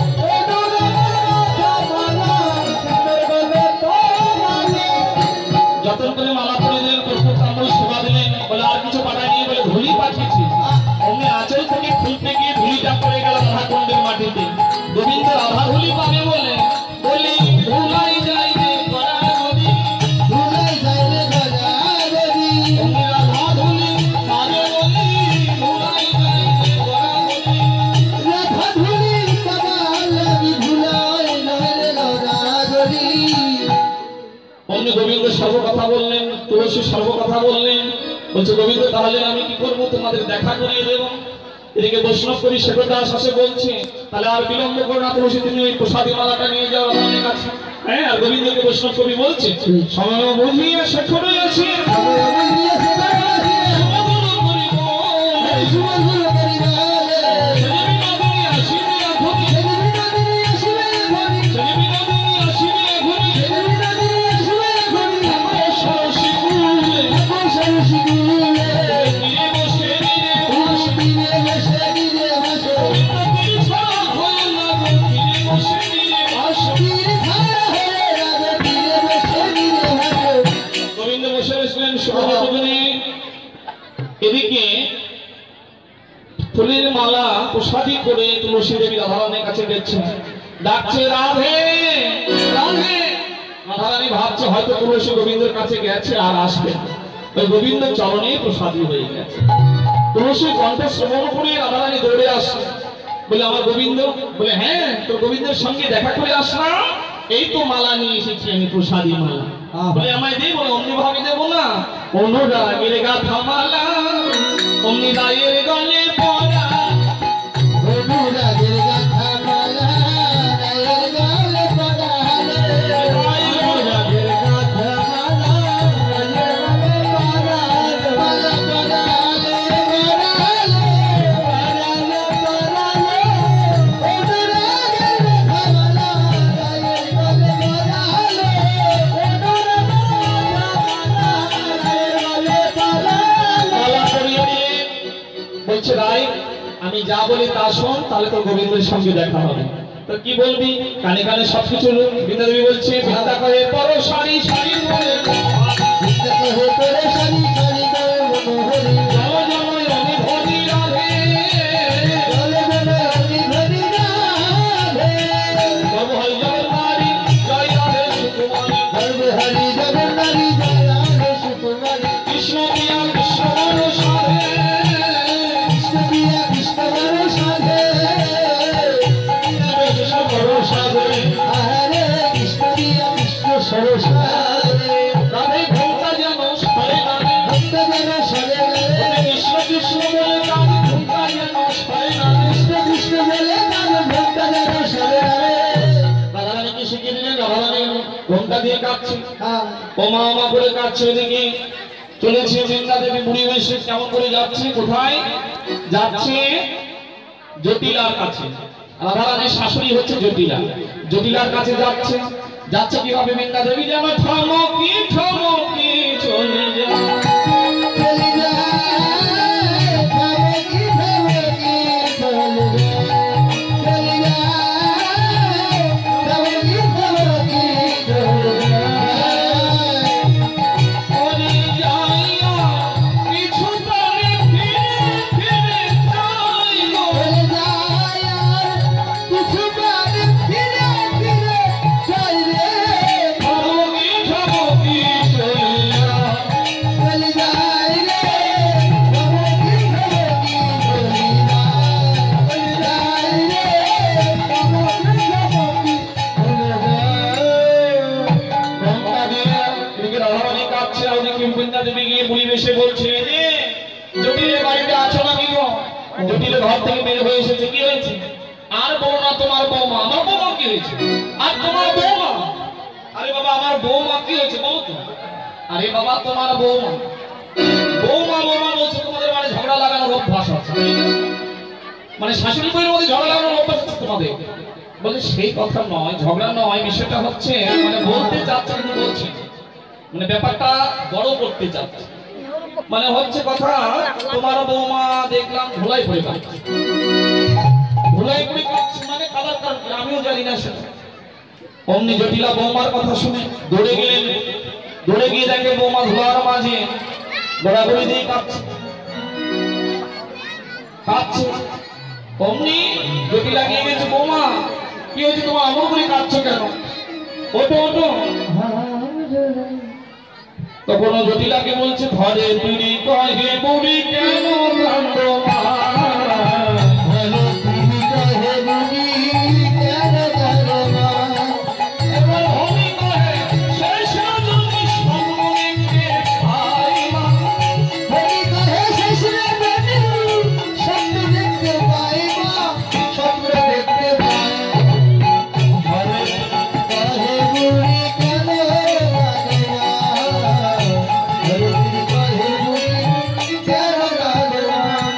যতন করে মালা পরে দিলেন, কর্পূর তাম্বুল সেবা দিলেন। বলে আর কিছু পাঠায়নি, বলে ধুলি পাঠিয়েছি। অমনি আঁচল থেকে খুলতে গিয়ে ধুলিটা পড়ে গেল রাধা কুণ্ডের মাটিতে। গোবিন্দ রাধা ধুলি পাবে বলে বলি ধুলাই যাই রে গড়া নদী, ধুলাই যায় রে গড়া নদী, অমনি রাধা ধুলি পাবে বলি ধুলাই যাই রে গড়া নদী। রাধা ধুলি পাবার লাগি ধুলাই যায় রে গড়া নদী। অমনি গোবিন্দ সর্ব কথা বললেন, তুলসী সর্ব কথা বললেন। বলছে গোবিন্দ তাহলে আমি কি করবো? তোমাদের দেখা করিয়ে দেবো। এদিকে বৈষ্ণব কবি সেবদাস আসে বলছে তাহলে আর বিলম্ব করো না তুলসী, তুমি ওই প্রসাদী মালাটা নিয়ে যাও আমার কাছে। হ্যাঁ, আর গোবিন্দকে বৈষ্ণব কবি বলছে সময় বুঝিয়ে শেখরই আছে, আমার দিয়ে সেবা করি, সমগুরু করিব, এই সুমন গুলো করি বলে, সেজবি নগরী আসিবে এখনি, সেজবি নদী আসিবে এখনি, সেজবি নগরী আসিবে এখনি, সেজবি নদী আসিবে এখনি, আমার সরসী কুলে, আমার সরসী কুলে, তীরে বসে নীরে ওই তীরে বসে নীরে হাসো, তীরে ছাড়া হয় না গো, তীরে বসে নীরে হাসো। তীরে ছাড়া হয়ে রাধা তীরে বসে নীরে হাসো। গোবিন্দ বসে বসলেন শুভযোগিনী। এদিকে ফুলের মালা প্রসাদী করে তুলসী দেবী রাধারানীর কাছে গেছে, ডাকছে রাধে রাধে। রাধারানী ভাবছে হয়তো তুলসী গোবিন্দের কাছে গেছে আর আসবে না। ওই গোবিন্দ চরণে প্রসাদী হয়ে গেছে। তুলসী কণ্ঠ শ্রবণ করে রাধারানী দৌড়ে আসছে। বলে আমার গোবিন্দ? বলে হ্যাঁ, তোর গোবিন্দের সঙ্গে দেখা করে আসলাম, এই তো মালা নিয়ে এসেছি আমি, প্রসাদী মালা। বলে আমায় দে। বলে অমনি ভাবে দেবো না, অনুরাগের গাথা মালা অমনি রায়ের গলে পড়া, অনুরাগের গাথা মালা রায়ের গলে পরালে, অনুরাগের গাথা মালা রায়ের গলে পরালে, মালা পরালে পরালে, পরালে পরালে, অনুরাগের গাথা মালা রায়ের গলে পরালে, অনুরাগের গাথা মালা রায়ের গলে পরালে। মালা পরিয়ে দিয়ে বলছে রায় আমি যা বলি তা শোন, তাহলে তোর গোবিন্দের সঙ্গে দেখা হবে। তো কি বলবি? কানে কানে সবকিছু বৃন্দা দেবী বলছে বৃন্দা করে পরো সারি সারি বলে চিন্তা কহে তোরে সারি সারি করে মনোহরি, জয় জয় আমি ধরি রাধে, চলে চলে আমি ধরি রাধে, জয় হরি জগন্নারী জয় রাধে সুকুমারী, সর্বে হরি জগন্নারী জয় রাধে সুকুমারী, কৃষ্ণ প্রিয়া কৃষ্ণ বর সাধে, কৃষ্ণ প্রিয়া কৃষ্ণ বর সাধে, কৃষ্ণ বর সাধে, আহারে কৃষ্ণ প্রিয়া কৃষ্ণ সর সাধে, রাধে ঘন্টা যেন সরে রাধে, ভক্ত যেন সরে গেলে, কৃষ্ণ কৃষ্ণ বলে রাধে ঘন্টা যেন সরে রাধে। কৃষ্ণ কৃষ্ণ বলে তার ভক্ত যেন সরে গেলে। রাধারানীকে শিখিয়ে দিলেন, রাধারানী ঘন্টা দিয়ে কাঁদছে, হ্যাঁ, ওমা ওমা করে কাঁদছে। ওদিকে চলেছে বৃন্দা দেবী বুড়ি বয়সে, কেমন করে যাচ্ছে? কোথায় যাচ্ছে? জটিলার কাছে। রাধারানীর শাশুড়ি হচ্ছে জটিলা, জটিলার কাছে যাচ্ছে। যাচ্ছে কিভাবে? বৃন্দা দেবী যেন ঠমকি ঠমকি চলে যায়, চলে যায়, ঠমকি ঠমকি চলে যায়, চলে যায়, ঠমকি ঠমকি চলে যায়। ওরে যাইয়া কিছু পরে ফিরে ফিরে যাইলো, চলে যায় আর কিছু বার ফিরে ফিরে যায় রে, ঠমকি ঠমকি চলে যায়। চলে জটিল ঘর থেকে বের হয়ে এসেছে, কি হয়েছে? আর বউ না তোমার বৌমা। আমার বৌমা কি হয়েছে? আর তোমার বৌমা? আরে বাবা আমার বৌমা কি হয়েছে বলো তো? আরে বাবা তোমার বৌমা। বৌমা বৌমা বলছে, তোমাদের মানে ঝগড়া লাগানোর অভ্যাস আছে, মানে শাশুড়ি বউয়ের মধ্যে ঝগড়া লাগানোর অভ্যাস আছে তোমাদের। বলে সেই কথা নয়, ঝগড়া নয়, বিষয়টা হচ্ছে মানে বলতে চাচ্ছে কিন্তু বলছে মানে ব্যাপারটা বড় করতে চাচ্ছে। মানে হচ্ছে কথা, তোমার বৌমা দেখলাম ধুলাই পড়ে কাটছে, ধুলাই পড়ে কাটছে মানে কাদার কাটছে, আমিও জানি না সেটা। অমনি জটিলা বৌমার কথা শুনে দৌড়ে গেলেন, দৌড়ে গিয়ে দেখে বৌমা ধোলার মাঝে গড়াগড়ি দিয়ে কাঁদছে কাঁদছে। অমনি জটিলা গিয়ে গেছে, বৌমা কি হয়েছে তোমার, আমর করে কাঁদছো কেন, ওঠো ওঠো। তখন জটিলাকে বলছে, ঘরে তুই কহে বুড়ি কেন কান্দ মা, ঘরে তুমি কহে বুড়ি কেন কাঁদো মা, এবার হরি কহে শেষ রজনী স্বপ্ন দেখতে পাই মা, হরি কহে শেষ রজনী স্বপ্ন দেখতে পাই মা, স্বপ্ন দেখতে পাই। ঘরে কহে বুড়ি কেন কাঁদো মা, ঘরে তুমি কহে বুড়ি কেন কাঁদো মা।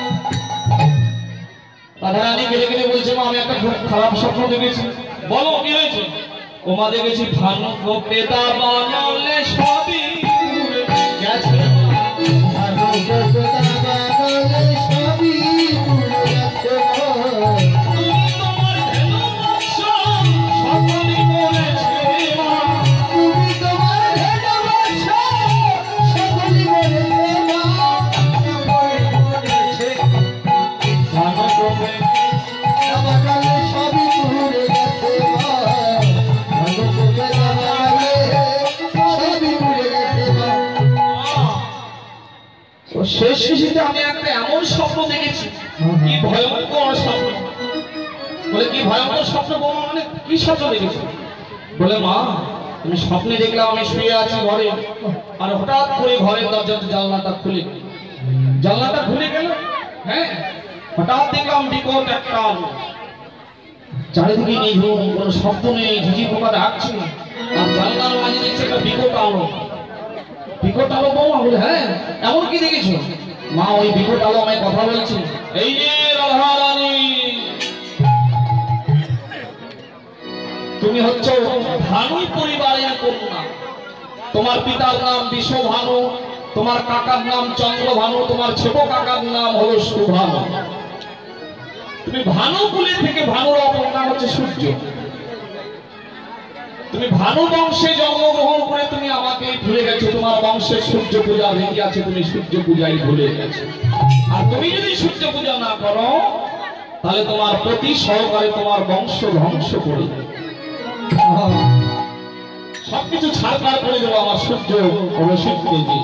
রাধারানী গেলে গেলে বলছে, মা আমি একটা খুব খারাপ স্বপ্ন দেখেছি। বলো কি হয়েছে? ওমা দেখেছি ভানু পেতা বানালে সবই উড়ে গেছে, ভালো গোপতা বানালে সবই পুড়ে গেছে গো। তুমি তোমার ধেনু বংশ সকলই বলেছে মা, তুমি তোমার ধেনু বংশ সকলই বলেছে মা, বলেছে। ভানু গোপে বানালে সবই পুড়ে গেছে মা, ভালো গোপতা বানালে সবই পুড়ে গেছে মা। ও শেষ শেষে আমি একটা এমন স্বপ্ন দেখেছি, কি ভয়ঙ্কর স্বপ্ন। বলে কি ভয়ঙ্কর স্বপ্ন বৌমা, মানে কি স্বপ্ন দেখেছি? বলে মা তুমি স্বপ্নে দেখলাম আমি শুয়ে আছি ঘরে, আর হঠাৎ করে ঘরের দরজাটা জানলাটা খুলে জানলাটা খুলে গেল। হ্যাঁ হঠাৎ দেখলাম বিকট একটা আলো, চারিদিকে নিঝুম, কোনো শব্দ নেই, ঝিঝি পোকা ডাকছে, আর জানলার মাঝে দেখছি একটা বিকট আলো। বিকট আলো বৌমা? বলে হ্যাঁ। এমন কি দেখেছো? মা ওই বিকট আলো আমায় কথা বলছে, এই যে রাধারানী তুমি হচ্ছে ভানু পরিবারের কন্যা, তোমার পিতার নাম বিশ্বভানু, তোমার কাকার নাম চন্দ্রভানু, তোমার ছোট কাকার নাম হলো সুভানু। তুমি ভানু কুলে থেকে, ভানুর অপর নাম হচ্ছে সূর্য। তুমি ভানু বংশে জন্মগ্রহণ করে তুমি আমাকে ভুলে গেছো, তোমার বংশের সূর্য পূজা ভেঙে আছে, তুমি সূর্য পূজাই ভুলে গেছো। আর তুমি যদি সূর্য পূজা না করো তাহলে তোমার প্রতি সহকারে তোমার বংশ ধ্বংস করে দেবে। সবকিছু ছাড়খাড় করে দেবো আমার সূর্য অবশ্যই দিয়ে।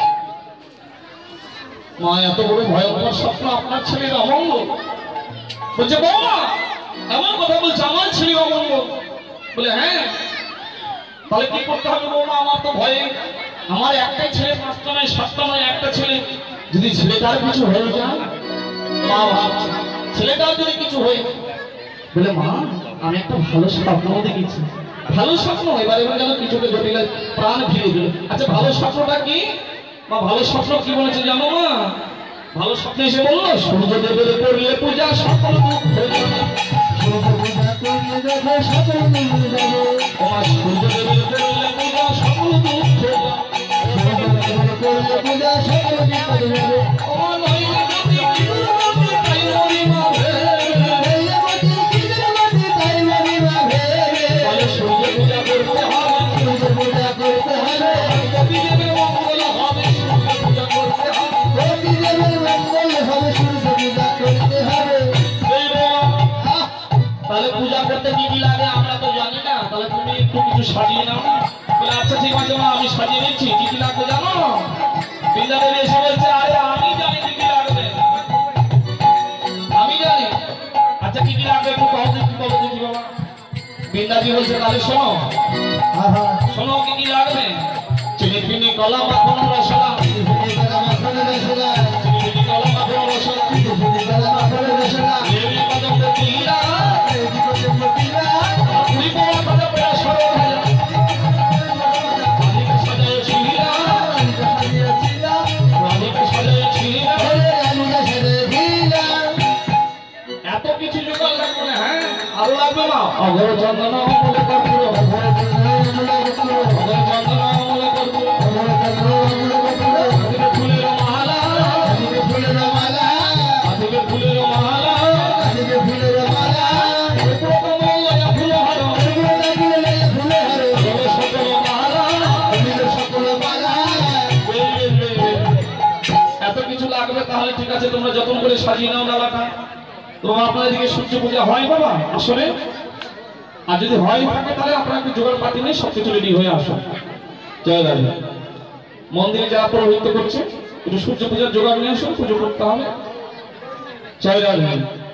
মা এত বড় ভয়ঙ্কর স্বপ্ন, আপনার ছেলের অমঙ্গল। বলছে বৌমা এমন কথা বলছে, আমার ছেলে অমঙ্গল? বলে হ্যাঁ। তাহলে কি করতে হবে বৌমা? আমার তো ভয়ে, আমার একটাই ছেলে, পাঁচটা নয় সাতটা নয়, একটা ছেলে, যদি ছেলেটার কিছু হয়ে যায়, মা ভাবছে ছেলেটার যদি কিছু হয়ে। বলে মা আমি একটা ভালো স্বপ্ন দেখেছি। ভালো স্বপ্ন? এবার এবার যেন কিছুকে জটিল প্রাণ ফিরে দিল। আচ্ছা ভালো স্বপ্নটা কি? মা ভালো স্বপ্ন কি বলেছে জানো মা? ভালো স্বপ্ন এসে বললো, সূর্যদেবের করলে পূজা সকল দুঃখ যাবে। সূর্য পূজা করলে দেখো সকল দুঃখ যাবে। তোমার সূর্যদেবের করলে পূজা সকল দুঃখ যাবে। সূর্যদেবের করলে পূজা সকল দুঃখ যাবে। আমার নইলে গতি কিরুমতি তাই মরিমা ভেবে। নইলে গতি কিরুমতি তাই মরিমা ভেবে। বলে সূর্য পূজা করতে হবে, সূর্য পূজা করতে হবে। গতিদেবের মঙ্গল হবে, সূর্য পূজা করতে হবে। গতিদেবের মঙ্গল হবে, সূর্য পূজা করতে হবে। এই বাবা, আহ, তাহলে পূজা করতে কি কি লাগে আমরা তো জানি না, তাহলে তুমি একটু কিছু সাজিয়ে নাও না। বলে আচ্ছা ঠিক আছে মা আমি সাজিয়ে নিচ্ছি। কি কি লাগবে জানো? বৃন্দাদেবী এসে বলছে, আরে আমি জানি কি কি লাগবে, আমি জানি। আচ্ছা কি কি লাগবে একটু কও দেখি, বলো দেখি বাবা। বৃন্দাজি বলছে তাহলে শোনো, আহা, শোনো কি কি লাগবে। চিনি ফিনি কলা মাখন রসলা, চিনি কলা মাখন রসলা, চিনি ফিনি কলা মাখন রসলা, চিনি কলা মাখন লাগবে মা অঘর চন্দন অমলে কর্পূর অঘর চন্দন অমলে কর্পূর হাতিকে ফুলের মালা ফুলের মালা হাতিকে ফুলের মালা হাতিকে ফুলের মালা প্রথময়া ফুলহার ফুলের সকল মালা সকল মালা এত কিছু লাগবে তাহলে ঠিক আছে তোমরা যত্ন করে সাজিয়ে নাও ডালাটা। তো আপনার এদিকে সূর্য পূজা হয় বাবা আসলে? আর যদি হয় থাকে তাহলে আপনার একটু জোগাড় পাতি নেই, সবকিছু রেডি হয়ে আসো। জয় রাধে। মন্দিরে যারা পুরোহিত করছে একটু সূর্য পূজার জোগাড় নিয়ে আসো, পুজো করতে হবে। জয় রাধে।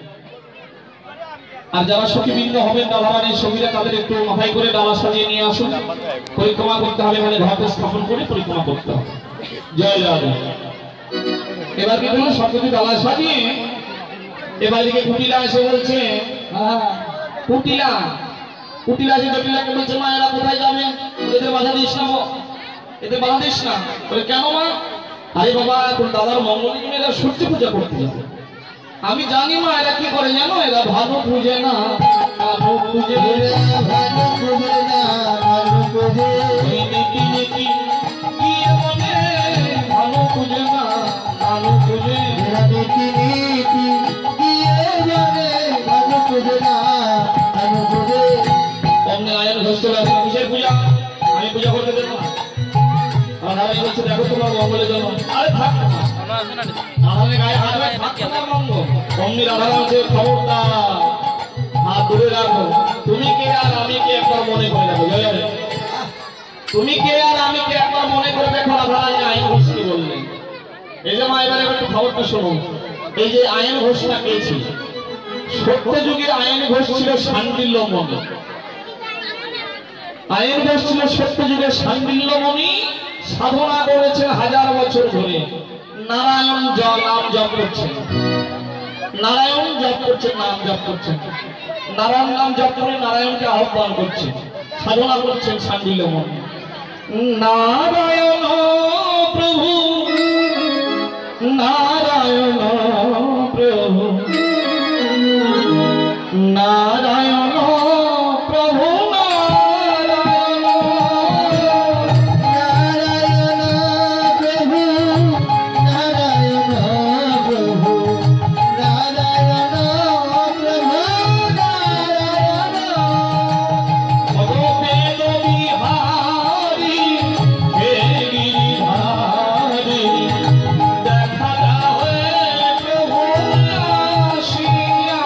আর যারা সখীবৃন্দ হবেন ডালাবাড়ির সঙ্গীরা তাদের একটু মাথায় করে ডালা সাজিয়ে নিয়ে আসুন। পরিক্রমা করতে হবে, মানে ঘাটে স্থাপন করে পরিক্রমা করতে হবে। জয় রাধে। এবার কি বলুন সবকিছু ডালা সাজিয়ে এবার দিকে কুটিলা এসে বলছে, কুটিলা কুটিলা এসে জটিলাকে বলছে মা এরা কোথায় যাবে, এদের বাধা দিস না, এদের বাধা দিস না। বলে কেন মা? আরে বাবা তোর দাদার মঙ্গল দিনে এরা সূর্য পূজা করতে যাবে। আমি জানি মা এরা কি করে জানো, এরা ভালো পুজে না, ভালো পুজে ভালো পুজে না ভালো পুজে নীতি নীতি কি বলে ভালো পুজে না ভালো পুজে নীতি নীতি দিয়ে জানে ভালো পুজে না ভালো পুজে অমনি আয়ন ঘোষ চলে আসে, কিসের পূজা? আমি পূজা করতে দেবো না। আর আমি বলছি দেখো তোমার মঙ্গলের জন্য। আরে থাক আমাদের গায়ে হাত রাখ, থাক তোমার মঙ্গল। অমনি রাধা বলছে খবরদার হাত দূরে রাখো, তুমি কে আর আমি কে একবার মনে করে দেখো। জয় জয়। তুমি কে আর আমি কে একবার মনে করে দেখো। রাধা রানী আয়ন ঘোষকে বললেন, এই যে মা এবার একটু খবরটা শোনো। এই যে আয়ন ঘোষটা কে ছিল? সত্য যুগের আয়ন ঘোষ ছিল শান্ডিল্য মণি। আয়ন ঘোষ ছিল সত্য যুগের শান্ডিল্য মণি, সাধনা করেছেন হাজার বছর ধরে। নারায়ণ নাম জপ করছেন, নারায়ণ জপ করছেন, নাম জপ করছেন, নারায়ণ নাম জপ করে নারায়ণকে আহ্বান করছেন, সাধনা করছেন শান্ডিল্য মণি। নারায়ণ প্রভু নারায়ণ প্রভু নারায়ণ প্রভু নারায়ণ নারায়ণ প্রভু নারায়ণ প্রভু নারায়ণ প্রভু নারায়ণ ভগবেদ বিহারী হে গিরিধারী দেখা দাও প্রভু আসিয়া।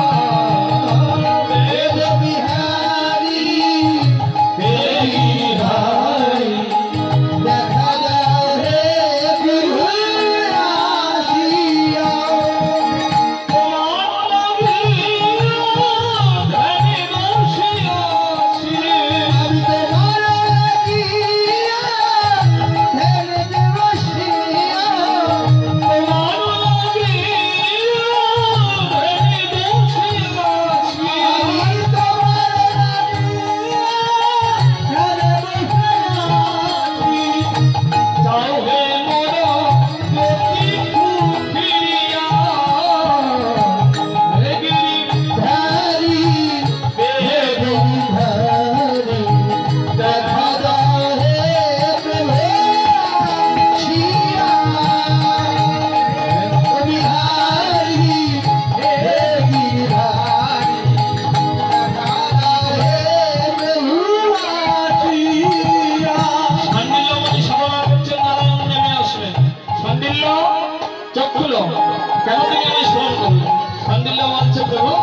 বেদ বিহারী হে গিরিধারী দেখা দাও হে প্রভু আসিয়া তোমার লাগিয়া ধ্যানে বসিয়াছি। আমি তোমার লাগিয়া ধ্যানে বসিয়া তোমার লাগিয়া ধ্যানে বসিয়াছি। আমি তোমার যাও হে মোর গতি ফিরিয়া। হে গিরিধারী দেখা দাও হে প্রভু আসিয়া বিহারী হে গিরিধারী দেখা দাও হে প্রভু আসিয়া শান্ডিল্য মণি সাধনা করছেন, নারায়ণ নেমে আসবেন। শান্ডিল্য চোখ খুলো, কেন তুমি আমি স্মরণ করলে? শান্ডিল্য বলছে প্রভু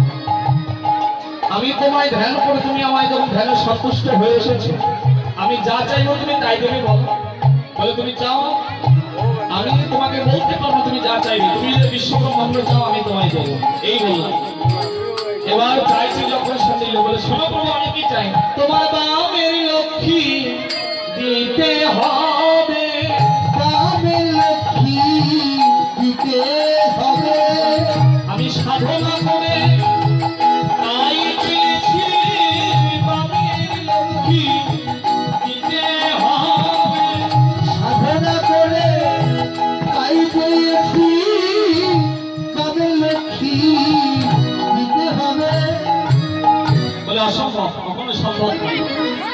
আমি তোমায় ধ্যান করে তুমি আমায় যখন ধ্যানে সন্তুষ্ট হয়ে এসেছো, আমি যা চাইবো তুমি তাই দেবে বলো। বলে তুমি চাও, আমি তোমাকে বলতে পারবো তুমি যা চাইবে। তুমি যদি বিশ্বব্রহ্মাণ্ড চাও আমি তোমায় দেবো, এই বললাম। এবার চাইছি যখন শান্ডিল্য বলে শোনো প্রভু আমি কি চাই? তোমার বামের লক্ষ্মী দিতে হবে, কামের লক্ষ্মী দিতে হবে আমি সাধনা করে তাই পেয়েছি। বামের লক্ষ্মী দিতে হবে, সাধনা করে তাই পেয়েছি কামের লক্ষ্মী দিতে হবে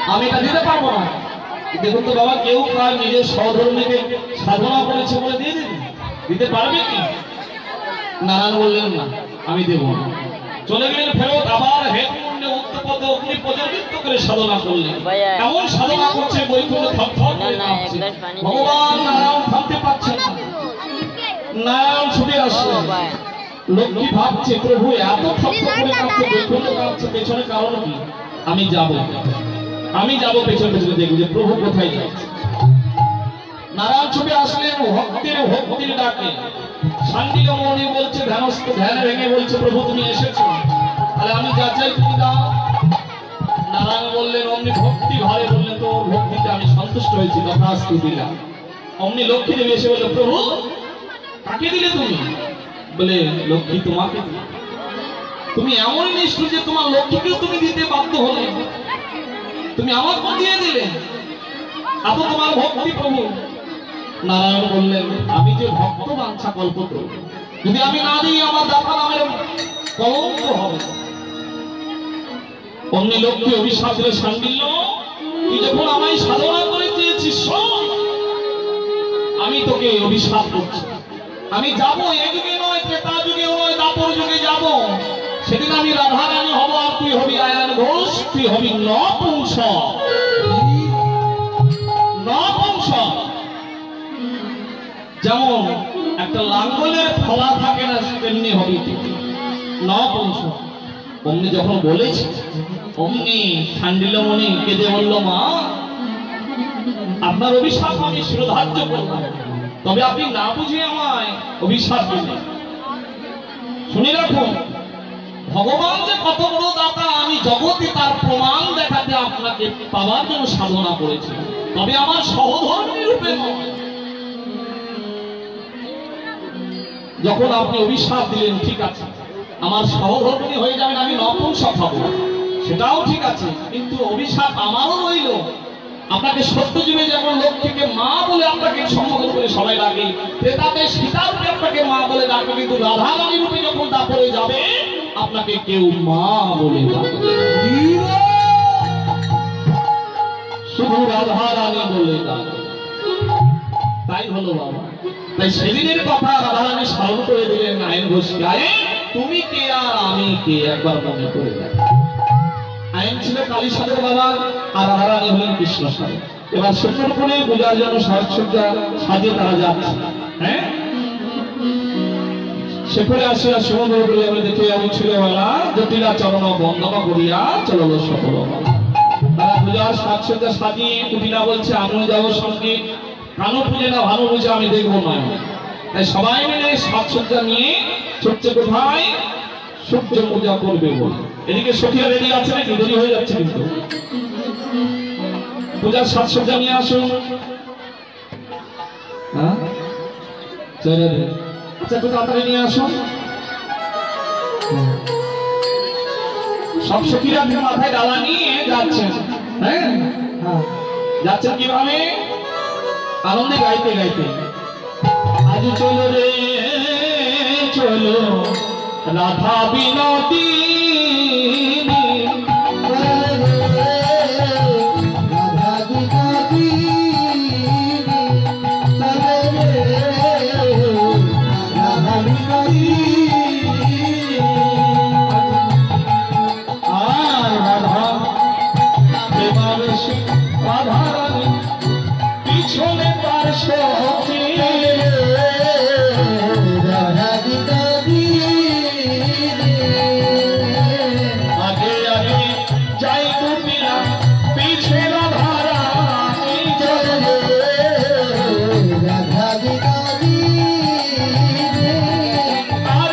আমি এটা দিতে পারবো না। দেখুন তো বাবা, কেউ তার নিজের সহধর্মীকে সাধনা করেছে বলে দিয়ে দিন, দিতে পারবে কি? নারায়ণ বললেন না, আমি দেব না। চলে গেলেন ফেরত, আবার হেমকুণ্ডে উত্তপদ অগ্নি প্রজ্বলিত করে সাধনা করলেন। এমন সাধনা করছে বৈকুণ্ঠ থরথর করে কাঁপছে। ভগবান নারায়ণ থামতে পারছেন না, নারায়ণ ছুটে আসলেন। লক্ষ্মী ভাবছে প্রভু এত থরথর করে কাঁপছে, বৈকুণ্ঠ কাঁপছে, পেছনে কারণ কি? আমি যাব, আমি যাব পেছনে পেছনে দেখব যে প্রভু কোথায় যাচ্ছে। নারায়ণ ছুটে আসলেন ভক্তির ভক্তির ডাকে। শান্তিল মৌনি বলছে, ধ্যানস্থ ধ্যান ভেঙে বলছে, প্রভু তুমি এসেছো, তাহলে আমি যা চাই তুমি দাও। নারায়ণ বললেন, অমনি ভক্তি ভারে বললেন, তো ভক্তিতে আমি সন্তুষ্ট হয়েছি, তথাস্তু দিলাম। অমনি লক্ষ্মী দেবী এসে বললো, প্রভু কাকে দিলে তুমি? বলে, লক্ষ্মী তোমাকে দিলে। তুমি এমনই নিষ্ঠুর যে তোমার লক্ষ্মীকেও তুমি দিতে বাধ্য হলে, তুমি আমাকে দিয়ে দিলে, এত তোমার ভক্তি প্রভু। নারায়ণ বললেন, আমি যে ভক্ত বাঞ্ছা কল্পত, যদি আমি না দিই আমার দাতা নামের কলঙ্ক হবে। অমনি লক্ষ্মী অভিশাপ দিলে, শান্ডিল্য তুই যখন আমায় সাধনা করে চেয়েছিস, শোন আমি তোকে অভিশাপ করছি। আমি যাবো, এ যুগে নয়, ত্রেতা যুগেও নয়, দাপর যুগে যাব। সেদিন আমি রাধা রানী হব, আর তুই হবি আয়ান ঘোষ, তুই হবি নপুংস। নপুংস যেমন একটা লাঙ্গলের ফলা থাকে না, তেমনি হবি নপুংস। অমনি যখন বলেছি, অমনি শান্ডিল্যমণি কেঁদে বলল, মা আপনার অভিশাপ আমি শিরোধার্য করলাম, তবে আপনি না বুঝে আমায় অভিশাপ দিলেন। শুনে রাখুন, ভগবান যে কত বড় দাতা আমি জগতে তার প্রমাণ দেখাতে আপনাকে পাওয়ার জন্য সাধনা করেছি, তবে আমার সহধর্মী রূপে নয়। যখন আপনি অভিশাপ দিলেন, ঠিক আছে আমার সহধর্মী হয়ে যাবেন, আমি নপুংসক হব, সেটাও ঠিক আছে, কিন্তু অভিশাপ আমারও রইল। আপনাকে সত্যযুগে যেমন লক্ষ্মীকে মা বলে আপনাকে সম্বোধন করে সবাই ডাকে, ক্রেতাতে সীতা রূপে আপনাকে মা বলে ডাকে, কিন্তু রাধা রানী রূপে যখন দাপরে যাবে আপনাকে কেউ মা বলে ডাকবে, শুধু রাধা রানী বলে ডাকবে। তাই হলো বাবা। তাই সেদিনের কথা রাধা রানী স্মরণ করে দিলেন আইন ঘোষকে, আরে তুমি কে আর আমি কে একবার মনে করে দেখ। আইন ছিল কালী সাধের বাবা, আর রাধা রানী হলেন কৃষ্ণ সাধে। এবার শুক্রপুরে পূজার জন্য সাজসজ্জা সাজিয়ে তারা যাচ্ছে। হ্যাঁ, সেখানে আসিয়া সুমধুর বলে আমি দেখে আমি ছিল বেলা জটিলা চরণ বন্দনা করিয়া চলল সফল। তারা পূজার সাজসজ্জা সাজিয়ে কুটিলা বলছে, আমিও যাবো সঙ্গে। কানো পুজো না ভালো বুঝে আমি দেখবো নয়। তাই সবাই মিলে সাজসজ্জা নিয়ে ছুটছে কোথায়? সূর্য পূজা করবে বলে। এদিকে সখীরা রেডি আছে নাকি? দেরি হয়ে যাচ্ছে কিন্তু। পূজার সাজসজ্জা নিয়ে আসুন। হ্যাঁ, আচ্ছা একটু তাড়াতাড়ি নিয়ে আসুন। সব সখীরা মাথায় ডালা নিয়ে যাচ্ছেন। হ্যাঁ, যাচ্ছেন কিভাবে? আনন্দে গাইতে গাইতে, আজ চলো রে চলো রাধা বিনোদিনী, রাধা বিনোদিনী, চলো রে রাধা বিনোদিনী। আর রাধা প্রেমাবেশে রাধা রানী পিছনে তার সখী, রাধা বিনোদিনী, আগে আগে যাই কুটিলা পিছে রাধা রানী, চলো রে রাধা বিনোদিনী। আর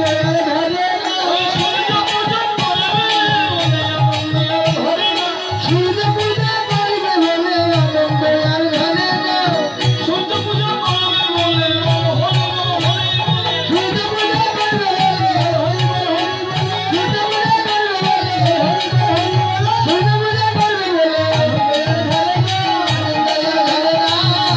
ওই সূর্য পূজা করবে বলে আনন্দ আর ধরে না। সূর্য পূজা করবে বলে আনন্দ আর ধরে না। সূর্য পূজা করবে বলে হরি বল হরি বল। সূর্য পূজা করবে বলে হরি বল হরি বল। সূর্য পূজা করবে বলে হরি বল হরি বল। সূর্য পূজা করবে বলে আনন্দ আর ধরে না। আনন্দ আর ধরে না।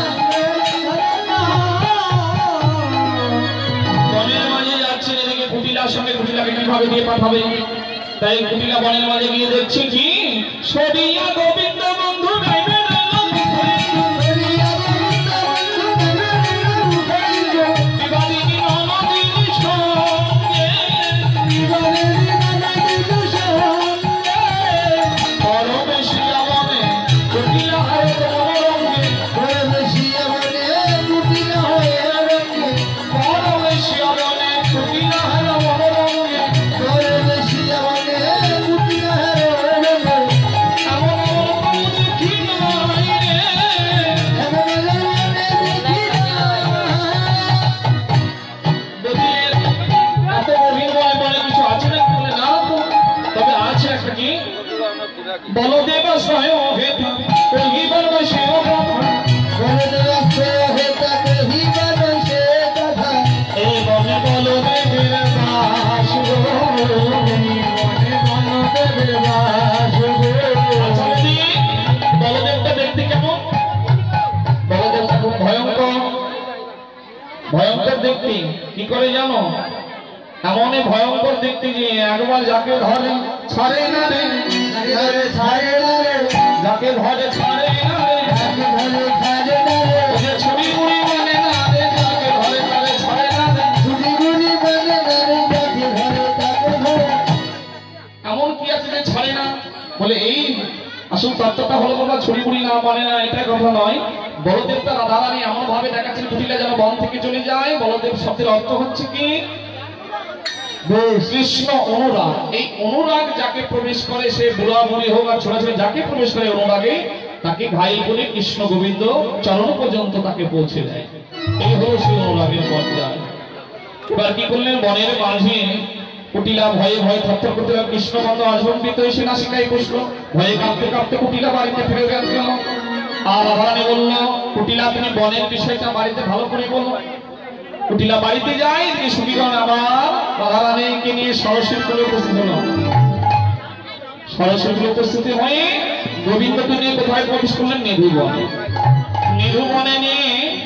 বনের মাঝে যাচ্ছে, এদিকে কুটিলার সঙ্গে কুটিলাকে কিভাবে দিয়ে পাঠাবে, তাই কুটিলা বনের মাঝে গিয়ে দেখছে কি সরিয়া গোবিন্দ বন্ধু গাইবে নাম হরিয়া গোবিন্দ বন্ধু গোবিন্দ বিবাদিনী ননদিনী সঙ্গে বিবাদিনী ননদিনী সঙ্গে পরমেশিয়া বনে কুটিলা হারে মনোরঙ্গে পরমেশিয়া বনে কুটিলা হয়ে রঙ্গে। পরমেশিয়া বনে কুটিলা হারে মনোরঙ্গে পরমেশিয়া বনে কুটিলা হয়ে রঙ্গে। এমন এমন কোনো দেখি নাই রে। এমন জন্মে দেখি না। বদির এত গভীর বনে বনে কিছু আছে না? বলে না তো, তবে আছে একটা কি বলদেব স্বয়ং হেতা কহি বলবে সে কথা। বলদেব স্বয়ং হেতা কহি বলবে সে কথা। এই বনে বলদেবের বাস গো, বনে বলদেবের বাস গো। আচ্ছা বদি, বলদেবটা দেখতে কেমন? বলদেবটা খুব ভয়ঙ্কর, ভয়ঙ্কর দেখতে। কি করে জানো? এমনই ভয়ঙ্কর দেখতে যে একবার যাকে ধরে ছাড়ে না রে, আরে ছাড়ে না রে। যাকে ধরে ছাড়ে না রে। যাকে ধরে ছাড়ে না রে। ওই যে ছুরি মুড়ি মানে না রে, যাকে ধরে তারে ছাড়ে না রে। গুলি গুলি বলে না রে। যাকে ধরে তাকে ধরে। এমন কি আছে যে ছাড়ে না? বলে এই আসল তত্ত্বটা হলো তোমরা ছুরি মুড়ি না মানে না, এটা কথা নয়। বলদেবটা রাধারানী এমন ভাবে দেখাচ্ছেন কুটিলা যেন বন থেকে চলে যায়। বলদেব শব্দের অর্থ হচ্ছে কি বেশ। কৃষ্ণ অনুরাগ। এই অনুরাগ যাকে প্রবেশ করে, সে বুড়া বুড়ি হোক আর ছোট ছোট, যাকে প্রবেশ করে অনুরাগে তাকে ঘাইল করে কৃষ্ণ গোবিন্দ চরণ পর্যন্ত তাকে পৌঁছে দেয়। এই হলো সেই অনুরাগের পর্যায়। এবার কি করলেন? বনের মাঝে কুটিলা ভয়ে ভয়ে থরথর করতে লাগলো। কৃষ্ণ বন্ধ আজম্বিত এসে নাসিকায় বসলো। ভয়ে কাঁপতে কাঁপতে কুটিলা বাড়িতে ফিরে গেল। আর রাধারানী বলল, কুটিলা তুমি বনের বিষয়টা বাড়িতে ভালো করে বলো। কুটিলা বাড়িতে যায়, যে সুবিগণ আবার রাধারানীকে নিয়ে সরস্বতী কুলে উপস্থিত হলো। সরস্বতী কুলে উপস্থিত হয়ে গোবিন্দকে নিয়ে কোথায় প্রবেশ করলেন? নিধুবনে। নিধুবনে নিয়ে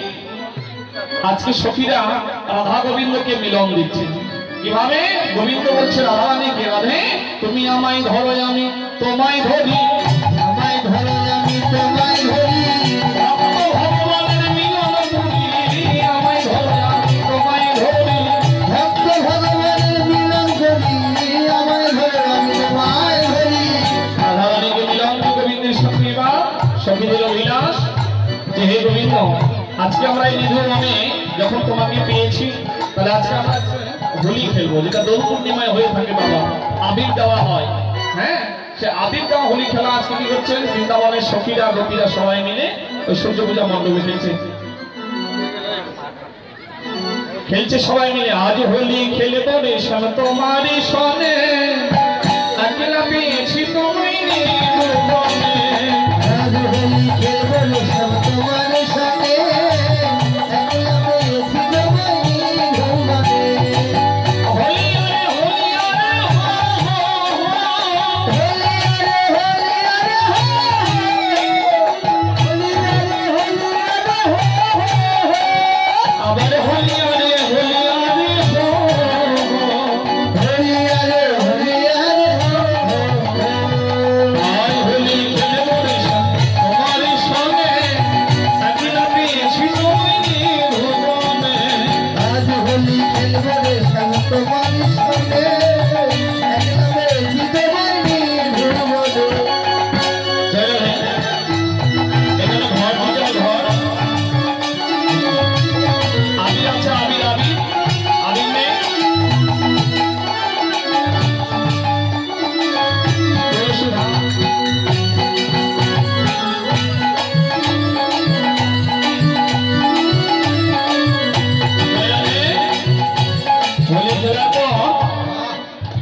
আজকে সখীরা রাধা গোবিন্দকে মিলন দিচ্ছে। কিভাবে? গোবিন্দ বলছে রাধারানীকে, রাধে তুমি আমায় ধরো আমি তোমায় ধরি। আমায় ধরো আমি তোমায় ধরি। ভক্ত ভগবানের মিলন করি, আমায় ধরো আমি তোমায় ধরি। ভক্ত ভগবানের মিলন করি। আমায় ধরো আমি তোমায় ধরি। রাধারানীকে মিলন গোবিন্দের সঙ্গে বা সখীদের অভিলাষ যে হে গোবিন্দ, আজকে আমরা এই নিধুবনে যখন তোমাকে পেয়েছি, তাহলে আজকে আমরা হোলি খেলবো, যেটা দোল পূর্ণিমায় হয়ে থাকে বাবা, আবির দেওয়া হয়। হ্যাঁ, সে আবির দেওয়া হোলি খেলা আজকে কি করছেন? বৃন্দাবনের সখীরা গোপীরা সবাই মিলে ওই সূর্য পূজা মণ্ডপে খেলছে খেলছে সবাই মিলে। আজ হোলি খেলবো রে শ্যাম তোমারই সনে, একলা পেয়েছি তোমায় নিধুবনে। আজ হোলি খেলবো রে শ্যাম তোমার সঙ্গে। একলা পেয়েছি তোমায় নিধুবনে। হোলি আরে হোলি আরে হো হো হো। হোলি আরে হোলি আরে হো হো। হোলি আরে হোলি আরে হো হো। আবার হোলি আরে হোলি আরে হো হো। হোলি আরে হোলি আরে হো হো। আয় হোলি খেলবো রে শ্যাম তোমারই সনে, একলা পেয়েছি তোমায় নিধুবনে। আজ হোলি খেলবো রে শ্যাম তোমার সঙ্গে। একলা পেয়েছি তোমায় নিধুবনে। জয় হে। এখানে ঘর ভিতরে ঘর। আবির আছে, আবির আবির আবির নেই। তুলসীদা। জয় হে। হোলি খেলার পর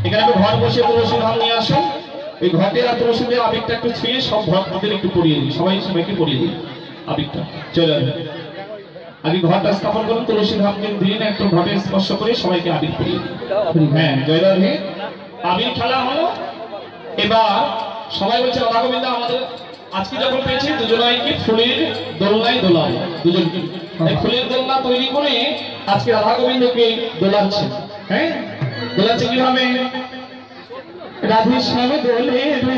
এখানে একটু ঘর বসে তুলসী ধাম নিয়ে আসো। ওই ঘটে আর তুলসীদের আবিরটা একটু ছুঁয়ে সব ভক্তদের একটু পরিয়ে দিই, সবাই সবাইকে পরিয়ে দিই আবিরটা। চলে আসবে আগে ঘরটা স্থাপন করুন, তুলসী ধামকে দিন একটু ঘটে স্পর্শ করে সবাইকে আবির পরিয়ে দিই। হ্যাঁ জয়রাধে, আবির খেলা হলো। এবার সবাই বলছে রাধা গোবিন্দ আমাদের আজকে যখন পেয়েছি দুজনাই কি ফুলের দোলনায় দোলায়, দুজন এই ফুলের দোলনা তৈরি করে আজকে রাধা গোবিন্দকে দোলাচ্ছে। হ্যাঁ দোলাচ্ছে কিভাবে? রাধে শ্যাম দোলে রে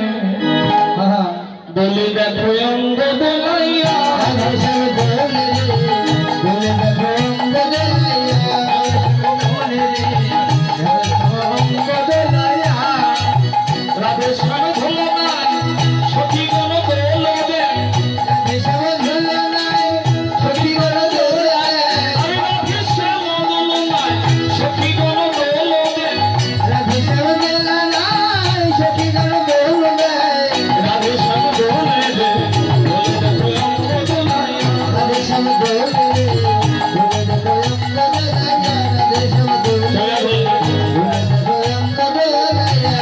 দোলে দেখো অঙ্গ দোলাইয়া, রাধে শ্যাম দোলে রে দোলে দেখো অঙ্গ দোলাইয়া, দোলে রে দেখো অঙ্গ দোলাইয়া, রাধে শ্যাম দোলনায় সখীগণ দোলবে, রাধে শ্যাম দোলনায় সখীগণ দোলায়, আমি রাধে শ্যাম দোলনায় সখীগণ দোলবে, রাধে শ্যাম দোলনায় সখীগণ দোলবে, রাধে শ্যাম দোলে রে দোলে দেখো অঙ্গ দোলাইয়া, রাধে শ্যাম দোলে রে দোলে দেখো অঙ্গ দোলাইয়া, রাধে শ্যাম দোলে চলে আসবে। দোলে দেখো অঙ্গ দোলাইয়া।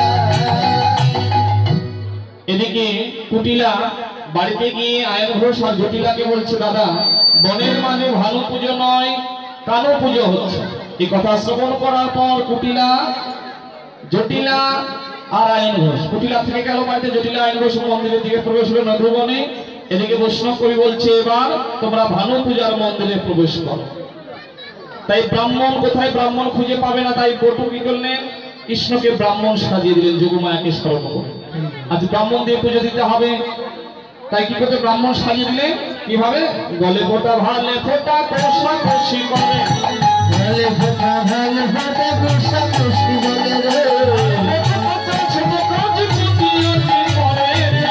এদিকে কুটিলা বাড়িতে গিয়ে আয়ন ঘোষ আর জটিলাকে বলছে, দাদা বনের মানে ভালো পুজো নয়, কালো পুজো হচ্ছে। এই কথা শ্রবণ করার পর কুটিলা জটিলা আর আয়ন ঘোষ, কুটিলা থেকে গেল বাড়িতে, জটিলা আয়ন ঘোষ মন্দিরের দিকে প্রবেশ হলো নদুবনে। এদিকে বৈষ্ণব কবি বলছে, এবার তোমরা ভানু পূজার মন্দিরে প্রবেশ করো। তাই ব্রাহ্মণ কোথায় ব্রাহ্মণ খুঁজে পাবে না, তাই বটু কি করলেন? কৃষ্ণকে ব্রাহ্মণ সাজিয়ে দিলেন যোগমায়াকে স্মরণ করে। আজ ব্রাহ্মণ দিয়ে পুজো দিতে হবে, তাই কি করতে ব্রাহ্মণ সাজিয়ে দিলেন? কিভাবে? গলে ফোটা ভালে ফোটা কষা কষি করে, ভালে ফোটা ভালে ফোটা কষা কষি বলে রে, ছোট কাজ কুটিয়াটি করে রে,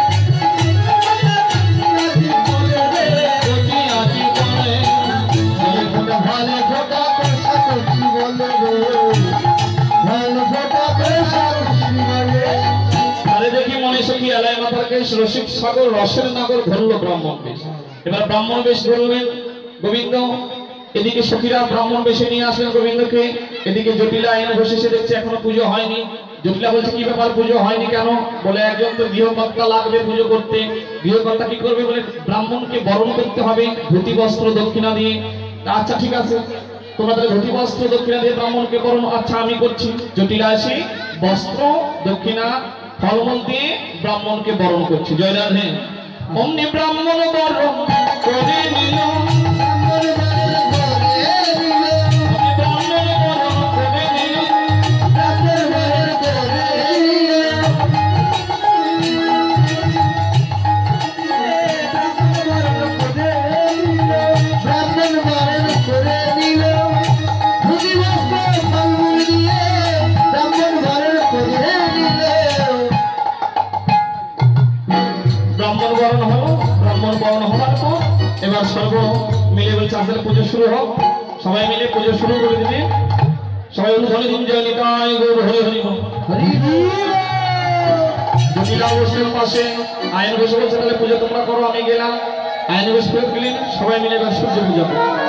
কুটিয়াটি করে। ভালে ফোটা ভালে ফোটা কষা কষি বলে রে, ভালে ফোটা কষা কষি বলে। আরে দেখি মনে সখী এলাই মাথার কেশ রসিক সাগর রসের নাগর ধরলো ব্রাহ্মণ বেশ। এবার ব্রাহ্মণ বেশ ধরলেন গোবিন্দ। এদিকে সখীরা ব্রাহ্মণ বেশে নিয়ে আসলেন গোবিন্দকে। এদিকে জটিলা এনে বসে সে দেখছে এখনো পুজো হয়নি। জটিলা বলছে, কি ব্যাপার পুজো হয়নি কেন? বলে একজন তো গৃহকর্তা লাগবে পুজো করতে। গৃহকর্তা কি করবে? বলে ব্রাহ্মণকে বরণ করতে হবে ধুতি বস্ত্র দক্ষিণা দিয়ে। আচ্ছা ঠিক আছে, তোমরা তাহলে ধুতি বস্ত্র দক্ষিণা দিয়ে ব্রাহ্মণকে বরণ, আচ্ছা আমি করছি। জটিলা এসে বস্ত্র দক্ষিণা ফলমূল দিয়ে ব্রাহ্মণকে বরণ করছি। জয় রাধে। অমনি ব্রাহ্মণ বরণ করে নিল, ব্রাহ্মণ বরণ করে দিল, অমনি ব্রাহ্মণ বরণ করে নিল, ব্রাহ্মণ বরণ করে দিল, ব্রাহ্মণ বরণ করে দিল, ধুতি বস্ত্র ফলমূল দিয়ে ব্রাহ্মণ বরণ করে দিল। ব্রাহ্মণ বরণ হলো। ব্রাহ্মণ বরণ হওয়ার পর এবার সর্ব মিলে বলছে আসলে পুজো শুরু হোক। সবাই মিলে পুজো শুরু করে দিলেন। সবাই অনুধ্বনি দিন, জয় নিতাই গৌর হরি হরি বল। হরি বল। জটিলা বসলেন পাশে, আইন বসে বলছে তাহলে পুজো তোমরা করো, আমি গেলাম। আইন বসে ফেরত গেলেন, সবাই মিলে এবার সূর্য পূজা করো।